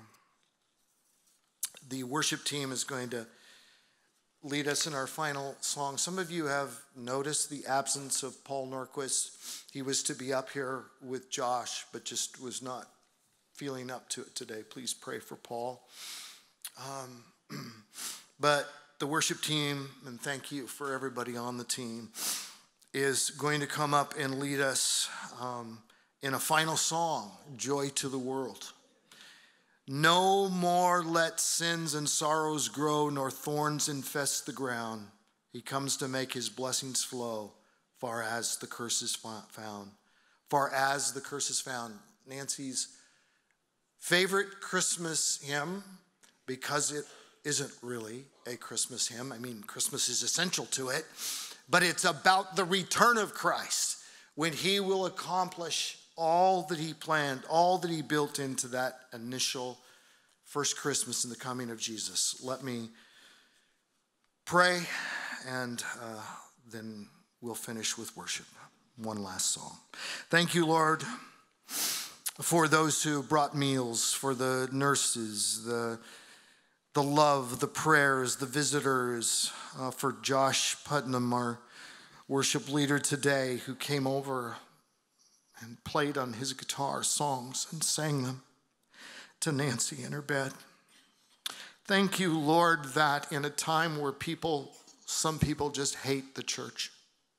The worship team is going to lead us in our final song. Some of you have noticed the absence of Paul Norquist. He was to be up here with Josh, but just was not feeling up to it today. Please pray for Paul. But the worship team, and thank you for everybody on the team, is going to come up and lead us in a final song, Joy to the World. No more let sins and sorrows grow, nor thorns infest the ground. He comes to make his blessings flow, far as the curse is found. Far as the curse is found. Nanci's favorite Christmas hymn, because it isn't really a Christmas hymn. I mean, Christmas is essential to it, but it's about the return of Christ, when he will accomplish all that he planned, all that he built into that initial first Christmas in the coming of Jesus. Let me pray, and then we'll finish with worship. One last song. Thank you, Lord, for those who brought meals, for the nurses, the the love, the prayers, the visitors, for Josh Putnam, our worship leader today, who came over and played on his guitar songs and sang them to Nanci in her bed. Thank you, Lord, that in a time where some people just hate the church,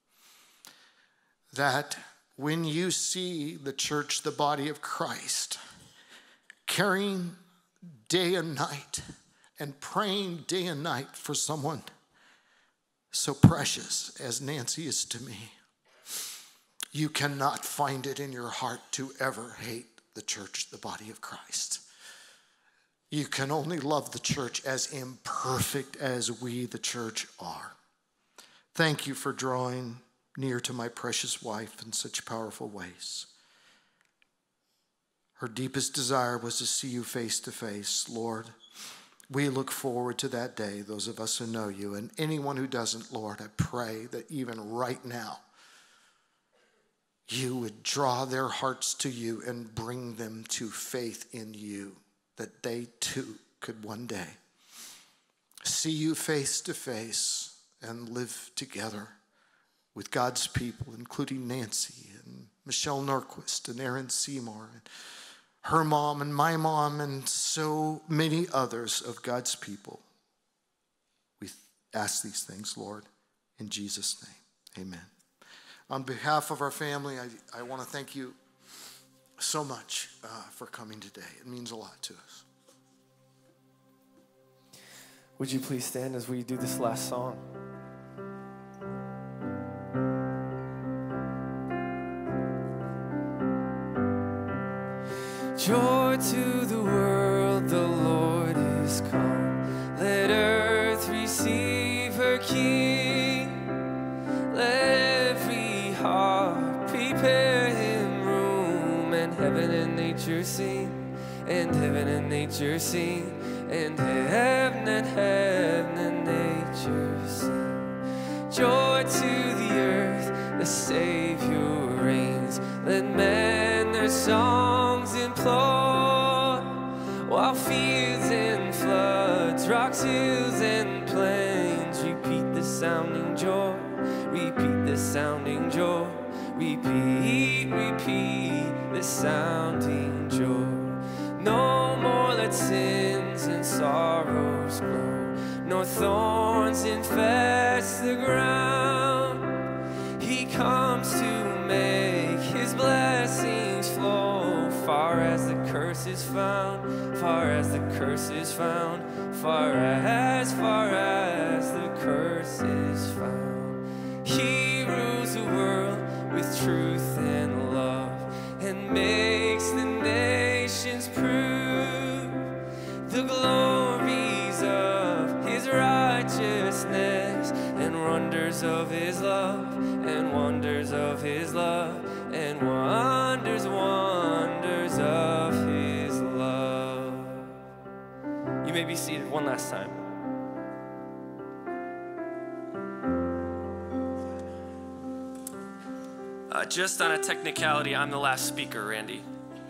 that when you see the church, the body of Christ, carrying day and night and praying day and night for someone so precious as Nanci is to me, you cannot find it in your heart to ever hate the church, the body of Christ. You can only love the church as imperfect as we, the church, are. Thank you for drawing near to my precious wife in such powerful ways. Her deepest desire was to see you face to face, Lord. We look forward to that day, those of us who know you. And anyone who doesn't, Lord, I pray that even right now, you would draw their hearts to you and bring them to faith in you, that they too could one day see you face to face and live together with God's people, including Nanci and Michelle Norquist and Aaron Seymour and her mom and my mom and so many others of God's people. We ask these things, Lord, in Jesus' name, amen. On behalf of our family, I want to thank you so much for coming today. It means a lot to us. Would you please stand as we do this last song? Joy to the world, the Lord is come. Let earth receive her King. Let every heart prepare him room. And heaven and nature sing. And heaven and nature sing. And heaven and nature sing. Joy to the earth, the Savior reigns. Let men their songs implore, while fields and floods, rocks, hills, and plains repeat the sounding joy, repeat the sounding joy, repeat the sounding joy. No more let sins and sorrows grow, nor thorns infest the ground. He comes to make his blessings flow, far as the curse is found, far as the curse is found, far as the curse is found. He rules the world with truth and love, and makes the nations prove the glories of his righteousness, and wonders of his love, and wonders of his love, and wonders of his love. You may be seated one last time. Just on a technicality, I'm the last speaker, Randy.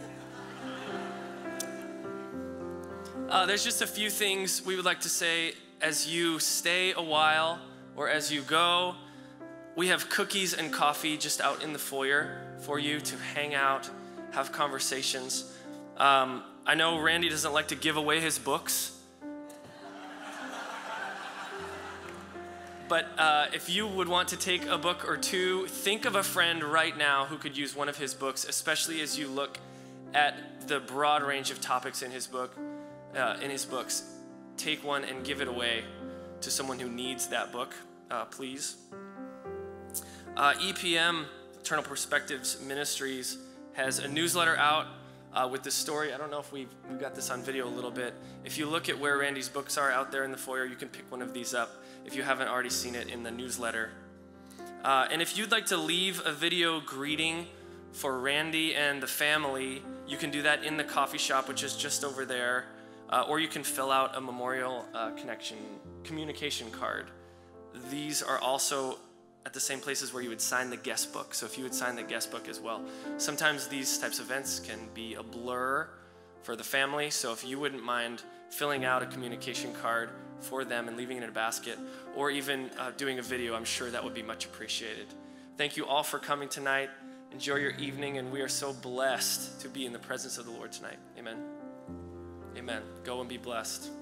There's just a few things we would like to say as you stay a while or as you go. We have cookies and coffee just out in the foyer for you to hang out, have conversations. I know Randy doesn't like to give away his books. But if you would want to take a book or two, think of a friend right now who could use one of his books, especially as you look at the broad range of topics in his book, in his books. Take one and give it away to someone who needs that book, please. EPM, Eternal Perspectives Ministries, has a newsletter out with this story. I don't know if we've got this on video a little bit. If you look at where Randy's books are out there in the foyer, you can pick one of these up if you haven't already seen it in the newsletter. And if you'd like to leave a video greeting for Randy and the family, you can do that in the coffee shop, which is just over there, or you can fill out a memorial communication card. These are also at the same places where you would sign the guest book. So if you would sign the guest book as well. Sometimes these types of events can be a blur for the family. So if you wouldn't mind filling out a communication card for them and leaving it in a basket, or even doing a video, I'm sure that would be much appreciated. Thank you all for coming tonight. Enjoy your evening, and we are so blessed to be in the presence of the Lord tonight. Amen. Amen. Go and be blessed.